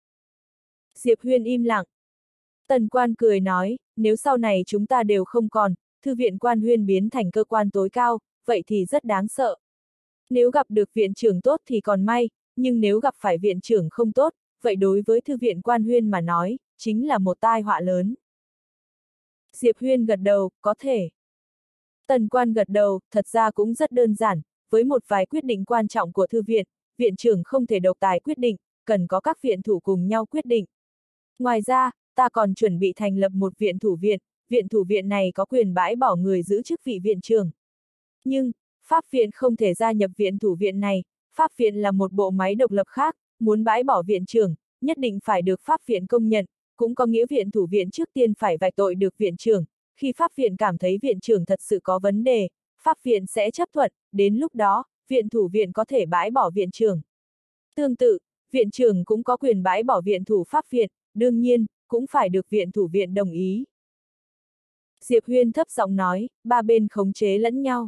Speaker 1: Diệp Huyên im lặng. Tần Quan cười nói, nếu sau này chúng ta đều không còn, thư viện Quan Huyên biến thành cơ quan tối cao, vậy thì rất đáng sợ. Nếu gặp được viện trưởng tốt thì còn may, nhưng nếu gặp phải viện trưởng không tốt, vậy đối với thư viện Quan Huyên mà nói, chính là một tai họa lớn. Diệp Huyên gật đầu, có thể. Tần Quan gật đầu, thật ra cũng rất đơn giản, với một vài quyết định quan trọng của thư viện, viện trưởng không thể độc tài quyết định, cần có các viện thủ cùng nhau quyết định. Ngoài ra, ta còn chuẩn bị thành lập một viện thủ viện, viện thủ viện này có quyền bãi bỏ người giữ chức vị viện trưởng. Nhưng, Pháp viện không thể gia nhập viện thủ viện này, Pháp viện là một bộ máy độc lập khác, muốn bãi bỏ viện trưởng, nhất định phải được Pháp viện công nhận, cũng có nghĩa viện thủ viện trước tiên phải vạch tội được viện trưởng, khi Pháp viện cảm thấy viện trưởng thật sự có vấn đề, Pháp viện sẽ chấp thuận, đến lúc đó, viện thủ viện có thể bãi bỏ viện trưởng. Tương tự, viện trưởng cũng có quyền bãi bỏ viện thủ Pháp viện, đương nhiên, cũng phải được viện thủ viện đồng ý. Diệp Huyên thấp giọng nói, ba bên khống chế lẫn nhau.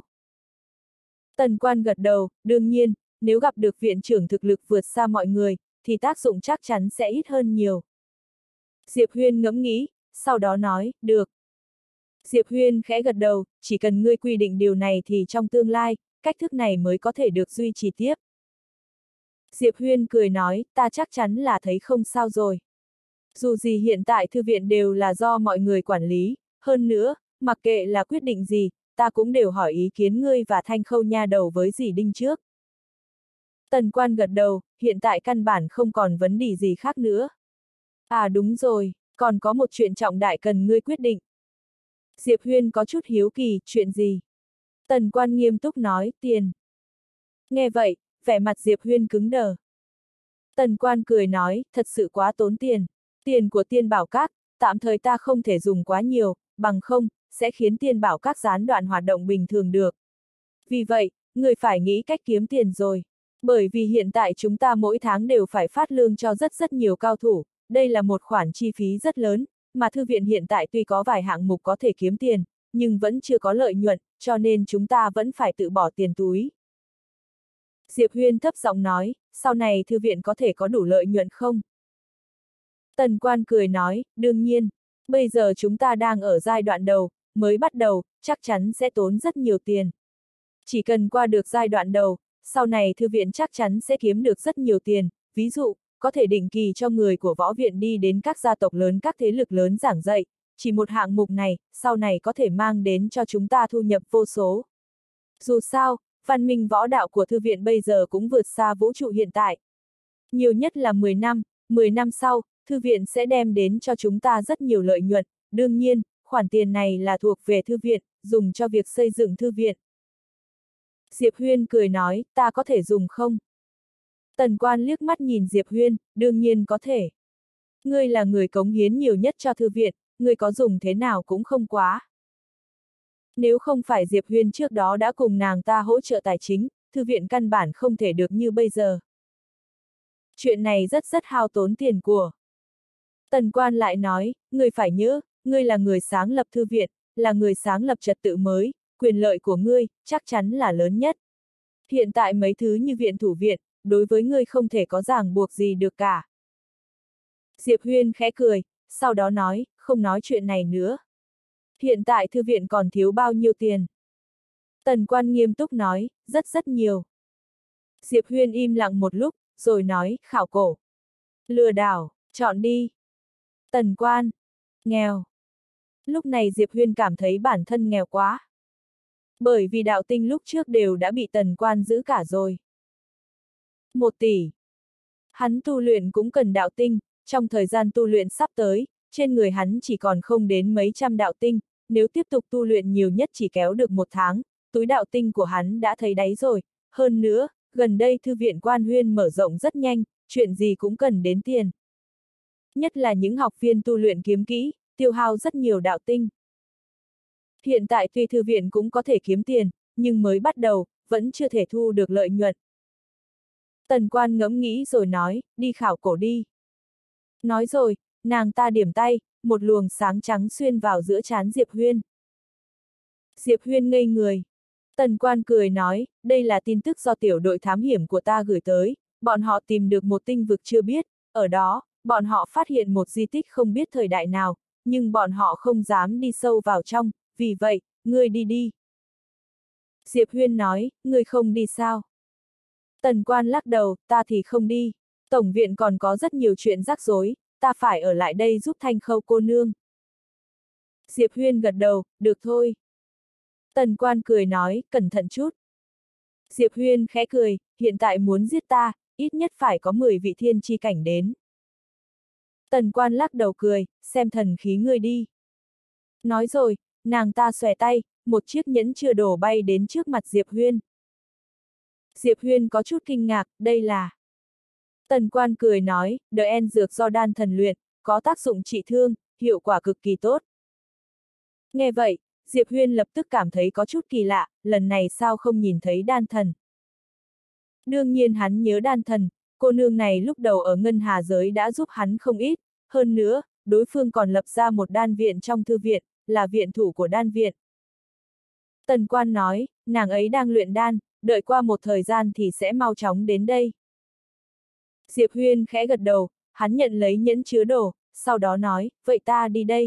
Speaker 1: Tần Quan gật đầu, đương nhiên, nếu gặp được viện trưởng thực lực vượt xa mọi người, thì tác dụng chắc chắn sẽ ít hơn nhiều. Diệp Huyên ngẫm nghĩ, sau đó nói, được. Diệp Huyên khẽ gật đầu, chỉ cần ngươi quy định điều này thì trong tương lai, cách thức này mới có thể được duy trì tiếp. Diệp Huyên cười nói, ta chắc chắn là thấy không sao rồi. Dù gì hiện tại thư viện đều là do mọi người quản lý, hơn nữa, mặc kệ là quyết định gì, ta cũng đều hỏi ý kiến ngươi và Thanh Khâu nha đầu với dì Đinh trước. Tần Quan gật đầu, hiện tại căn bản không còn vấn đề gì khác nữa. À đúng rồi, còn có một chuyện trọng đại cần ngươi quyết định. Diệp Huyên có chút hiếu kỳ, chuyện gì? Tần Quan nghiêm túc nói, tiền. Nghe vậy, vẻ mặt Diệp Huyên cứng đờ. Tần Quan cười nói, thật sự quá tốn tiền. Tiền của Tiên Bảo Các, tạm thời ta không thể dùng quá nhiều, bằng không, sẽ khiến Tiên Bảo Các gián đoạn hoạt động bình thường được. Vì vậy, người phải nghĩ cách kiếm tiền rồi. Bởi vì hiện tại chúng ta mỗi tháng đều phải phát lương cho rất rất nhiều cao thủ, đây là một khoản chi phí rất lớn, mà thư viện hiện tại tuy có vài hạng mục có thể kiếm tiền, nhưng vẫn chưa có lợi nhuận, cho nên chúng ta vẫn phải tự bỏ tiền túi. Diệp Huyên thấp giọng nói, sau này thư viện có thể có đủ lợi nhuận không? Tần Quan cười nói, đương nhiên, bây giờ chúng ta đang ở giai đoạn đầu, mới bắt đầu, chắc chắn sẽ tốn rất nhiều tiền. Chỉ cần qua được giai đoạn đầu, sau này thư viện chắc chắn sẽ kiếm được rất nhiều tiền, ví dụ, có thể định kỳ cho người của võ viện đi đến các gia tộc lớn, các thế lực lớn giảng dạy, chỉ một hạng mục này, sau này có thể mang đến cho chúng ta thu nhập vô số. Dù sao, văn minh võ đạo của thư viện bây giờ cũng vượt xa vũ trụ hiện tại. Nhiều nhất là mười năm, mười năm sau, thư viện sẽ đem đến cho chúng ta rất nhiều lợi nhuận, đương nhiên, khoản tiền này là thuộc về thư viện, dùng cho việc xây dựng thư viện. Diệp Huyên cười nói, ta có thể dùng không? Tần Quan liếc mắt nhìn Diệp Huyên, đương nhiên có thể. Ngươi là người cống hiến nhiều nhất cho thư viện, ngươi có dùng thế nào cũng không quá. Nếu không phải Diệp Huyên trước đó đã cùng nàng ta hỗ trợ tài chính, thư viện căn bản không thể được như bây giờ. Chuyện này rất rất hao tốn tiền của. Tần Quan lại nói, ngươi phải nhớ, ngươi là người sáng lập thư viện, là người sáng lập trật tự mới, quyền lợi của ngươi, chắc chắn là lớn nhất. Hiện tại mấy thứ như viện thủ viện, đối với ngươi không thể có ràng buộc gì được cả. Diệp Huyên khẽ cười, sau đó nói, không nói chuyện này nữa. Hiện tại thư viện còn thiếu bao nhiêu tiền? Tần Quan nghiêm túc nói, rất rất nhiều. Diệp Huyên im lặng một lúc, rồi nói, khảo cổ. Lừa đảo, chọn đi. Tần Quan, nghèo. Lúc này Diệp Huyên cảm thấy bản thân nghèo quá. Bởi vì đạo tinh lúc trước đều đã bị Tần Quan giữ cả rồi. Một tỷ. Hắn tu luyện cũng cần đạo tinh, trong thời gian tu luyện sắp tới, trên người hắn chỉ còn không đến mấy trăm đạo tinh, nếu tiếp tục tu luyện nhiều nhất chỉ kéo được một tháng, túi đạo tinh của hắn đã thấy đáy rồi. Hơn nữa, gần đây thư viện Quan Huyên mở rộng rất nhanh, chuyện gì cũng cần đến tiền. Nhất là những học viên tu luyện kiếm kỹ, tiêu hao rất nhiều đạo tinh. Hiện tại tuy thư viện cũng có thể kiếm tiền, nhưng mới bắt đầu, vẫn chưa thể thu được lợi nhuận. Tần Quan ngẫm nghĩ rồi nói, đi khảo cổ đi. Nói rồi, nàng ta điểm tay, một luồng sáng trắng xuyên vào giữa trán Diệp Huyên. Diệp Huyên ngây người. Tần Quan cười nói, đây là tin tức do tiểu đội thám hiểm của ta gửi tới, bọn họ tìm được một tinh vực chưa biết, ở đó, bọn họ phát hiện một di tích không biết thời đại nào, nhưng bọn họ không dám đi sâu vào trong, vì vậy, ngươi đi đi. Diệp Huyên nói, ngươi không đi sao? Tần Quan lắc đầu, ta thì không đi. Tổng viện còn có rất nhiều chuyện rắc rối, ta phải ở lại đây giúp Thanh Khâu cô nương. Diệp Huyên gật đầu, được thôi. Tần Quan cười nói, cẩn thận chút. Diệp Huyên khẽ cười, hiện tại muốn giết ta, ít nhất phải có mười vị thiên chi cảnh đến. Tần Quan lắc đầu cười, xem thần khí ngươi đi. Nói rồi, nàng ta xòe tay, một chiếc nhẫn chưa đổ bay đến trước mặt Diệp Huyên. Diệp Huyên có chút kinh ngạc, đây là... Tần Quan cười nói, đợi en dược do đan thần luyện, có tác dụng trị thương, hiệu quả cực kỳ tốt. Nghe vậy, Diệp Huyên lập tức cảm thấy có chút kỳ lạ, lần này sao không nhìn thấy đan thần. Đương nhiên hắn nhớ đan thần, cô nương này lúc đầu ở Ngân Hà giới đã giúp hắn không ít, hơn nữa, đối phương còn lập ra một đan viện trong thư viện, là viện thủ của đan viện. Tần Quan nói, nàng ấy đang luyện đan, đợi qua một thời gian thì sẽ mau chóng đến đây. Diệp Huyên khẽ gật đầu, hắn nhận lấy nhẫn chứa đồ, sau đó nói, vậy ta đi đây.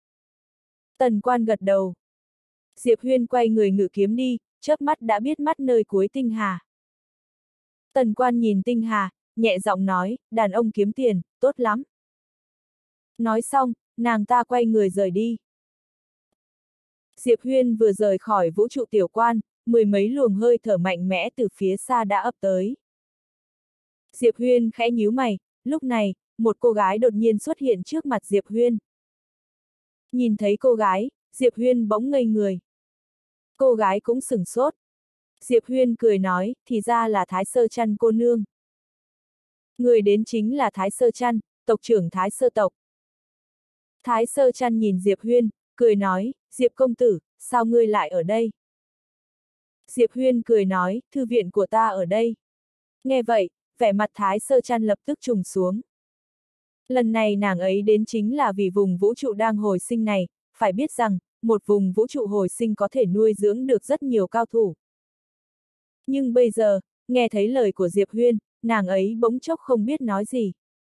Speaker 1: Tần Quan gật đầu. Diệp Huyên quay người ngự kiếm đi, chớp mắt đã biết mắt nơi cuối tinh hà. Tần Quan nhìn tinh hà, nhẹ giọng nói, đàn ông kiếm tiền, tốt lắm. Nói xong, nàng ta quay người rời đi. Diệp Huyên vừa rời khỏi vũ trụ tiểu quan, mười mấy luồng hơi thở mạnh mẽ từ phía xa đã ập tới. Diệp Huyên khẽ nhíu mày, lúc này, một cô gái đột nhiên xuất hiện trước mặt Diệp Huyên. Nhìn thấy cô gái, Diệp Huyên bỗng ngây người. Cô gái cũng sửng sốt. Diệp Huyên cười nói, thì ra là Thái Sơ Chăn cô nương. Người đến chính là Thái Sơ Chăn, tộc trưởng Thái Sơ tộc. Thái Sơ Chăn nhìn Diệp Huyên, cười nói, Diệp công tử, sao ngươi lại ở đây? Diệp Huyên cười nói, thư viện của ta ở đây. Nghe vậy, vẻ mặt Thái Sơ Chăn lập tức trùng xuống. Lần này nàng ấy đến chính là vì vùng vũ trụ đang hồi sinh này, phải biết rằng, một vùng vũ trụ hồi sinh có thể nuôi dưỡng được rất nhiều cao thủ. Nhưng bây giờ, nghe thấy lời của Diệp Huyên, nàng ấy bỗng chốc không biết nói gì.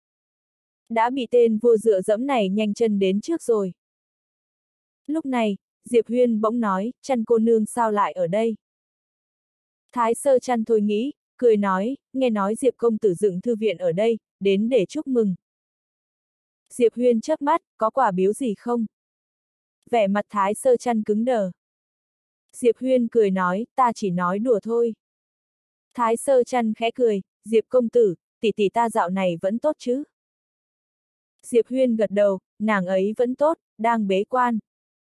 Speaker 1: Đã bị tên vua dựa dẫm này nhanh chân đến trước rồi. Lúc này, Diệp Huyên bỗng nói, Chăn cô nương sao lại ở đây? Thái Sơ Chăn thôi nghĩ, cười nói, nghe nói Diệp công tử dựng thư viện ở đây, đến để chúc mừng. Diệp Huyên chớp mắt, có quà biếu gì không? Vẻ mặt Thái Sơ Chăn cứng đờ. Diệp Huyên cười nói, ta chỉ nói đùa thôi. Thái Sơ Chăn khẽ cười, Diệp công tử, tỷ tỷ ta dạo này vẫn tốt chứ? Diệp Huyên gật đầu, nàng ấy vẫn tốt, đang bế quan.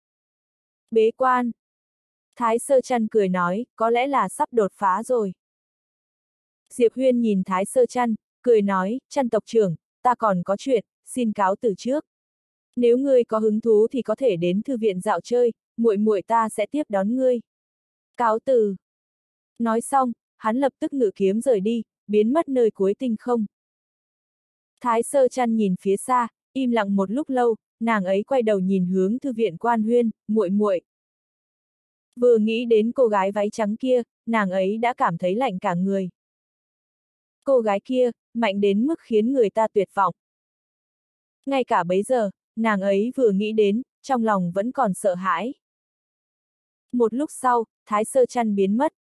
Speaker 1: Bế quan. Thái Sơ Chăn cười nói, có lẽ là sắp đột phá rồi. Diệp Huyên nhìn Thái Sơ Chăn, cười nói, Chăn tộc trưởng, ta còn có chuyện, xin cáo từ trước. Nếu ngươi có hứng thú thì có thể đến thư viện dạo chơi, muội muội ta sẽ tiếp đón ngươi. Cáo từ. Nói xong, hắn lập tức ngự kiếm rời đi, biến mất nơi cuối tinh không. Thái Sơ Trăn nhìn phía xa, im lặng một lúc lâu, nàng ấy quay đầu nhìn hướng thư viện Quan Huyên, muội muội. Vừa nghĩ đến cô gái váy trắng kia, nàng ấy đã cảm thấy lạnh cả người. Cô gái kia, mạnh đến mức khiến người ta tuyệt vọng. Ngay cả bấy giờ, nàng ấy vừa nghĩ đến, trong lòng vẫn còn sợ hãi. Một lúc sau, Thái Sơ Trăn biến mất.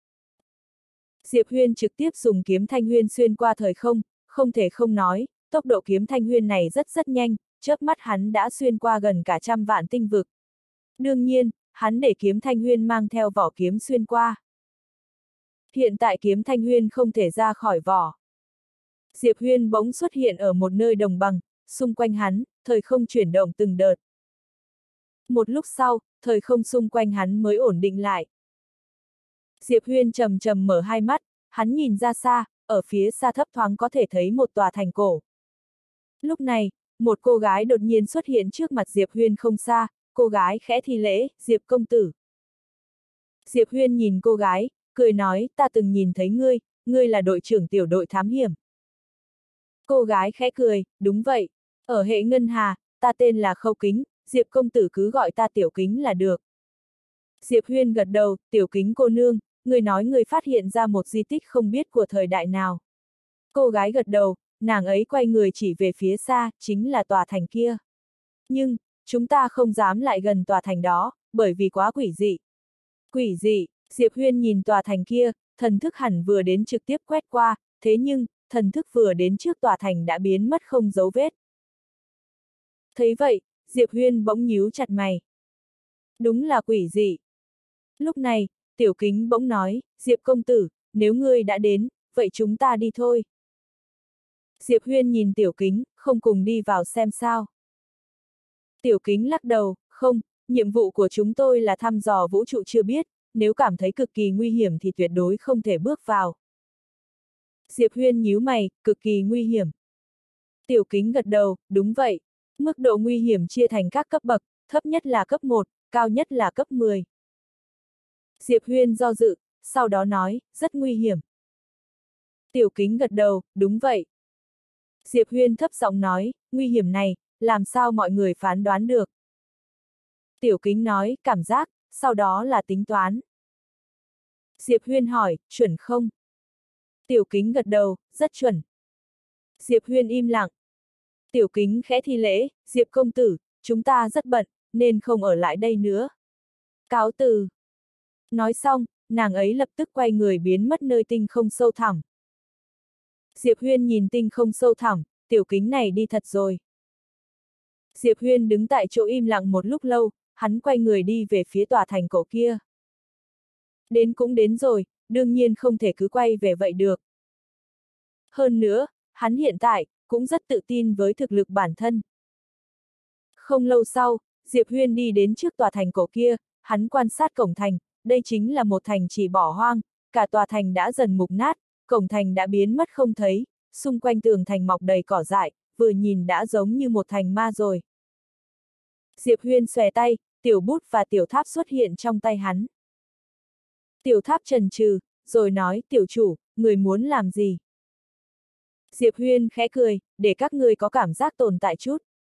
Speaker 1: Diệp Huyên trực tiếp dùng kiếm thanh huyên xuyên qua thời không, không thể không nói, tốc độ kiếm thanh huyên này rất rất nhanh, chớp mắt hắn đã xuyên qua gần cả trăm vạn tinh vực. Đương nhiên, hắn để kiếm thanh huyên mang theo vỏ kiếm xuyên qua. Hiện tại kiếm thanh huyên không thể ra khỏi vỏ. Diệp Huyên bỗng xuất hiện ở một nơi đồng bằng, xung quanh hắn, thời không chuyển động từng đợt. Một lúc sau, thời không xung quanh hắn mới ổn định lại. Diệp Huyên trầm trầm mở hai mắt, hắn nhìn ra xa, ở phía xa thấp thoáng có thể thấy một tòa thành cổ. Lúc này, một cô gái đột nhiên xuất hiện trước mặt Diệp Huyên không xa, cô gái khẽ thi lễ, Diệp công tử. Diệp Huyên nhìn cô gái, cười nói, ta từng nhìn thấy ngươi, ngươi là đội trưởng tiểu đội thám hiểm. Cô gái khẽ cười, đúng vậy, ở hệ ngân hà, ta tên là Khâu Kính, Diệp công tử cứ gọi ta Tiểu Kính là được. Diệp Huyên gật đầu, Tiểu Kính cô nương, người nói người phát hiện ra một di tích không biết của thời đại nào. Cô gái gật đầu, nàng ấy quay người chỉ về phía xa, chính là tòa thành kia. Nhưng, chúng ta không dám lại gần tòa thành đó, bởi vì quá quỷ dị. Quỷ dị, Diệp Huyên nhìn tòa thành kia, thần thức hẳn vừa đến trực tiếp quét qua, thế nhưng, thần thức vừa đến trước tòa thành đã biến mất không dấu vết. Thấy vậy, Diệp Huyên bỗng nhíu chặt mày. Đúng là quỷ dị. Lúc này, Tiểu Kính bỗng nói, Diệp công tử, nếu ngươi đã đến, vậy chúng ta đi thôi. Diệp Huyên nhìn Tiểu Kính, không cùng đi vào xem sao. Tiểu Kính lắc đầu, không, nhiệm vụ của chúng tôi là thăm dò vũ trụ chưa biết, nếu cảm thấy cực kỳ nguy hiểm thì tuyệt đối không thể bước vào. Diệp Huyên nhíu mày, cực kỳ nguy hiểm. Tiểu Kính gật đầu, đúng vậy. Mức độ nguy hiểm chia thành các cấp bậc, thấp nhất là cấp một, cao nhất là cấp mười. Diệp Huyên do dự, sau đó nói, rất nguy hiểm. Tiểu Kính gật đầu, đúng vậy. Diệp Huyên thấp giọng nói, nguy hiểm này, làm sao mọi người phán đoán được. Tiểu Kính nói, cảm giác, sau đó là tính toán. Diệp Huyên hỏi, chuẩn không? Tiểu Kính gật đầu, rất chuẩn. Diệp Huyên im lặng. Tiểu Kính khẽ thi lễ, Diệp công tử, chúng ta rất bận, nên không ở lại đây nữa. Cáo từ. Nói xong, nàng ấy lập tức quay người biến mất nơi tinh không sâu thẳm. Diệp Huyên nhìn tinh không sâu thẳm, Tiểu Kính này đi thật rồi. Diệp Huyên đứng tại chỗ im lặng một lúc lâu, hắn quay người đi về phía tòa thành cổ kia. Đến cũng đến rồi, đương nhiên không thể cứ quay về vậy được. Hơn nữa, hắn hiện tại, cũng rất tự tin với thực lực bản thân. Không lâu sau, Diệp Huyên đi đến trước tòa thành cổ kia, hắn quan sát cổng thành, đây chính là một thành chỉ bỏ hoang, cả tòa thành đã dần mục nát, cổng thành đã biến mất không thấy, xung quanh tường thành mọc đầy cỏ dại, vừa nhìn đã giống như một thành ma rồi. Diệp Huyên xòe tay, tiểu bút và tiểu tháp xuất hiện trong tay hắn. Tiểu tháp chần chừ, rồi nói, tiểu chủ, người muốn làm gì? Diệp Huyên khẽ cười, để các ngươi có cảm giác tồn tại chút.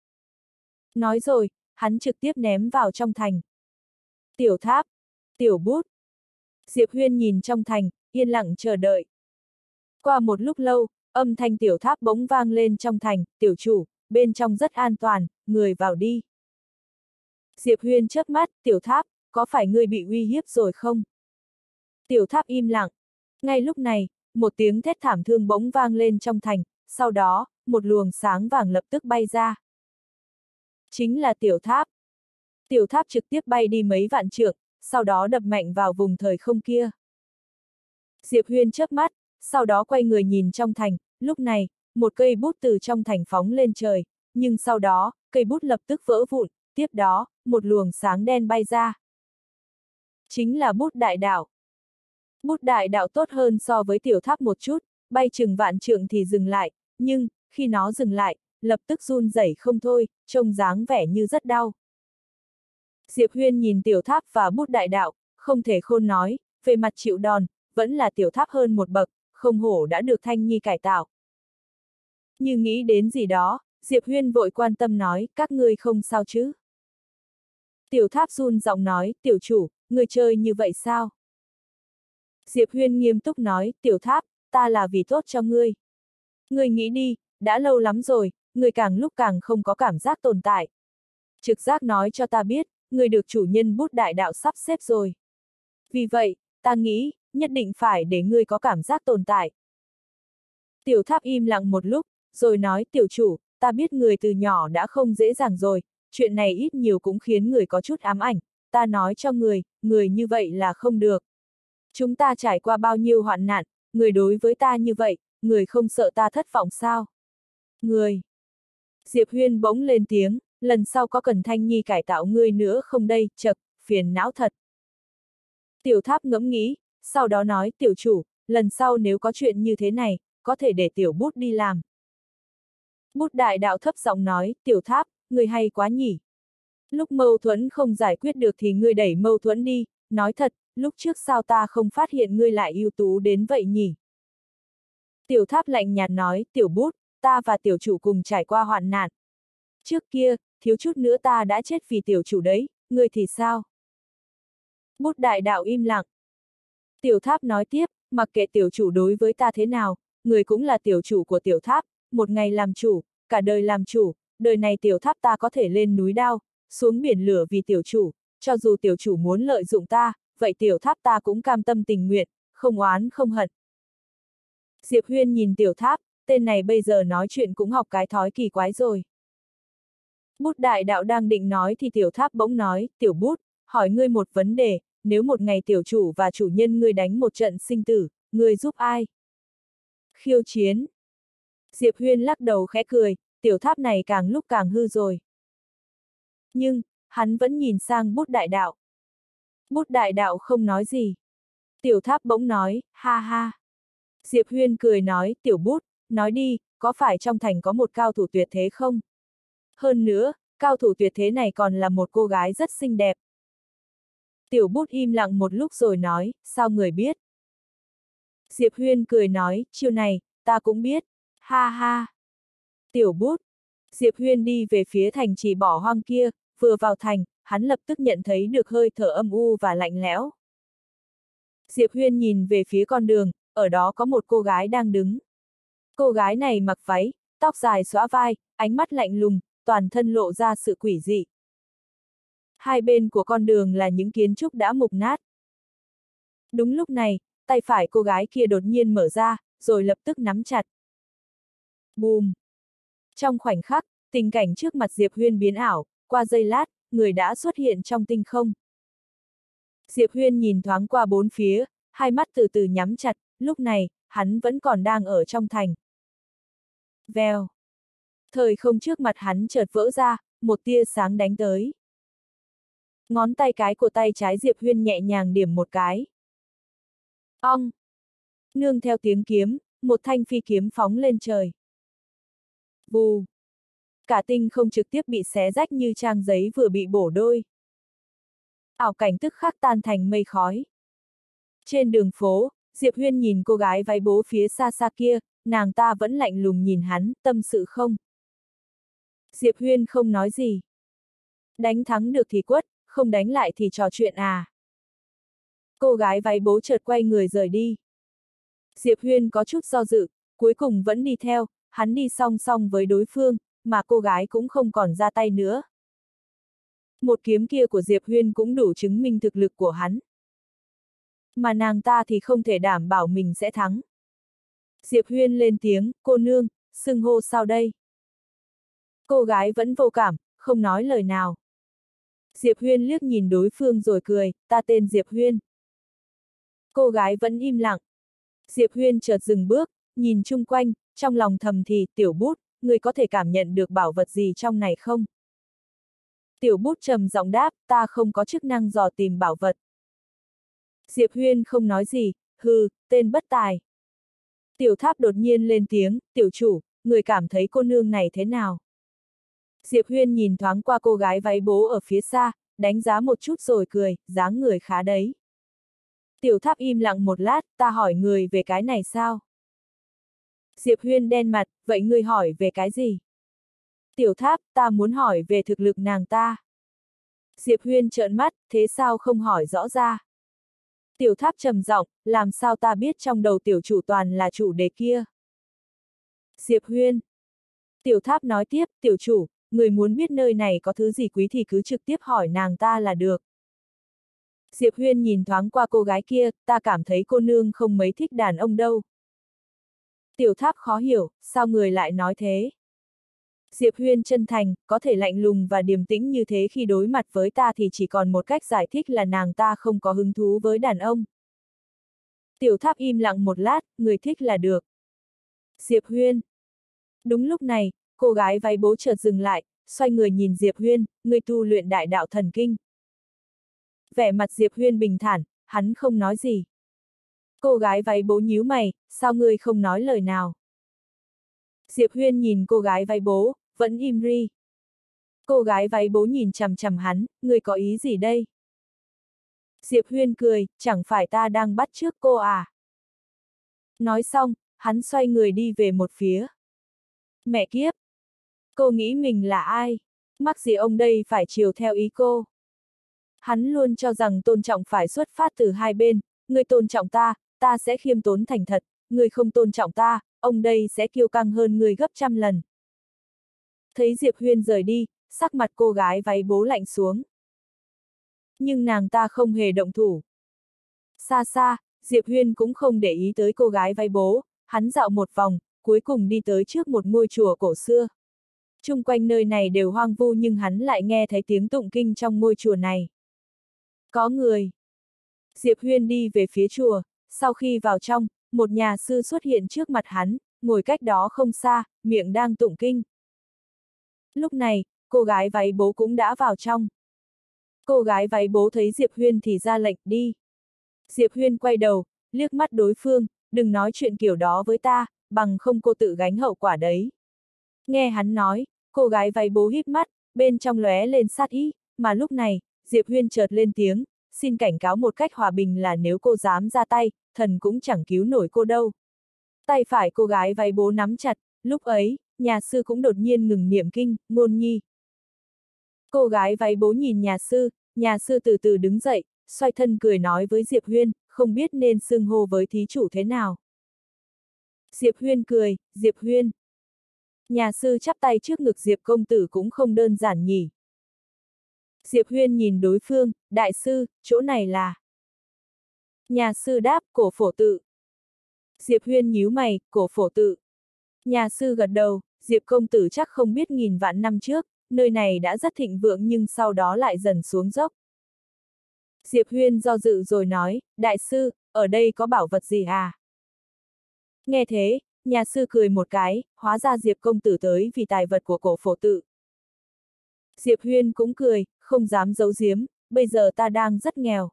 Speaker 1: Nói rồi, hắn trực tiếp ném vào trong thành. Tiểu tháp, tiểu bút. Diệp Huyên nhìn trong thành, yên lặng chờ đợi. Qua một lúc lâu, âm thanh tiểu tháp bỗng vang lên trong thành, tiểu chủ, bên trong rất an toàn, người vào đi. Diệp Huyên chớp mắt, tiểu tháp, có phải ngươi bị uy hiếp rồi không? Tiểu tháp im lặng. Ngay lúc này, một tiếng thét thảm thương bỗng vang lên trong thành, sau đó, một luồng sáng vàng lập tức bay ra. Chính là tiểu tháp. Tiểu tháp trực tiếp bay đi mấy vạn trượng, sau đó đập mạnh vào vùng thời không kia. Diệp Huyên chớp mắt, sau đó quay người nhìn trong thành, lúc này, một cây bút từ trong thành phóng lên trời, nhưng sau đó, cây bút lập tức vỡ vụn, tiếp đó, một luồng sáng đen bay ra. Chính là bút đại đạo. Bút đại đạo tốt hơn so với tiểu tháp một chút, bay chừng vạn trượng thì dừng lại, nhưng, khi nó dừng lại, lập tức run rẩy không thôi, trông dáng vẻ như rất đau. Diệp Huyên nhìn tiểu tháp và bút đại đạo, không thể khôn nói, về mặt chịu đòn, vẫn là tiểu tháp hơn một bậc, không hổ đã được Thanh Nhi cải tạo. Như nghĩ đến gì đó, Diệp Huyên vội quan tâm nói, các ngươi không sao chứ? Tiểu tháp run giọng nói, tiểu chủ, ngươi chơi như vậy sao? Diệp Huyên nghiêm túc nói, tiểu tháp, ta là vì tốt cho ngươi. Ngươi nghĩ đi, đã lâu lắm rồi, ngươi càng lúc càng không có cảm giác tồn tại. Trực giác nói cho ta biết, ngươi được chủ nhân bút đại đạo sắp xếp rồi. Vì vậy, ta nghĩ, nhất định phải để ngươi có cảm giác tồn tại. Tiểu tháp im lặng một lúc, rồi nói, tiểu chủ, ta biết người từ nhỏ đã không dễ dàng rồi, chuyện này ít nhiều cũng khiến người có chút ám ảnh, ta nói cho người, người như vậy là không được. Chúng ta trải qua bao nhiêu hoạn nạn, người đối với ta như vậy, người không sợ ta thất vọng sao? Người! Diệp Huyên bỗng lên tiếng, lần sau có cần Thanh Nhi cải tạo ngươi nữa không đây, chật, phiền não thật. Tiểu tháp ngẫm nghĩ, sau đó nói, tiểu chủ, lần sau nếu có chuyện như thế này, có thể để tiểu bút đi làm. Bút đại đạo thấp giọng nói, tiểu tháp, người hay quá nhỉ. Lúc mâu thuẫn không giải quyết được thì ngươi đẩy mâu thuẫn đi, nói thật, lúc trước sao ta không phát hiện ngươi lại ưu tú đến vậy nhỉ? Tiểu tháp lạnh nhạt nói, tiểu bút, ta và tiểu chủ cùng trải qua hoạn nạn. Trước kia, thiếu chút nữa ta đã chết vì tiểu chủ đấy, ngươi thì sao? Bút đại đạo im lặng. Tiểu tháp nói tiếp, mặc kệ tiểu chủ đối với ta thế nào, người cũng là tiểu chủ của tiểu tháp, một ngày làm chủ, cả đời làm chủ, đời này tiểu tháp ta có thể lên núi đao, xuống biển lửa vì tiểu chủ, cho dù tiểu chủ muốn lợi dụng ta, vậy tiểu tháp ta cũng cam tâm tình nguyện, không oán không hận. Diệp Huyên nhìn tiểu tháp, tên này bây giờ nói chuyện cũng học cái thói kỳ quái rồi. Bút đại đạo đang định nói thì tiểu tháp bỗng nói, tiểu bút, hỏi ngươi một vấn đề, nếu một ngày tiểu chủ và chủ nhân ngươi đánh một trận sinh tử, ngươi giúp ai? Khiêu chiến. Diệp Huyên lắc đầu khẽ cười, tiểu tháp này càng lúc càng hư rồi. Nhưng, hắn vẫn nhìn sang bút đại đạo. Bút đại đạo không nói gì. Tiểu tháp bỗng nói, ha ha. Diệp Huyên cười nói, tiểu bút, nói đi, có phải trong thành có một cao thủ tuyệt thế không? Hơn nữa, cao thủ tuyệt thế này còn là một cô gái rất xinh đẹp. Tiểu bút im lặng một lúc rồi nói, sao người biết? Diệp Huyên cười nói, chiều này, ta cũng biết, ha ha. Tiểu bút. Diệp Huyên đi về phía thành trì bỏ hoang kia, vừa vào thành, hắn lập tức nhận thấy được hơi thở âm u và lạnh lẽo. Diệp Huyên nhìn về phía con đường, ở đó có một cô gái đang đứng. Cô gái này mặc váy, tóc dài xõa vai, ánh mắt lạnh lùng, toàn thân lộ ra sự quỷ dị. Hai bên của con đường là những kiến trúc đã mục nát. Đúng lúc này, tay phải cô gái kia đột nhiên mở ra, rồi lập tức nắm chặt. Bùm! Trong khoảnh khắc, tình cảnh trước mặt Diệp Huyên biến ảo, qua giây lát, người đã xuất hiện trong tinh không. Diệp Huyên nhìn thoáng qua bốn phía, hai mắt từ từ nhắm chặt, lúc này, hắn vẫn còn đang ở trong thành. Vèo! Thời không trước mặt hắn chợt vỡ ra, một tia sáng đánh tới. Ngón tay cái của tay trái Diệp Huyên nhẹ nhàng điểm một cái. Ong! Nương theo tiếng kiếm, một thanh phi kiếm phóng lên trời. Vù! Cả tinh không trực tiếp bị xé rách như trang giấy vừa bị bổ đôi. Ảo cảnh tức khắc tan thành mây khói. Trên đường phố, Diệp Huyên nhìn cô gái váy bố phía xa xa kia, nàng ta vẫn lạnh lùng nhìn hắn, tâm sự không? Diệp Huyên không nói gì. Đánh thắng được thì quất, không đánh lại thì trò chuyện à. Cô gái váy bố chợt quay người rời đi. Diệp Huyên có chút do dự, cuối cùng vẫn đi theo, hắn đi song song với đối phương, mà cô gái cũng không còn ra tay nữa. Một kiếm kia của Diệp Huyên cũng đủ chứng minh thực lực của hắn. Mà nàng ta thì không thể đảm bảo mình sẽ thắng. Diệp Huyên lên tiếng, cô nương, xưng hô sao đây? Cô gái vẫn vô cảm, không nói lời nào. Diệp Huyên liếc nhìn đối phương rồi cười, ta tên Diệp Huyên. Cô gái vẫn im lặng. Diệp Huyên chợt dừng bước, nhìn chung quanh, trong lòng thầm thì, tiểu bút, người có thể cảm nhận được bảo vật gì trong này không? Tiểu bút trầm giọng đáp, ta không có chức năng dò tìm bảo vật. Diệp Huyên không nói gì, hừ, tên bất tài. Tiểu tháp đột nhiên lên tiếng, tiểu chủ, người cảm thấy cô nương này thế nào? Diệp Huyên nhìn thoáng qua cô gái váy bố ở phía xa, đánh giá một chút rồi cười, dáng người khá đấy. Tiểu Tháp im lặng một lát, ta hỏi người về cái này sao? Diệp Huyên đen mặt, vậy ngươi hỏi về cái gì? Tiểu Tháp, ta muốn hỏi về thực lực nàng ta. Diệp Huyên trợn mắt, thế sao không hỏi rõ ra? Tiểu Tháp trầm giọng, làm sao ta biết trong đầu tiểu chủ toàn là chủ đề kia? Diệp Huyên. Tiểu Tháp nói tiếp, tiểu chủ, người muốn biết nơi này có thứ gì quý thì cứ trực tiếp hỏi nàng ta là được. Diệp Huyên nhìn thoáng qua cô gái kia, ta cảm thấy cô nương không mấy thích đàn ông đâu. Tiểu Tháp khó hiểu, sao người lại nói thế? Diệp Huyên chân thành, có thể lạnh lùng và điềm tĩnh như thế khi đối mặt với ta thì chỉ còn một cách giải thích là nàng ta không có hứng thú với đàn ông. Tiểu Tháp im lặng một lát, người thích là được. Diệp Huyên. Đúng lúc này, cô gái váy bố chợt dừng lại, xoay người nhìn Diệp Huyên, người tu luyện đại đạo thần kinh. Vẻ mặt Diệp Huyên bình thản, hắn không nói gì. Cô gái váy bố nhíu mày, sao ngươi không nói lời nào? Diệp Huyên nhìn cô gái váy bố, vẫn im ri. Cô gái váy bố nhìn chằm chằm hắn, ngươi có ý gì đây? Diệp Huyên cười, chẳng phải ta đang bắt chước cô à? Nói xong, hắn xoay người đi về một phía. Mẹ kiếp! Cô nghĩ mình là ai? Mắc gì ông đây phải chiều theo ý cô? Hắn luôn cho rằng tôn trọng phải xuất phát từ hai bên, ngươi tôn trọng ta, ta sẽ khiêm tốn thành thật, ngươi không tôn trọng ta, ông đây sẽ kiêu căng hơn ngươi gấp trăm lần. Thấy Diệp Huyên rời đi, sắc mặt cô gái váy bố lạnh xuống. Nhưng nàng ta không hề động thủ. Xa xa, Diệp Huyên cũng không để ý tới cô gái váy bố, hắn dạo một vòng, cuối cùng đi tới trước một ngôi chùa cổ xưa. Chung quanh nơi này đều hoang vu nhưng hắn lại nghe thấy tiếng tụng kinh trong ngôi chùa này. Có người. Diệp Huyên đi về phía chùa, sau khi vào trong, một nhà sư xuất hiện trước mặt hắn, ngồi cách đó không xa, miệng đang tụng kinh. Lúc này, cô gái váy bố cũng đã vào trong. Cô gái váy bố thấy Diệp Huyên thì ra lệnh đi. Diệp Huyên quay đầu, liếc mắt đối phương, đừng nói chuyện kiểu đó với ta, bằng không cô tự gánh hậu quả đấy. Nghe hắn nói, cô gái váy bố híp mắt, bên trong lóe lên sát ý, mà lúc này, Diệp Huyên chợt lên tiếng, xin cảnh cáo một cách hòa bình là nếu cô dám ra tay, thần cũng chẳng cứu nổi cô đâu. Tay phải cô gái váy bố nắm chặt, lúc ấy, nhà sư cũng đột nhiên ngừng niệm kinh, ngôn nhi. Cô gái váy bố nhìn nhà sư, nhà sư từ từ đứng dậy, xoay thân cười nói với Diệp Huyên, không biết nên xưng hô với thí chủ thế nào. Diệp Huyên cười, Diệp Huyên. Nhà sư chắp tay trước ngực Diệp công tử cũng không đơn giản nhỉ. Diệp Huyên nhìn đối phương, đại sư, chỗ này là. Nhà sư đáp, cổ phổ tự. Diệp Huyên nhíu mày, cổ phổ tự. Nhà sư gật đầu, Diệp công tử chắc không biết nghìn vạn năm trước, nơi này đã rất thịnh vượng nhưng sau đó lại dần xuống dốc. Diệp Huyên do dự rồi nói, đại sư, ở đây có bảo vật gì à? Nghe thế, nhà sư cười một cái, hóa ra Diệp công tử tới vì tài vật của cổ phổ tự. Diệp Huyên cũng cười, không dám giấu giếm, bây giờ ta đang rất nghèo.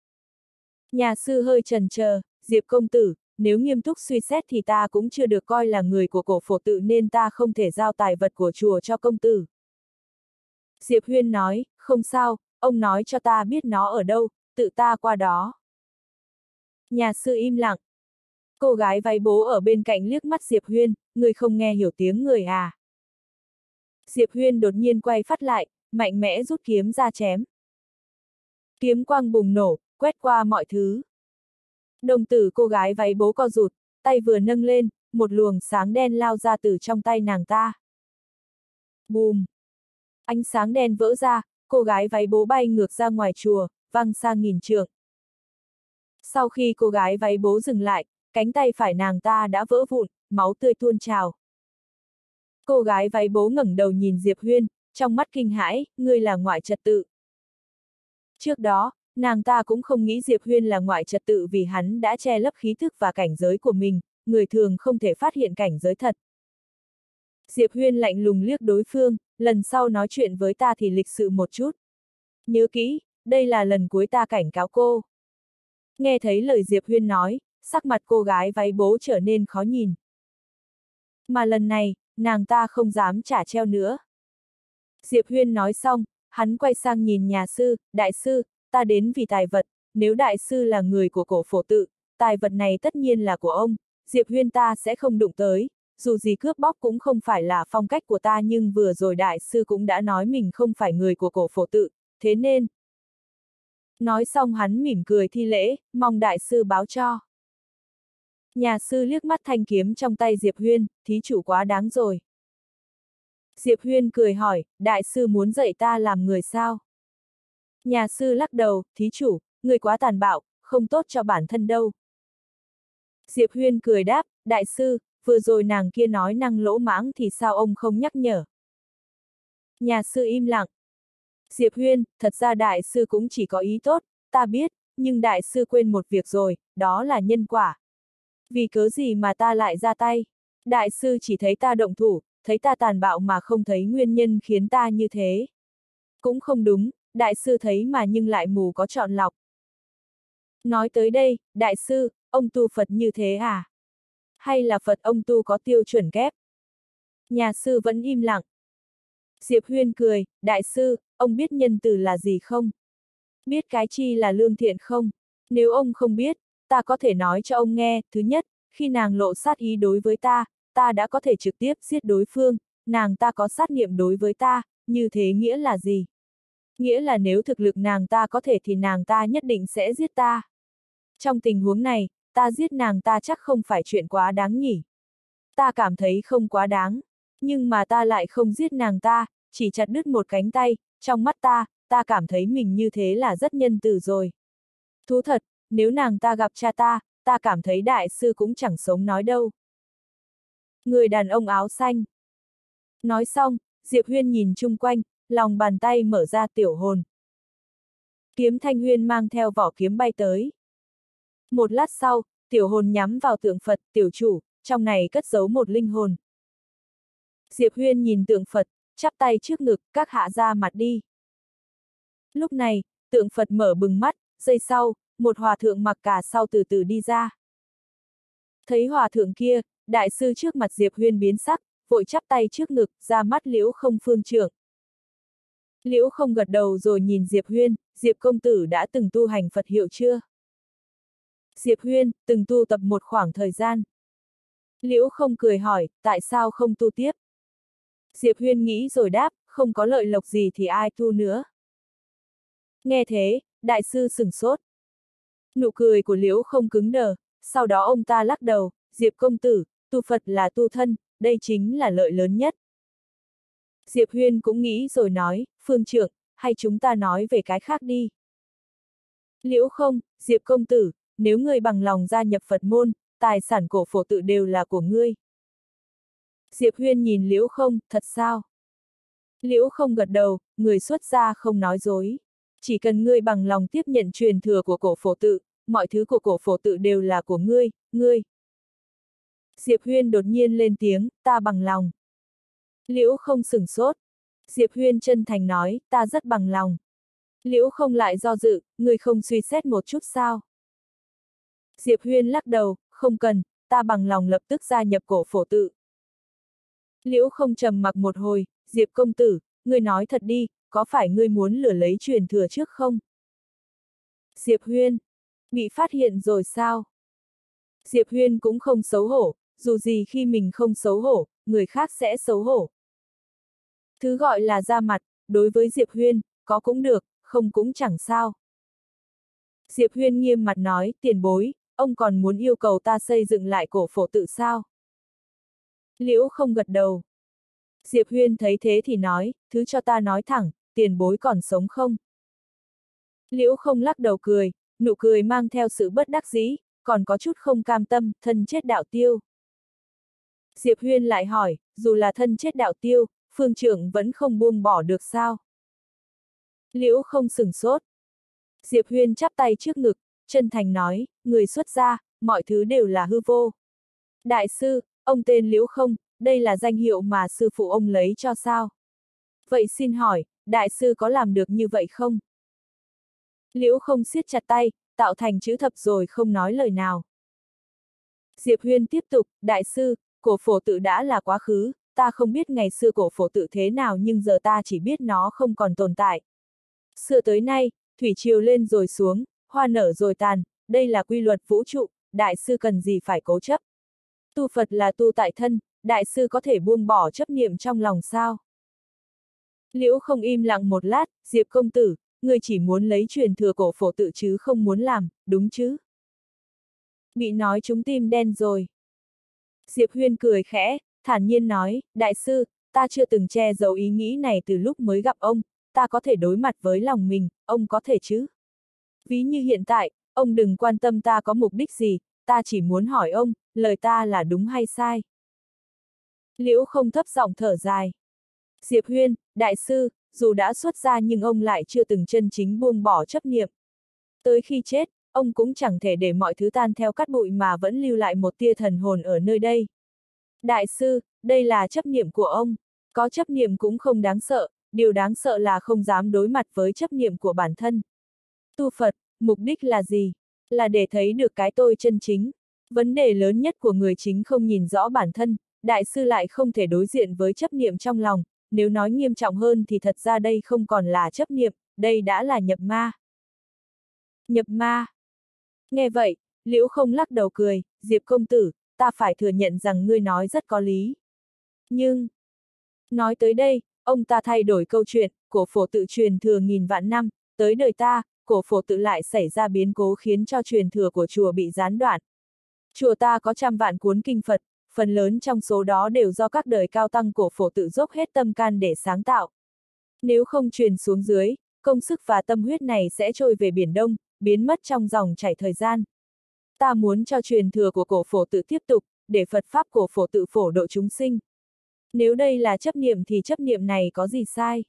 Speaker 1: Nhà sư hơi chần chờ, Diệp công tử, nếu nghiêm túc suy xét thì ta cũng chưa được coi là người của cổ phổ tự nên ta không thể giao tài vật của chùa cho công tử. Diệp Huyên nói, không sao, ông nói cho ta biết nó ở đâu, tự ta qua đó. Nhà sư im lặng. Cô gái váy bố ở bên cạnh liếc mắt Diệp Huyên, người không nghe hiểu tiếng người à. Diệp Huyên đột nhiên quay phát lại, mạnh mẽ rút kiếm ra chém. Kiếm quang bùng nổ, quét qua mọi thứ. Đồng tử cô gái váy bố co rụt, tay vừa nâng lên, một luồng sáng đen lao ra từ trong tay nàng ta. Bùm! Ánh sáng đen vỡ ra, cô gái váy bố bay ngược ra ngoài chùa, văng sang nghìn trượng. Sau khi cô gái váy bố dừng lại, cánh tay phải nàng ta đã vỡ vụn, máu tươi tuôn trào. Cô gái váy bố ngẩng đầu nhìn Diệp Huyên, trong mắt kinh hãi, ngươi là ngoại trật tự. Trước đó, nàng ta cũng không nghĩ Diệp Huyên là ngoại trật tự vì hắn đã che lấp khí thức và cảnh giới của mình, người thường không thể phát hiện cảnh giới thật. Diệp Huyên lạnh lùng liếc đối phương, lần sau nói chuyện với ta thì lịch sự một chút. Nhớ kỹ, đây là lần cuối ta cảnh cáo cô. Nghe thấy lời Diệp Huyên nói, sắc mặt cô gái váy bố trở nên khó nhìn. Mà lần này, nàng ta không dám trả treo nữa. Diệp Huyên nói xong, hắn quay sang nhìn nhà sư, đại sư, ta đến vì tài vật, nếu đại sư là người của cổ phổ tự, tài vật này tất nhiên là của ông, Diệp Huyên ta sẽ không đụng tới, dù gì cướp bóc cũng không phải là phong cách của ta nhưng vừa rồi đại sư cũng đã nói mình không phải người của cổ phổ tự, thế nên. Nói xong hắn mỉm cười thi lễ, mong đại sư báo cho. Nhà sư liếc mắt thanh kiếm trong tay Diệp Huyên, thí chủ quá đáng rồi. Diệp Huyên cười hỏi, đại sư muốn dạy ta làm người sao? Nhà sư lắc đầu, thí chủ, người quá tàn bạo, không tốt cho bản thân đâu. Diệp Huyên cười đáp, đại sư, vừa rồi nàng kia nói năng lỗ mãng thì sao ông không nhắc nhở? Nhà sư im lặng. Diệp Huyên, thật ra đại sư cũng chỉ có ý tốt, ta biết, nhưng đại sư quên một việc rồi, đó là nhân quả. Vì cớ gì mà ta lại ra tay? Đại sư chỉ thấy ta động thủ, thấy ta tàn bạo mà không thấy nguyên nhân khiến ta như thế. Cũng không đúng, đại sư thấy mà nhưng lại mù có chọn lọc. Nói tới đây, đại sư, ông tu Phật như thế à? Hay là Phật ông tu có tiêu chuẩn kép? Nhà sư vẫn im lặng. Diệp Huyên cười, đại sư, ông biết nhân từ là gì không? Biết cái chi là lương thiện không? Nếu ông không biết, ta có thể nói cho ông nghe, thứ nhất, khi nàng lộ sát ý đối với ta, ta đã có thể trực tiếp giết đối phương, nàng ta có sát niệm đối với ta, như thế nghĩa là gì? Nghĩa là nếu thực lực nàng ta có thể thì nàng ta nhất định sẽ giết ta. Trong tình huống này, ta giết nàng ta chắc không phải chuyện quá đáng nhỉ. Ta cảm thấy không quá đáng, nhưng mà ta lại không giết nàng ta, chỉ chặt đứt một cánh tay, trong mắt ta, ta cảm thấy mình như thế là rất nhân từ rồi. Thú thật, nếu nàng ta gặp cha ta, ta cảm thấy đại sư cũng chẳng sống nói đâu. Người đàn ông áo xanh. Nói xong, Diệp Huyên nhìn chung quanh, lòng bàn tay mở ra tiểu hồn. Kiếm Thanh Huyên mang theo vỏ kiếm bay tới. Một lát sau, tiểu hồn nhắm vào tượng Phật, tiểu chủ, trong này cất giấu một linh hồn. Diệp Huyên nhìn tượng Phật, chắp tay trước ngực, các hạ ra mặt đi. Lúc này, tượng Phật mở bừng mắt, giây sau, một hòa thượng mặc cả sau từ từ đi ra. Thấy hòa thượng kia, đại sư trước mặt Diệp Huyên biến sắc, vội chắp tay trước ngực, ra mắt Liễu Không phương trưởng. Liễu Không gật đầu rồi nhìn Diệp Huyên, Diệp công tử đã từng tu hành Phật hiệu chưa? Diệp Huyên, từng tu tập một khoảng thời gian. Liễu Không cười hỏi, tại sao không tu tiếp? Diệp Huyên nghĩ rồi đáp, không có lợi lộc gì thì ai tu nữa. Nghe thế, đại sư sửng sốt. Nụ cười của Liễu Không cứng đờ, sau đó ông ta lắc đầu, Diệp công tử, tu Phật là tu thân, đây chính là lợi lớn nhất. Diệp Huyên cũng nghĩ rồi nói, phương trưởng, hay chúng ta nói về cái khác đi. Liễu Không, Diệp công tử, nếu ngươi bằng lòng gia nhập Phật môn, tài sản cổ phổ tự đều là của ngươi. Diệp Huyên nhìn Liễu Không, thật sao? Liễu Không gật đầu, người xuất gia không nói dối. Chỉ cần ngươi bằng lòng tiếp nhận truyền thừa của cổ phổ tự, mọi thứ của cổ phổ tự đều là của ngươi, ngươi. Diệp Huyên đột nhiên lên tiếng, ta bằng lòng. Liễu Không sửng sốt. Diệp Huyên chân thành nói, ta rất bằng lòng. Liễu Không lại do dự, ngươi không suy xét một chút sao? Diệp Huyên lắc đầu, không cần, ta bằng lòng lập tức gia nhập cổ phổ tự. Liễu Không trầm mặc một hồi, Diệp công tử, ngươi nói thật đi, có phải ngươi muốn lừa lấy truyền thừa trước không? Diệp Huyên, bị phát hiện rồi sao? Diệp Huyên cũng không xấu hổ, dù gì khi mình không xấu hổ, người khác sẽ xấu hổ. Thứ gọi là ra mặt, đối với Diệp Huyên, có cũng được, không cũng chẳng sao. Diệp Huyên nghiêm mặt nói, tiền bối, ông còn muốn yêu cầu ta xây dựng lại cổ phổ tự sao? Liễu Không gật đầu. Diệp Huyên thấy thế thì nói, thứ cho ta nói thẳng, tiền bối còn sống không? Liễu Không lắc đầu cười, nụ cười mang theo sự bất đắc dĩ, còn có chút không cam tâm, thân chết đạo tiêu. Diệp Huyên lại hỏi, dù là thân chết đạo tiêu, phương trưởng vẫn không buông bỏ được sao? Liễu Không sửng sốt. Diệp Huyên chắp tay trước ngực, chân thành nói, người xuất gia, mọi thứ đều là hư vô. Đại sư, ông tên Liễu Không, đây là danh hiệu mà sư phụ ông lấy cho sao? Vậy xin hỏi, đại sư có làm được như vậy không? Liễu Không siết chặt tay, tạo thành chữ thập rồi không nói lời nào. Diệp Huyên tiếp tục, đại sư, cổ phổ tự đã là quá khứ, ta không biết ngày xưa cổ phổ tự thế nào nhưng giờ ta chỉ biết nó không còn tồn tại. Xưa tới nay, thủy triều lên rồi xuống, hoa nở rồi tàn, đây là quy luật vũ trụ, đại sư cần gì phải cố chấp. Tu Phật là tu tại thân, đại sư có thể buông bỏ chấp niệm trong lòng sao? Liễu Không im lặng một lát, Diệp công tử, người chỉ muốn lấy truyền thừa cổ phổ tự chứ không muốn làm, đúng chứ? Bị nói trúng tim đen rồi. Diệp Huyên cười khẽ, thản nhiên nói, đại sư, ta chưa từng che giấu ý nghĩ này từ lúc mới gặp ông, ta có thể đối mặt với lòng mình, ông có thể chứ? Ví như hiện tại, ông đừng quan tâm ta có mục đích gì, ta chỉ muốn hỏi ông, lời ta là đúng hay sai? Liễu Không thấp giọng thở dài. Diệp Huyên, đại sư, dù đã xuất gia nhưng ông lại chưa từng chân chính buông bỏ chấp niệm. Tới khi chết, ông cũng chẳng thể để mọi thứ tan theo cát bụi mà vẫn lưu lại một tia thần hồn ở nơi đây. Đại sư, đây là chấp niệm của ông. Có chấp niệm cũng không đáng sợ, điều đáng sợ là không dám đối mặt với chấp niệm của bản thân. Tu Phật, mục đích là gì? Là để thấy được cái tôi chân chính. Vấn đề lớn nhất của người chính không nhìn rõ bản thân, đại sư lại không thể đối diện với chấp niệm trong lòng, nếu nói nghiêm trọng hơn thì thật ra đây không còn là chấp niệm, đây đã là nhập ma. Nhập ma. Nghe vậy, Liễu Không lắc đầu cười, Diệp công tử, ta phải thừa nhận rằng ngươi nói rất có lý. Nhưng, nói tới đây, ông ta thay đổi câu chuyện, cổ phổ tự truyền thừa nghìn vạn năm, tới đời ta, cổ phổ tự lại xảy ra biến cố khiến cho truyền thừa của chùa bị gián đoạn. Chùa ta có trăm vạn cuốn kinh Phật, phần lớn trong số đó đều do các đời cao tăng cổ phổ tự dốc hết tâm can để sáng tạo. Nếu không truyền xuống dưới, công sức và tâm huyết này sẽ trôi về Biển Đông, biến mất trong dòng chảy thời gian. Ta muốn cho truyền thừa của cổ phổ tự tiếp tục, để Phật Pháp cổ phổ tự phổ độ chúng sinh. Nếu đây là chấp niệm thì chấp niệm này có gì sai?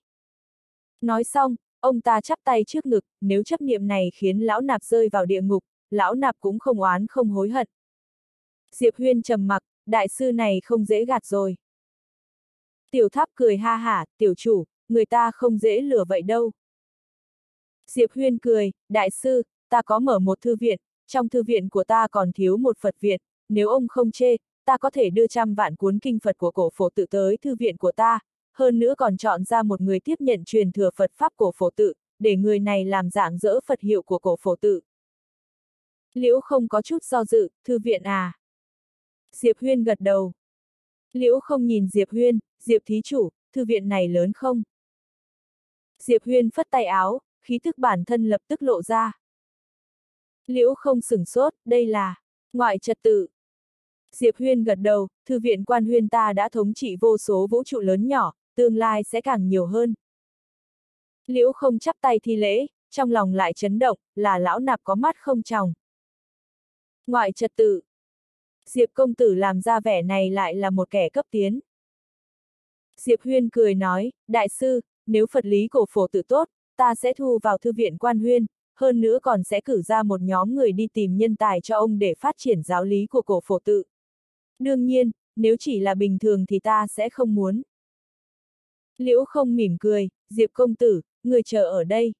Speaker 1: Nói xong, ông ta chắp tay trước ngực, nếu chấp niệm này khiến lão nạp rơi vào địa ngục, lão nạp cũng không oán không hối hận. Diệp Huyên trầm mặc, đại sư này không dễ gạt rồi. Tiểu Tháp cười ha hả, tiểu chủ, người ta không dễ lừa vậy đâu. Diệp Huyên cười, đại sư, ta có mở một thư viện, trong thư viện của ta còn thiếu một Phật viện, nếu ông không chê, ta có thể đưa trăm vạn cuốn kinh Phật của cổ phổ tự tới thư viện của ta, hơn nữa còn chọn ra một người tiếp nhận truyền thừa Phật Pháp cổ phổ tự, để người này làm dạng dỡ Phật hiệu của cổ phổ tự. Liễu Không có chút do dự, thư viện à? Diệp Huyên gật đầu. Liễu Không nhìn Diệp Huyên, Diệp thí chủ, thư viện này lớn không? Diệp Huyên phất tay áo, khí thức bản thân lập tức lộ ra. Liễu Không sửng sốt, đây là ngoại trật tự. Diệp Huyên gật đầu, thư viện Quan Huyên ta đã thống trị vô số vũ trụ lớn nhỏ, tương lai sẽ càng nhiều hơn. Liễu Không chắp tay thi lễ, trong lòng lại chấn động, là lão nạp có mắt không tròng. Ngoại trật tự. Diệp công tử làm ra vẻ này lại là một kẻ cấp tiến. Diệp Huyên cười nói, đại sư, nếu Phật lý cổ phổ tự tốt, ta sẽ thu vào thư viện Quan Huyên, hơn nữa còn sẽ cử ra một nhóm người đi tìm nhân tài cho ông để phát triển giáo lý của cổ phổ tự. Đương nhiên, nếu chỉ là bình thường thì ta sẽ không muốn. Liễu Không mỉm cười, Diệp công tử, người chờ ở đây.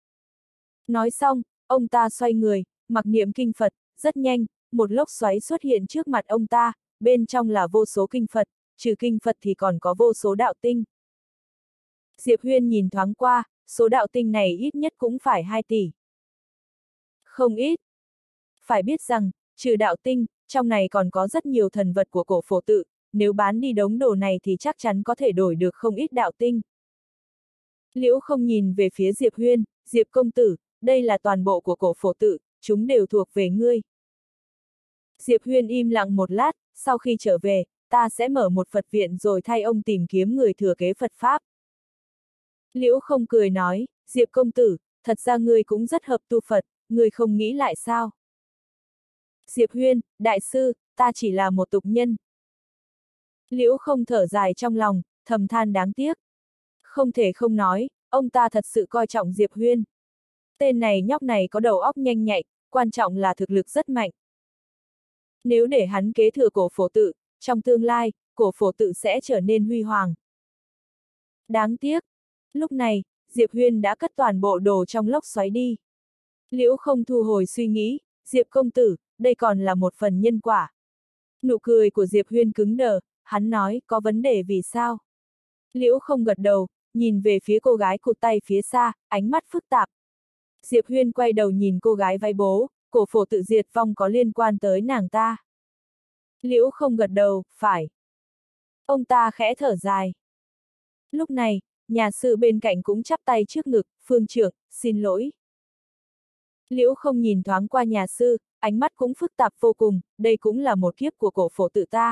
Speaker 1: Nói xong, ông ta xoay người, mặc niệm kinh Phật, rất nhanh, một lốc xoáy xuất hiện trước mặt ông ta, bên trong là vô số kinh Phật, trừ kinh Phật thì còn có vô số đạo tinh. Diệp Huyên nhìn thoáng qua, số đạo tinh này ít nhất cũng phải hai tỷ. Không ít. Phải biết rằng, trừ đạo tinh, trong này còn có rất nhiều thần vật của cổ phổ tự, nếu bán đi đống đồ này thì chắc chắn có thể đổi được không ít đạo tinh. Liễu Không nhìn về phía Diệp Huyên, Diệp công tử, đây là toàn bộ của cổ phổ tự, chúng đều thuộc về ngươi. Diệp Huyên im lặng một lát, sau khi trở về, ta sẽ mở một Phật viện rồi thay ông tìm kiếm người thừa kế Phật Pháp. Liễu Không cười nói, Diệp công tử, thật ra ngươi cũng rất hợp tu Phật, ngươi không nghĩ lại sao? Diệp Huyên, đại sư, ta chỉ là một tục nhân. Liễu Không thở dài trong lòng, thầm than đáng tiếc. Không thể không nói, ông ta thật sự coi trọng Diệp Huyên. Tên này nhóc này có đầu óc nhanh nhạy, quan trọng là thực lực rất mạnh. Nếu để hắn kế thừa cổ phổ tự, trong tương lai, cổ phổ tự sẽ trở nên huy hoàng. Đáng tiếc. Lúc này, Diệp Huyên đã cất toàn bộ đồ trong lốc xoáy đi. Liễu Không thu hồi suy nghĩ, Diệp công tử, đây còn là một phần nhân quả. Nụ cười của Diệp Huyên cứng đờ, hắn nói, có vấn đề vì sao? Liễu không gật đầu, nhìn về phía cô gái cụt tay phía xa, ánh mắt phức tạp. Diệp Huyên quay đầu nhìn cô gái váy bố, cổ phổ tự diệt vong có liên quan tới nàng ta. Liễu không gật đầu, phải. Ông ta khẽ thở dài. Lúc này, nhà sư bên cạnh cũng chắp tay trước ngực, phương trưởng, xin lỗi. Liễu không nhìn thoáng qua nhà sư, ánh mắt cũng phức tạp vô cùng, đây cũng là một kiếp của cổ phổ tự ta.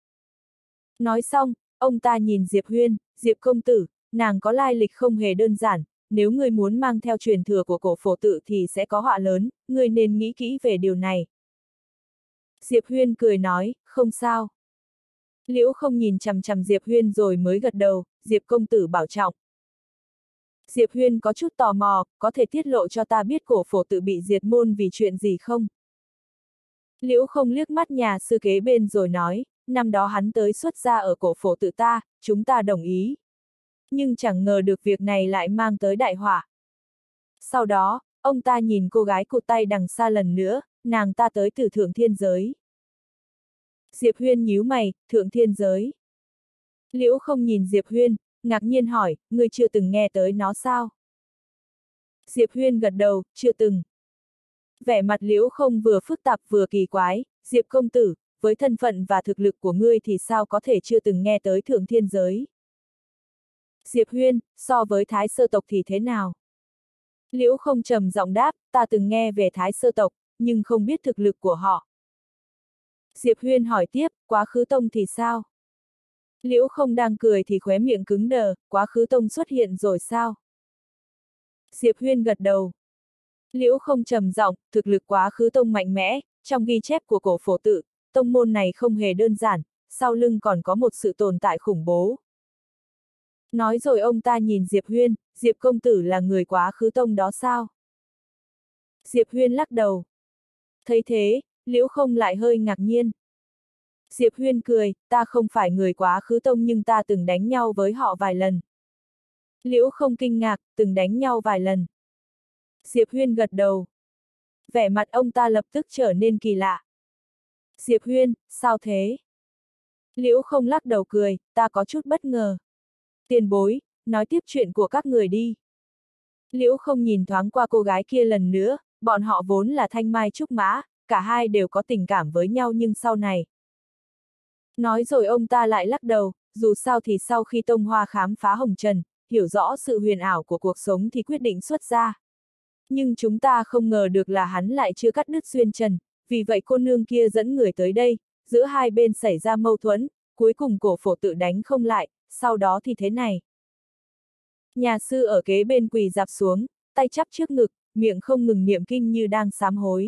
Speaker 1: Nói xong, ông ta nhìn Diệp Huyên, Diệp công tử, nàng có lai lịch không hề đơn giản, nếu ngươi muốn mang theo truyền thừa của cổ phổ tự thì sẽ có họa lớn, ngươi nên nghĩ kỹ về điều này. Diệp Huyên cười nói, không sao. Liễu không nhìn chằm chằm Diệp Huyên rồi mới gật đầu, Diệp công tử bảo trọng. Diệp Huyên có chút tò mò, có thể tiết lộ cho ta biết cổ phổ tự bị diệt môn vì chuyện gì không? Liễu không liếc mắt nhà sư kế bên rồi nói, năm đó hắn tới xuất gia ở cổ phổ tự ta, chúng ta đồng ý. Nhưng chẳng ngờ được việc này lại mang tới đại họa. Sau đó, ông ta nhìn cô gái cụt tay đằng xa lần nữa, nàng ta tới từ thượng thiên giới. Diệp Huyên nhíu mày, thượng thiên giới. Liễu không nhìn Diệp Huyên, ngạc nhiên hỏi, ngươi chưa từng nghe tới nó sao? Diệp Huyên gật đầu, chưa từng. Vẻ mặt Liễu không vừa phức tạp vừa kỳ quái, Diệp công tử, với thân phận và thực lực của ngươi thì sao có thể chưa từng nghe tới thượng thiên giới? Diệp Huyên, so với Thái Sơ tộc thì thế nào? Liễu không trầm giọng đáp, ta từng nghe về Thái Sơ tộc, nhưng không biết thực lực của họ. Diệp Huyên hỏi tiếp, quá khứ tông thì sao? Liễu không đang cười thì khóe miệng cứng đờ, quá khứ tông xuất hiện rồi sao? Diệp Huyên gật đầu. Liễu không trầm giọng, thực lực quá khứ tông mạnh mẽ, trong ghi chép của cổ phổ tự, tông môn này không hề đơn giản, sau lưng còn có một sự tồn tại khủng bố. Nói rồi ông ta nhìn Diệp Huyên, Diệp công tử là người quá khứ tông đó sao? Diệp Huyên lắc đầu. Thấy thế, Liễu không lại hơi ngạc nhiên. Diệp Huyên cười, ta không phải người quá khứ tông nhưng ta từng đánh nhau với họ vài lần. Liễu không kinh ngạc, từng đánh nhau vài lần. Diệp Huyên gật đầu. Vẻ mặt ông ta lập tức trở nên kỳ lạ. Diệp Huyên, sao thế? Liễu không lắc đầu cười, ta có chút bất ngờ. Tiền bối, nói tiếp chuyện của các người đi. Liễu không nhìn thoáng qua cô gái kia lần nữa, bọn họ vốn là thanh mai trúc mã, cả hai đều có tình cảm với nhau nhưng sau này. Nói rồi ông ta lại lắc đầu, dù sao thì sau khi Tông Hoa khám phá hồng trần, hiểu rõ sự huyền ảo của cuộc sống thì quyết định xuất gia. Nhưng chúng ta không ngờ được là hắn lại chưa cắt đứt xuyên trần, vì vậy cô nương kia dẫn người tới đây, giữa hai bên xảy ra mâu thuẫn, cuối cùng cổ phổ tự đánh không lại, sau đó thì thế này. Nhà sư ở kế bên quỳ dạp xuống, tay chắp trước ngực, miệng không ngừng niệm kinh như đang sám hối.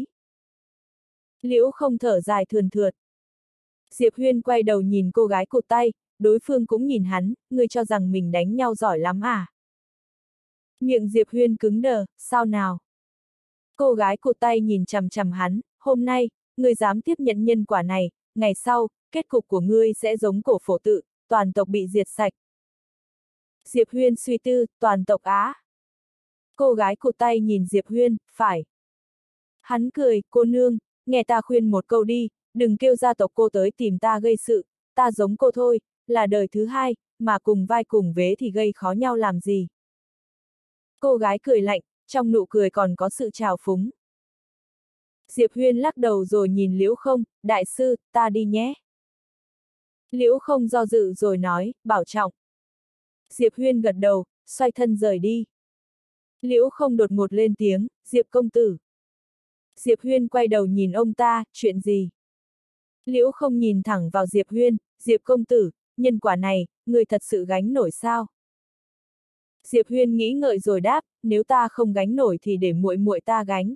Speaker 1: Liễu không thở dài thườn thượt. Diệp Huyên quay đầu nhìn cô gái cụt tay, đối phương cũng nhìn hắn, ngươi cho rằng mình đánh nhau giỏi lắm à? Miệng Diệp Huyên cứng đờ, sao nào? Cô gái cụt tay nhìn chằm chằm hắn, hôm nay, ngươi dám tiếp nhận nhân quả này, ngày sau, kết cục của ngươi sẽ giống cổ phổ tự, toàn tộc bị diệt sạch. Diệp Huyên suy tư, toàn tộc á. Cô gái cụt tay nhìn Diệp Huyên, phải. Hắn cười, cô nương, nghe ta khuyên một câu đi, đừng kêu gia tộc cô tới tìm ta gây sự, ta giống cô thôi, là đời thứ hai, mà cùng vai cùng vế thì gây khó nhau làm gì. Cô gái cười lạnh, trong nụ cười còn có sự trào phúng. Diệp Huyên lắc đầu rồi nhìn Liễu không, đại sư, ta đi nhé. Liễu không do dự rồi nói, bảo trọng. Diệp Huyên gật đầu, xoay thân rời đi. Liễu không đột ngột lên tiếng, Diệp công tử. Diệp Huyên quay đầu nhìn ông ta, chuyện gì? Liễu không nhìn thẳng vào Diệp Huyên, Diệp công tử, nhân quả này, người thật sự gánh nổi sao? Diệp Huyên nghĩ ngợi rồi đáp, nếu ta không gánh nổi thì để muội muội ta gánh.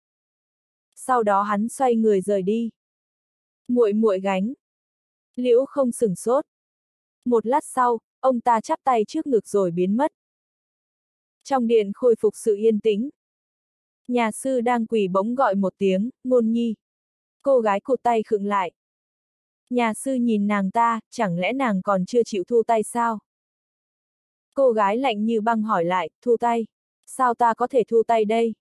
Speaker 1: Sau đó hắn xoay người rời đi. Muội muội gánh. Liễu không sửng sốt. Một lát sau, ông ta chắp tay trước ngực rồi biến mất. Trong điện khôi phục sự yên tĩnh. Nhà sư đang quỳ bỗng gọi một tiếng, Ngôn Nhi. Cô gái cụt tay khựng lại. Nhà sư nhìn nàng ta, chẳng lẽ nàng còn chưa chịu thu tay sao? Cô gái lạnh như băng hỏi lại, thu tay? Sao ta có thể thu tay đây?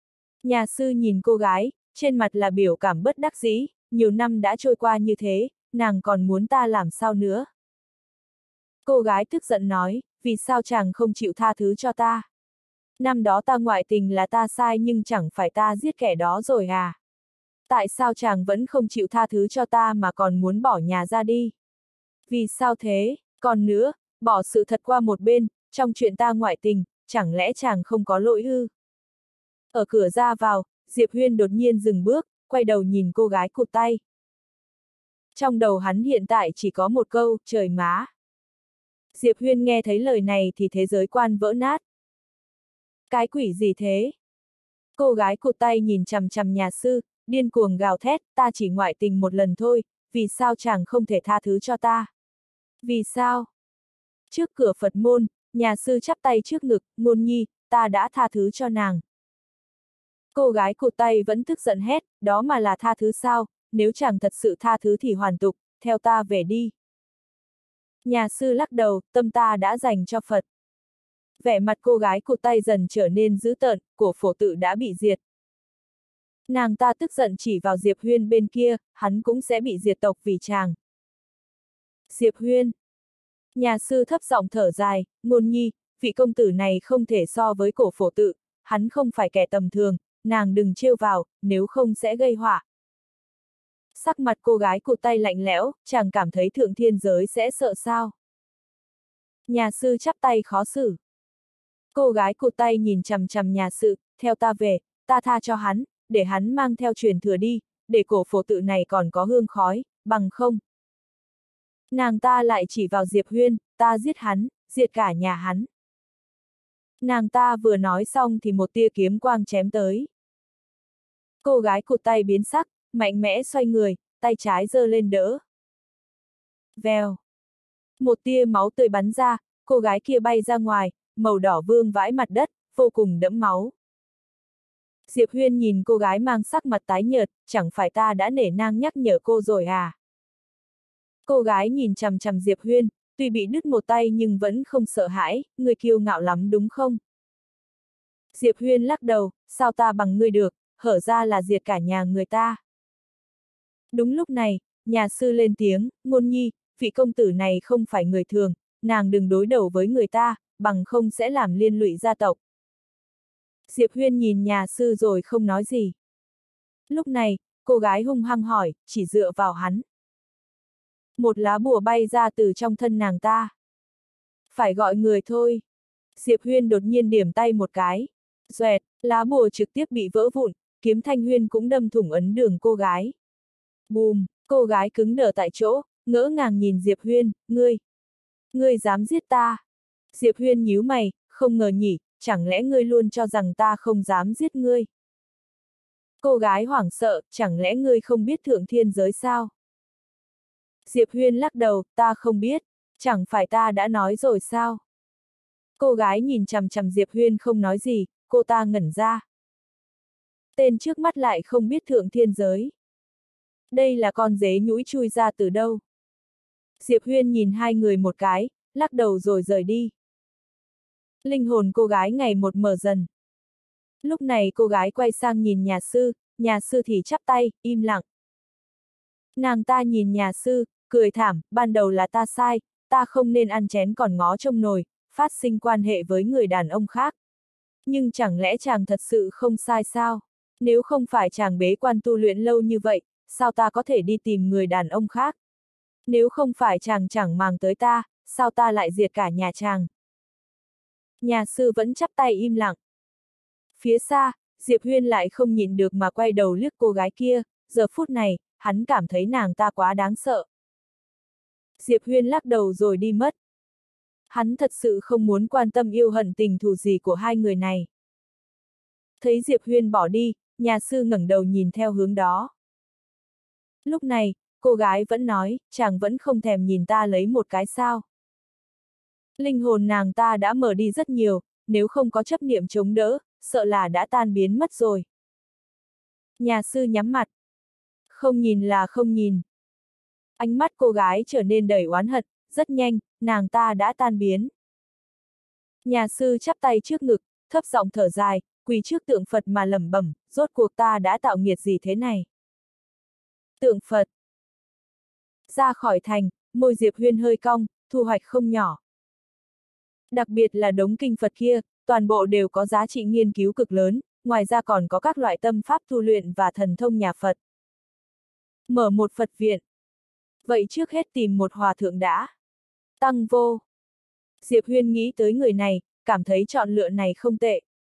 Speaker 1: Nhà sư nhìn cô gái, trên mặt là biểu cảm bất đắc dĩ, nhiều năm đã trôi qua như thế, nàng còn muốn ta làm sao nữa? Cô gái tức giận nói, vì sao chàng không chịu tha thứ cho ta? Năm đó ta ngoại tình là ta sai nhưng chẳng phải ta giết kẻ đó rồi à? Tại sao chàng vẫn không chịu tha thứ cho ta mà còn muốn bỏ nhà ra đi? Vì sao thế? Còn nữa, bỏ sự thật qua một bên, trong chuyện ta ngoại tình, chẳng lẽ chàng không có lỗi ư? Ở cửa ra vào, Diệp Huyên đột nhiên dừng bước, quay đầu nhìn cô gái cụt tay. Trong đầu hắn hiện tại chỉ có một câu, trời má. Diệp Huyên nghe thấy lời này thì thế giới quan vỡ nát. Cái quỷ gì thế? Cô gái cụt tay nhìn chằm chằm nhà sư, điên cuồng gào thét, ta chỉ ngoại tình một lần thôi, vì sao chàng không thể tha thứ cho ta? Vì sao? Trước cửa Phật môn, nhà sư chắp tay trước ngực, ngôn nhi, ta đã tha thứ cho nàng. Cô gái cụt tay vẫn tức giận hét, đó mà là tha thứ sao, nếu chàng thật sự tha thứ thì hoàn tục, theo ta về đi. Nhà sư lắc đầu, tâm ta đã dành cho Phật. Vẻ mặt cô gái cụt tay dần trở nên dữ tợn, cổ phổ tự đã bị diệt. Nàng ta tức giận chỉ vào Diệp Huyên bên kia, hắn cũng sẽ bị diệt tộc vì chàng. Diệp Huyên. Nhà sư thấp giọng thở dài, ngôn nhi, vị công tử này không thể so với cổ phổ tự, hắn không phải kẻ tầm thường, nàng đừng trêu vào, nếu không sẽ gây họa. Sắc mặt cô gái cụt tay lạnh lẽo, chàng cảm thấy thượng thiên giới sẽ sợ sao? Nhà sư chắp tay khó xử. Cô gái cụt tay nhìn chằm chằm nhà sư, theo ta về, ta tha cho hắn, để hắn mang theo truyền thừa đi, để cổ phổ tự này còn có hương khói, bằng không. Nàng ta lại chỉ vào Diệp Huyên, ta giết hắn, diệt cả nhà hắn. Nàng ta vừa nói xong thì một tia kiếm quang chém tới. Cô gái cụt tay biến sắc, mạnh mẽ xoay người, tay trái giơ lên đỡ. Vèo. Một tia máu tươi bắn ra, cô gái kia bay ra ngoài, màu đỏ vương vãi mặt đất, vô cùng đẫm máu. Diệp Huyên nhìn cô gái mang sắc mặt tái nhợt, chẳng phải ta đã nể nang nhắc nhở cô rồi à? Cô gái nhìn chằm chằm Diệp Huyên, tuy bị đứt một tay nhưng vẫn không sợ hãi, người kiêu ngạo lắm đúng không? Diệp Huyên lắc đầu, sao ta bằng ngươi được, hở ra là diệt cả nhà người ta. Đúng lúc này, nhà sư lên tiếng, ngôn nhi, vị công tử này không phải người thường, nàng đừng đối đầu với người ta, bằng không sẽ làm liên lụy gia tộc. Diệp Huyên nhìn nhà sư rồi không nói gì. Lúc này, cô gái hung hăng hỏi, chỉ dựa vào hắn. Một lá bùa bay ra từ trong thân nàng ta. Phải gọi người thôi. Diệp Huyên đột nhiên điểm tay một cái. Xoẹt, lá bùa trực tiếp bị vỡ vụn, kiếm thanh huyên cũng đâm thủng ấn đường cô gái. Bùm, cô gái cứng đờ tại chỗ, ngỡ ngàng nhìn Diệp Huyên, ngươi. Ngươi dám giết ta. Diệp Huyên nhíu mày, không ngờ nhỉ, chẳng lẽ ngươi luôn cho rằng ta không dám giết ngươi? Cô gái hoảng sợ, chẳng lẽ ngươi không biết thượng thiên giới sao? Diệp Huyên lắc đầu, ta không biết, chẳng phải ta đã nói rồi sao? Cô gái nhìn chằm chằm Diệp Huyên không nói gì, cô ta ngẩn ra. Tên trước mắt lại không biết thượng thiên giới. Đây là con dế nhũi chui ra từ đâu? Diệp Huyên nhìn hai người một cái, lắc đầu rồi rời đi. Linh hồn cô gái ngày một mở dần. Lúc này cô gái quay sang nhìn nhà sư, nhà sư thì chắp tay, im lặng. Nàng ta nhìn nhà sư, cười thảm, ban đầu là ta sai, ta không nên ăn chén còn ngó trông nồi, phát sinh quan hệ với người đàn ông khác. Nhưng chẳng lẽ chàng thật sự không sai sao? Nếu không phải chàng bế quan tu luyện lâu như vậy, sao ta có thể đi tìm người đàn ông khác? Nếu không phải chàng chẳng màng tới ta, sao ta lại diệt cả nhà chàng? Nhà sư vẫn chắp tay im lặng. Phía xa, Diệp Huyên lại không nhìn được mà quay đầu liếc cô gái kia, giờ phút này, hắn cảm thấy nàng ta quá đáng sợ. Diệp Huyên lắc đầu rồi đi mất. Hắn thật sự không muốn quan tâm yêu hận tình thù gì của hai người này. Thấy Diệp Huyên bỏ đi, nhà sư ngẩng đầu nhìn theo hướng đó. Lúc này, cô gái vẫn nói, chàng vẫn không thèm nhìn ta lấy một cái sao. Linh hồn nàng ta đã mở đi rất nhiều, nếu không có chấp niệm chống đỡ, sợ là đã tan biến mất rồi. Nhà sư nhắm mặt. Không nhìn là không nhìn. Ánh mắt cô gái trở nên đầy oán hận, rất nhanh, nàng ta đã tan biến. Nhà sư chắp tay trước ngực, thấp giọng thở dài, quỳ trước tượng Phật mà lẩm bẩm, rốt cuộc ta đã tạo nghiệt gì thế này? Tượng Phật. Ra khỏi thành, môi Diệp Huyên hơi cong, thu hoạch không nhỏ. Đặc biệt là đống kinh Phật kia, toàn bộ đều có giá trị nghiên cứu cực lớn, ngoài ra còn có các loại tâm pháp tu luyện và thần thông nhà Phật. Mở một Phật viện. Vậy trước hết tìm một hòa thượng đã. Tăng vô. Diệp Huyên nghĩ tới người này, cảm thấy chọn lựa này không tệ.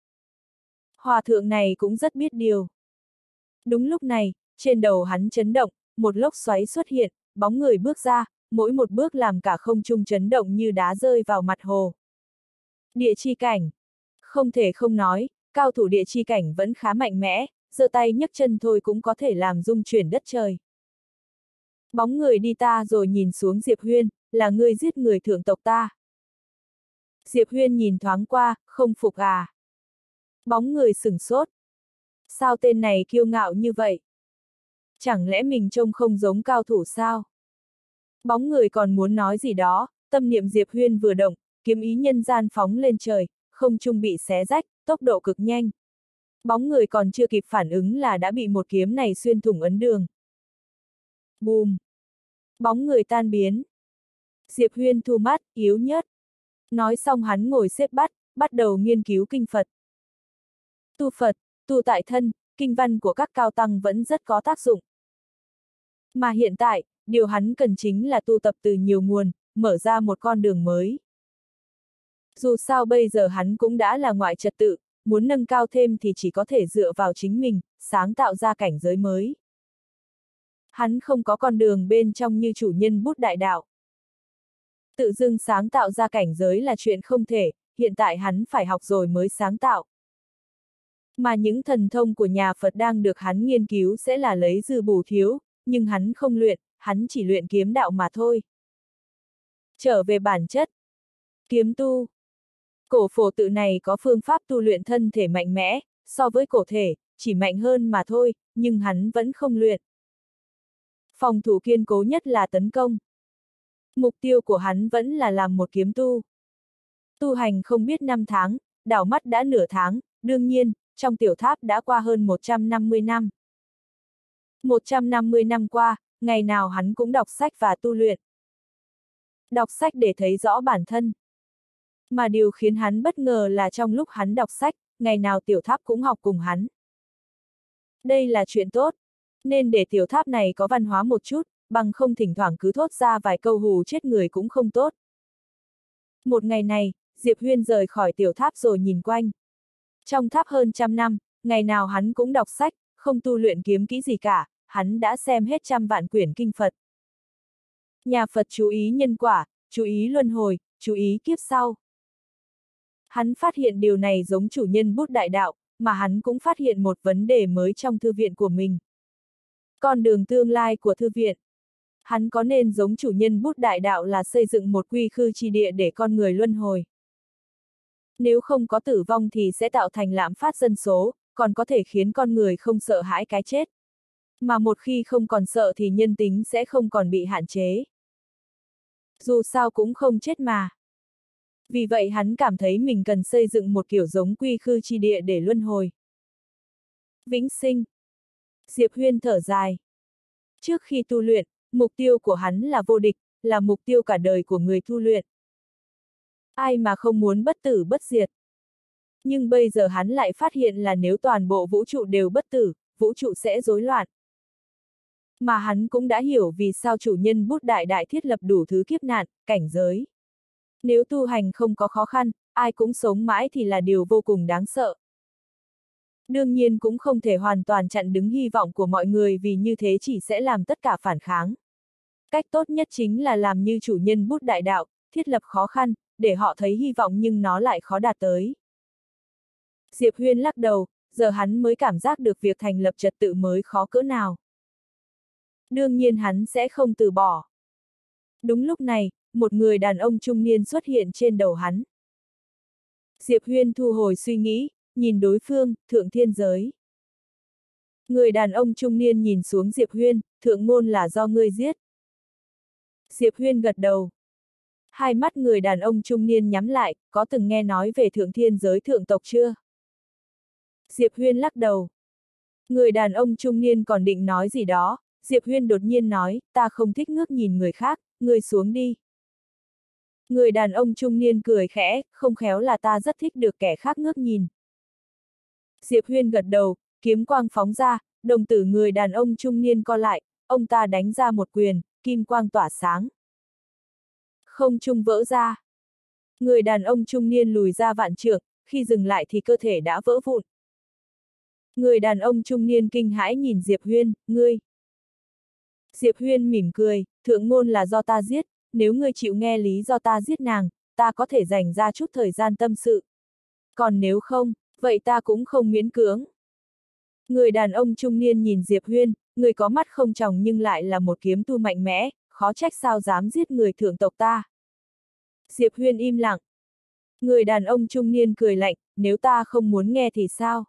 Speaker 1: Hòa thượng này cũng rất biết điều. Đúng lúc này, trên đầu hắn chấn động, một lốc xoáy xuất hiện, bóng người bước ra, mỗi một bước làm cả không trung chấn động như đá rơi vào mặt hồ. Địa chi cảnh. Không thể không nói, cao thủ địa chi cảnh vẫn khá mạnh mẽ, giơ tay nhấc chân thôi cũng có thể làm rung chuyển đất trời. Bóng người đi ta rồi nhìn xuống Diệp Huyên, là ngươi giết người thượng tộc ta. Diệp Huyên nhìn thoáng qua, không phục à. Bóng người sửng sốt. Sao tên này kiêu ngạo như vậy? Chẳng lẽ mình trông không giống cao thủ sao? Bóng người còn muốn nói gì đó, tâm niệm Diệp Huyên vừa động, kiếm ý nhân gian phóng lên trời, không trung bị xé rách, tốc độ cực nhanh. Bóng người còn chưa kịp phản ứng là đã bị một kiếm này xuyên thủng ấn đường. Bùm! Bóng người tan biến. Diệp Huyên thu mắt, yếu nhất. Nói xong hắn ngồi xếp bắt, bắt đầu nghiên cứu kinh Phật. Tu Phật, tu tại thân, kinh văn của các cao tăng vẫn rất có tác dụng. Mà hiện tại, điều hắn cần chính là tu tập từ nhiều nguồn, mở ra một con đường mới. Dù sao bây giờ hắn cũng đã là ngoại trật tự, muốn nâng cao thêm thì chỉ có thể dựa vào chính mình, sáng tạo ra cảnh giới mới. Hắn không có con đường bên trong như chủ nhân bút đại đạo. Tự dưng sáng tạo ra cảnh giới là chuyện không thể, hiện tại hắn phải học rồi mới sáng tạo. Mà những thần thông của nhà Phật đang được hắn nghiên cứu sẽ là lấy dư bù thiếu, nhưng hắn không luyện, hắn chỉ luyện kiếm đạo mà thôi. Trở về bản chất. Kiếm tu. Cổ phổ tự này có phương pháp tu luyện thân thể mạnh mẽ, so với cổ thể, chỉ mạnh hơn mà thôi, nhưng hắn vẫn không luyện. Phòng thủ kiên cố nhất là tấn công. Mục tiêu của hắn vẫn là làm một kiếm tu. Tu hành không biết năm tháng, đảo mắt đã nửa tháng, đương nhiên, trong tiểu tháp đã qua hơn một trăm năm mươi năm. một trăm năm mươi năm qua, ngày nào hắn cũng đọc sách và tu luyện. Đọc sách để thấy rõ bản thân. Mà điều khiến hắn bất ngờ là trong lúc hắn đọc sách, ngày nào tiểu tháp cũng học cùng hắn. Đây là chuyện tốt, nên để tiểu tháp này có văn hóa một chút, bằng không thỉnh thoảng cứ thốt ra vài câu hù chết người cũng không tốt. Một ngày này, Diệp Huyên rời khỏi tiểu tháp rồi nhìn quanh. Trong tháp hơn trăm năm, ngày nào hắn cũng đọc sách, không tu luyện kiếm kỹ gì cả, hắn đã xem hết trăm vạn quyển kinh Phật. Nhà Phật chú ý nhân quả, chú ý luân hồi, chú ý kiếp sau. Hắn phát hiện điều này giống chủ nhân bút đại đạo, mà hắn cũng phát hiện một vấn đề mới trong thư viện của mình. Con đường tương lai của thư viện. Hắn có nên giống chủ nhân bút đại đạo là xây dựng một quy khư chi địa để con người luân hồi. Nếu không có tử vong thì sẽ tạo thành lạm phát dân số, còn có thể khiến con người không sợ hãi cái chết. Mà một khi không còn sợ thì nhân tính sẽ không còn bị hạn chế. Dù sao cũng không chết mà. Vì vậy hắn cảm thấy mình cần xây dựng một kiểu giống quy khư chi địa để luân hồi. Vĩnh sinh. Diệp Huyên thở dài. Trước khi tu luyện, mục tiêu của hắn là vô địch, là mục tiêu cả đời của người tu luyện. Ai mà không muốn bất tử bất diệt. Nhưng bây giờ hắn lại phát hiện là nếu toàn bộ vũ trụ đều bất tử, vũ trụ sẽ rối loạn. Mà hắn cũng đã hiểu vì sao chủ nhân bút đại đại thiết lập đủ thứ kiếp nạn, cảnh giới. Nếu tu hành không có khó khăn, ai cũng sống mãi thì là điều vô cùng đáng sợ. Đương nhiên cũng không thể hoàn toàn chặn đứng hy vọng của mọi người vì như thế chỉ sẽ làm tất cả phản kháng. Cách tốt nhất chính là làm như chủ nhân bút đại đạo, thiết lập khó khăn, để họ thấy hy vọng nhưng nó lại khó đạt tới. Diệp Huyên lắc đầu, giờ hắn mới cảm giác được việc thành lập trật tự mới khó cỡ nào. Đương nhiên hắn sẽ không từ bỏ. Đúng lúc này, một người đàn ông trung niên xuất hiện trên đầu hắn. Diệp Huyên thu hồi suy nghĩ, nhìn đối phương, thượng thiên giới. Người đàn ông trung niên nhìn xuống Diệp Huyên, thượng ngôn là do ngươi giết. Diệp Huyên gật đầu. Hai mắt người đàn ông trung niên nhắm lại, có từng nghe nói về thượng thiên giới thượng tộc chưa? Diệp Huyên lắc đầu. Người đàn ông trung niên còn định nói gì đó, Diệp Huyên đột nhiên nói, ta không thích ngước nhìn người khác, ngươi xuống đi. Người đàn ông trung niên cười khẽ, không khéo là ta rất thích được kẻ khác ngước nhìn. Diệp Huyên gật đầu, kiếm quang phóng ra, đồng tử người đàn ông trung niên co lại, ông ta đánh ra một quyền, kim quang tỏa sáng. Không trung vỡ ra. Người đàn ông trung niên lùi ra vạn trượng, khi dừng lại thì cơ thể đã vỡ vụn. Người đàn ông trung niên kinh hãi nhìn Diệp Huyên, ngươi. Diệp Huyên mỉm cười, thượng ngôn là do ta giết, nếu ngươi chịu nghe lý do ta giết nàng, ta có thể dành ra chút thời gian tâm sự. Còn nếu không, vậy ta cũng không miễn cưỡng. Người đàn ông trung niên nhìn Diệp Huyên, người có mắt không tròng nhưng lại là một kiếm tu mạnh mẽ, khó trách sao dám giết người thượng tộc ta. Diệp Huyên im lặng. Người đàn ông trung niên cười lạnh, nếu ta không muốn nghe thì sao?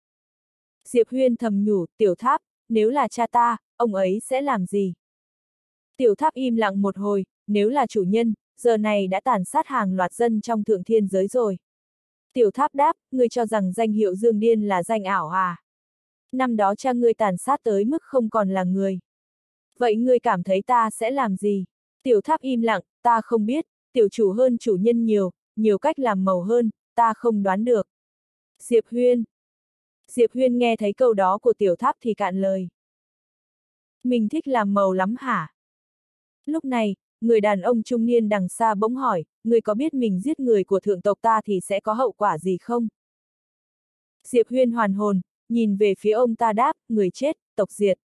Speaker 1: Diệp Huyên thầm nhủ, Tiểu Tháp, nếu là cha ta, ông ấy sẽ làm gì? Tiểu Tháp im lặng một hồi, nếu là chủ nhân, giờ này đã tàn sát hàng loạt dân trong thượng thiên giới rồi. Tiểu Tháp đáp, ngươi cho rằng danh hiệu Dương Điên là danh ảo à? Năm đó cha ngươi tàn sát tới mức không còn là người. Vậy ngươi cảm thấy ta sẽ làm gì? Tiểu Tháp im lặng, ta không biết, tiểu chủ hơn chủ nhân nhiều, nhiều cách làm màu hơn, ta không đoán được. Diệp Huyên. Diệp Huyên nghe thấy câu đó của Tiểu Tháp thì cạn lời. Mình thích làm màu lắm hả? Lúc này, người đàn ông trung niên đằng xa bỗng hỏi, ngươi có biết mình giết người của thượng tộc ta thì sẽ có hậu quả gì không? Diệp Huyên hoàn hồn, nhìn về phía ông ta đáp, người chết, tộc diệt.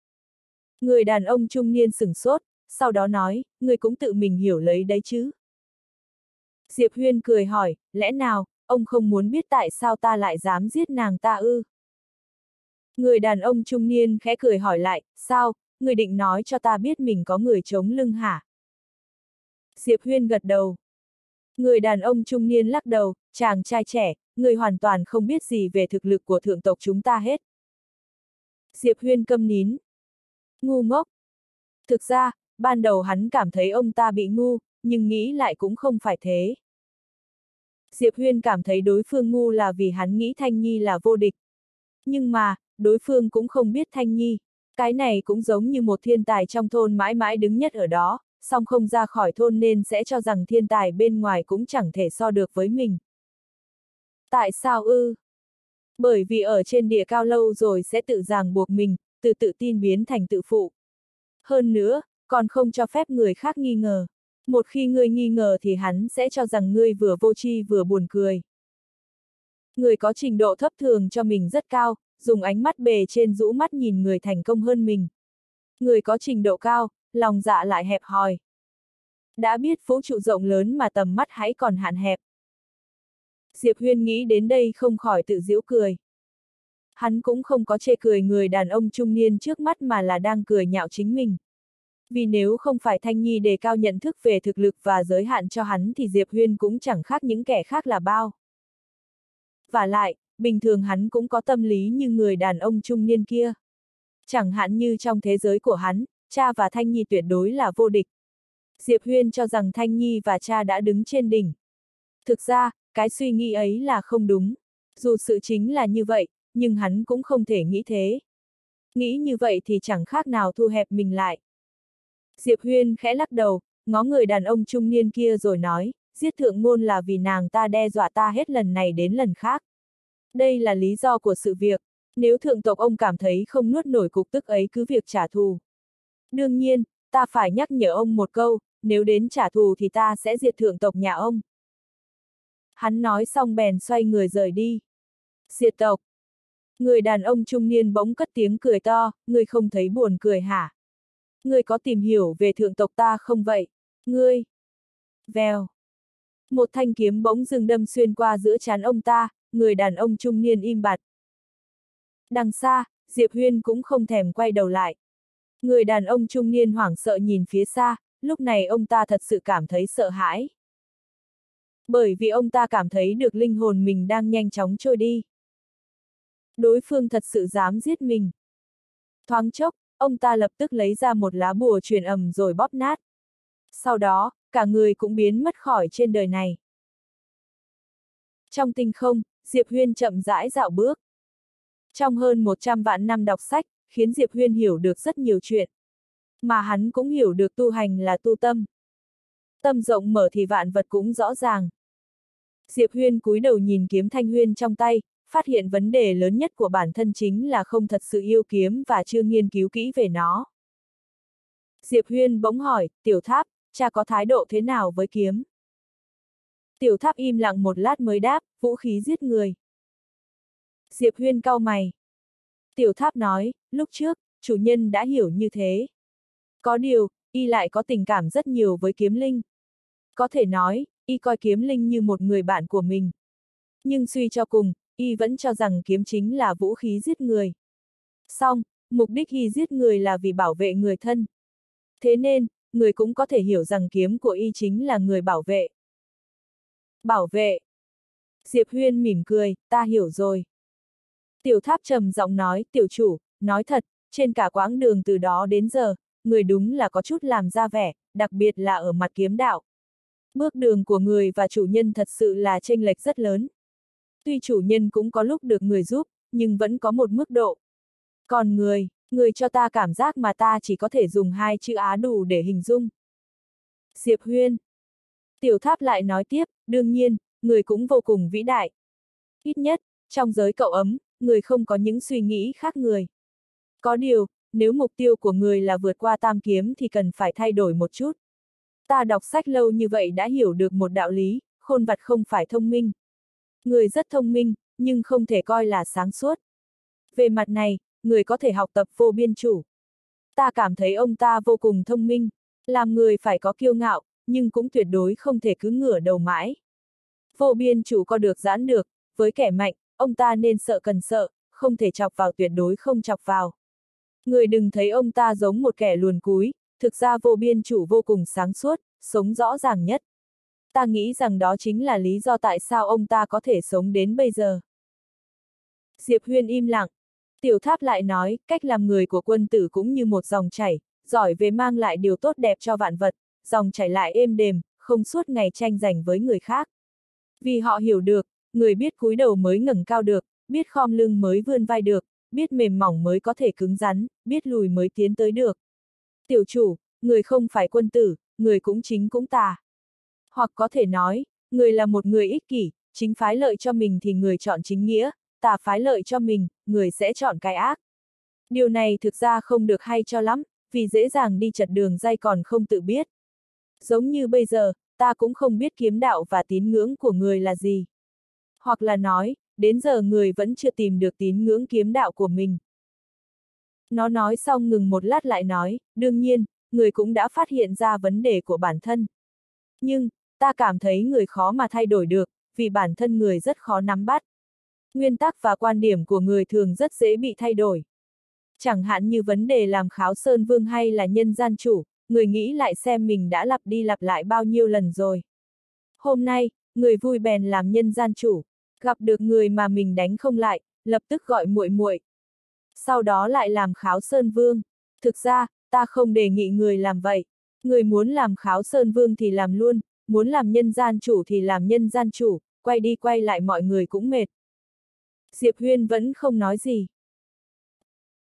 Speaker 1: Người đàn ông trung niên sửng sốt, sau đó nói, ngươi cũng tự mình hiểu lấy đấy chứ. Diệp Huyên cười hỏi, lẽ nào, ông không muốn biết tại sao ta lại dám giết nàng ta ư? Người đàn ông trung niên khẽ cười hỏi lại, sao, người định nói cho ta biết mình có người chống lưng hả? Diệp Huyên gật đầu. Người đàn ông trung niên lắc đầu, chàng trai trẻ, người hoàn toàn không biết gì về thực lực của thượng tộc chúng ta hết. Diệp Huyên câm nín. Ngu ngốc. Thực ra, ban đầu hắn cảm thấy ông ta bị ngu, nhưng nghĩ lại cũng không phải thế. Diệp Huyên cảm thấy đối phương ngu là vì hắn nghĩ Thanh Nhi là vô địch. Nhưng mà, đối phương cũng không biết Thanh Nhi. Cái này cũng giống như một thiên tài trong thôn mãi mãi đứng nhất ở đó, song không ra khỏi thôn nên sẽ cho rằng thiên tài bên ngoài cũng chẳng thể so được với mình. Tại sao ư? Bởi vì ở trên địa cao lâu rồi sẽ tự ràng buộc mình, từ tự tin biến thành tự phụ. Hơn nữa, còn không cho phép người khác nghi ngờ. Một khi ngươi nghi ngờ thì hắn sẽ cho rằng ngươi vừa vô tri vừa buồn cười. Người có trình độ thấp thường cho mình rất cao, dùng ánh mắt bề trên rũ mắt nhìn người thành công hơn mình. Người có trình độ cao, lòng dạ lại hẹp hòi. Đã biết vũ trụ rộng lớn mà tầm mắt hãy còn hạn hẹp. Diệp Huyên nghĩ đến đây không khỏi tự giễu cười. Hắn cũng không có chê cười người đàn ông trung niên trước mắt mà là đang cười nhạo chính mình. Vì nếu không phải Thanh Nhi đề cao nhận thức về thực lực và giới hạn cho hắn thì Diệp Huyên cũng chẳng khác những kẻ khác là bao. Và lại, bình thường hắn cũng có tâm lý như người đàn ông trung niên kia. Chẳng hạn như trong thế giới của hắn, cha và Thanh Nhi tuyệt đối là vô địch. Diệp Huyên cho rằng Thanh Nhi và cha đã đứng trên đỉnh. Thực ra, cái suy nghĩ ấy là không đúng. Dù sự chính là như vậy, nhưng hắn cũng không thể nghĩ thế. Nghĩ như vậy thì chẳng khác nào thu hẹp mình lại. Diệp Huyên khẽ lắc đầu, ngó người đàn ông trung niên kia rồi nói, giết thượng ngôn là vì nàng ta đe dọa ta hết lần này đến lần khác. Đây là lý do của sự việc, nếu thượng tộc ông cảm thấy không nuốt nổi cục tức ấy cứ việc trả thù. Đương nhiên, ta phải nhắc nhở ông một câu, nếu đến trả thù thì ta sẽ diệt thượng tộc nhà ông. Hắn nói xong bèn xoay người rời đi. Diệt tộc. Người đàn ông trung niên bỗng cất tiếng cười to, ngươi không thấy buồn cười hả? Ngươi có tìm hiểu về thượng tộc ta không vậy? Ngươi! Vèo! Một thanh kiếm bỗng dưng đâm xuyên qua giữa trán ông ta, người đàn ông trung niên im bặt. Đằng xa, Diệp Huyên cũng không thèm quay đầu lại. Người đàn ông trung niên hoảng sợ nhìn phía xa, lúc này ông ta thật sự cảm thấy sợ hãi. Bởi vì ông ta cảm thấy được linh hồn mình đang nhanh chóng trôi đi. Đối phương thật sự dám giết mình. Thoáng chốc, ông ta lập tức lấy ra một lá bùa truyền ầm rồi bóp nát. Sau đó, cả người cũng biến mất khỏi trên đời này. Trong tinh không, Diệp Huyên chậm rãi dạo bước. Trong hơn một trăm vạn năm đọc sách, khiến Diệp Huyên hiểu được rất nhiều chuyện. Mà hắn cũng hiểu được tu hành là tu tâm. Tâm rộng mở thì vạn vật cũng rõ ràng. Diệp Huyên cúi đầu nhìn kiếm thanh huyên trong tay, phát hiện vấn đề lớn nhất của bản thân chính là không thật sự yêu kiếm và chưa nghiên cứu kỹ về nó. Diệp Huyên bỗng hỏi, Tiểu Tháp, cha có thái độ thế nào với kiếm? Tiểu Tháp im lặng một lát mới đáp, vũ khí giết người. Diệp Huyên cau mày. Tiểu Tháp nói, lúc trước, chủ nhân đã hiểu như thế. Có điều, y lại có tình cảm rất nhiều với kiếm linh. Có thể nói, y coi kiếm linh như một người bạn của mình. Nhưng suy cho cùng, y vẫn cho rằng kiếm chính là vũ khí giết người. Song, mục đích y giết người là vì bảo vệ người thân. Thế nên, người cũng có thể hiểu rằng kiếm của y chính là người bảo vệ. Bảo vệ. Diệp Huyên mỉm cười, ta hiểu rồi. Tiểu Tháp trầm giọng nói, tiểu chủ, nói thật, trên cả quãng đường từ đó đến giờ, người đúng là có chút làm ra vẻ, đặc biệt là ở mặt kiếm đạo. Bước đường của người và chủ nhân thật sự là chênh lệch rất lớn. Tuy chủ nhân cũng có lúc được người giúp, nhưng vẫn có một mức độ. Còn người, người cho ta cảm giác mà ta chỉ có thể dùng hai chữ Á đủ để hình dung. Diệp Huyên. Tiểu Tháp lại nói tiếp, đương nhiên, người cũng vô cùng vĩ đại. Ít nhất, trong giới cậu ấm, người không có những suy nghĩ khác người. Có điều, nếu mục tiêu của người là vượt qua tam kiếm thì cần phải thay đổi một chút. Ta đọc sách lâu như vậy đã hiểu được một đạo lý, khôn vặt không phải thông minh. Người rất thông minh, nhưng không thể coi là sáng suốt. Về mặt này, người có thể học tập Vô Biên Chủ. Ta cảm thấy ông ta vô cùng thông minh, làm người phải có kiêu ngạo, nhưng cũng tuyệt đối không thể cứ ngửa đầu mãi. Vô Biên Chủ có được giãn được, với kẻ mạnh, ông ta nên sợ cần sợ, không thể chọc vào tuyệt đối không chọc vào. Người đừng thấy ông ta giống một kẻ luồn cúi, thực ra Vô Biên Chủ vô cùng sáng suốt, sống rõ ràng nhất. Ta nghĩ rằng đó chính là lý do tại sao ông ta có thể sống đến bây giờ. Diệp Huyên im lặng. Tiểu Tháp lại nói, cách làm người của quân tử cũng như một dòng chảy, giỏi về mang lại điều tốt đẹp cho vạn vật, dòng chảy lại êm đềm, không suốt ngày tranh giành với người khác. Vì họ hiểu được, người biết cúi đầu mới ngẩng cao được, biết khom lưng mới vươn vai được, biết mềm mỏng mới có thể cứng rắn, biết lùi mới tiến tới được. Tiểu chủ, người không phải quân tử, người cũng chính cũng tà. Hoặc có thể nói, người là một người ích kỷ, chính phái lợi cho mình thì người chọn chính nghĩa, tà phái lợi cho mình, người sẽ chọn cái ác. Điều này thực ra không được hay cho lắm, vì dễ dàng đi chật đường dây còn không tự biết. Giống như bây giờ, ta cũng không biết kiếm đạo và tín ngưỡng của người là gì. Hoặc là nói, đến giờ người vẫn chưa tìm được tín ngưỡng kiếm đạo của mình. Nó nói xong ngừng một lát lại nói, đương nhiên, người cũng đã phát hiện ra vấn đề của bản thân. Nhưng, ta cảm thấy người khó mà thay đổi được, vì bản thân người rất khó nắm bắt. Nguyên tắc và quan điểm của người thường rất dễ bị thay đổi. Chẳng hạn như vấn đề làm Kháo Sơn Vương hay là nhân gian chủ, người nghĩ lại xem mình đã lặp đi lặp lại bao nhiêu lần rồi. Hôm nay, người vui bèn làm nhân gian chủ, gặp được người mà mình đánh không lại, lập tức gọi muội muội. Sau đó lại làm Kháo Sơn Vương. Thực ra, ta không đề nghị người làm vậy. Người muốn làm Kháo Sơn Vương thì làm luôn, muốn làm nhân gian chủ thì làm nhân gian chủ, quay đi quay lại mọi người cũng mệt. Diệp Huyên vẫn không nói gì.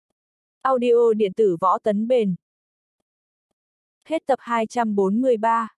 Speaker 1: Audio điện tử Võ Tấn Bền. Hết tập hai trăm bốn mươi ba.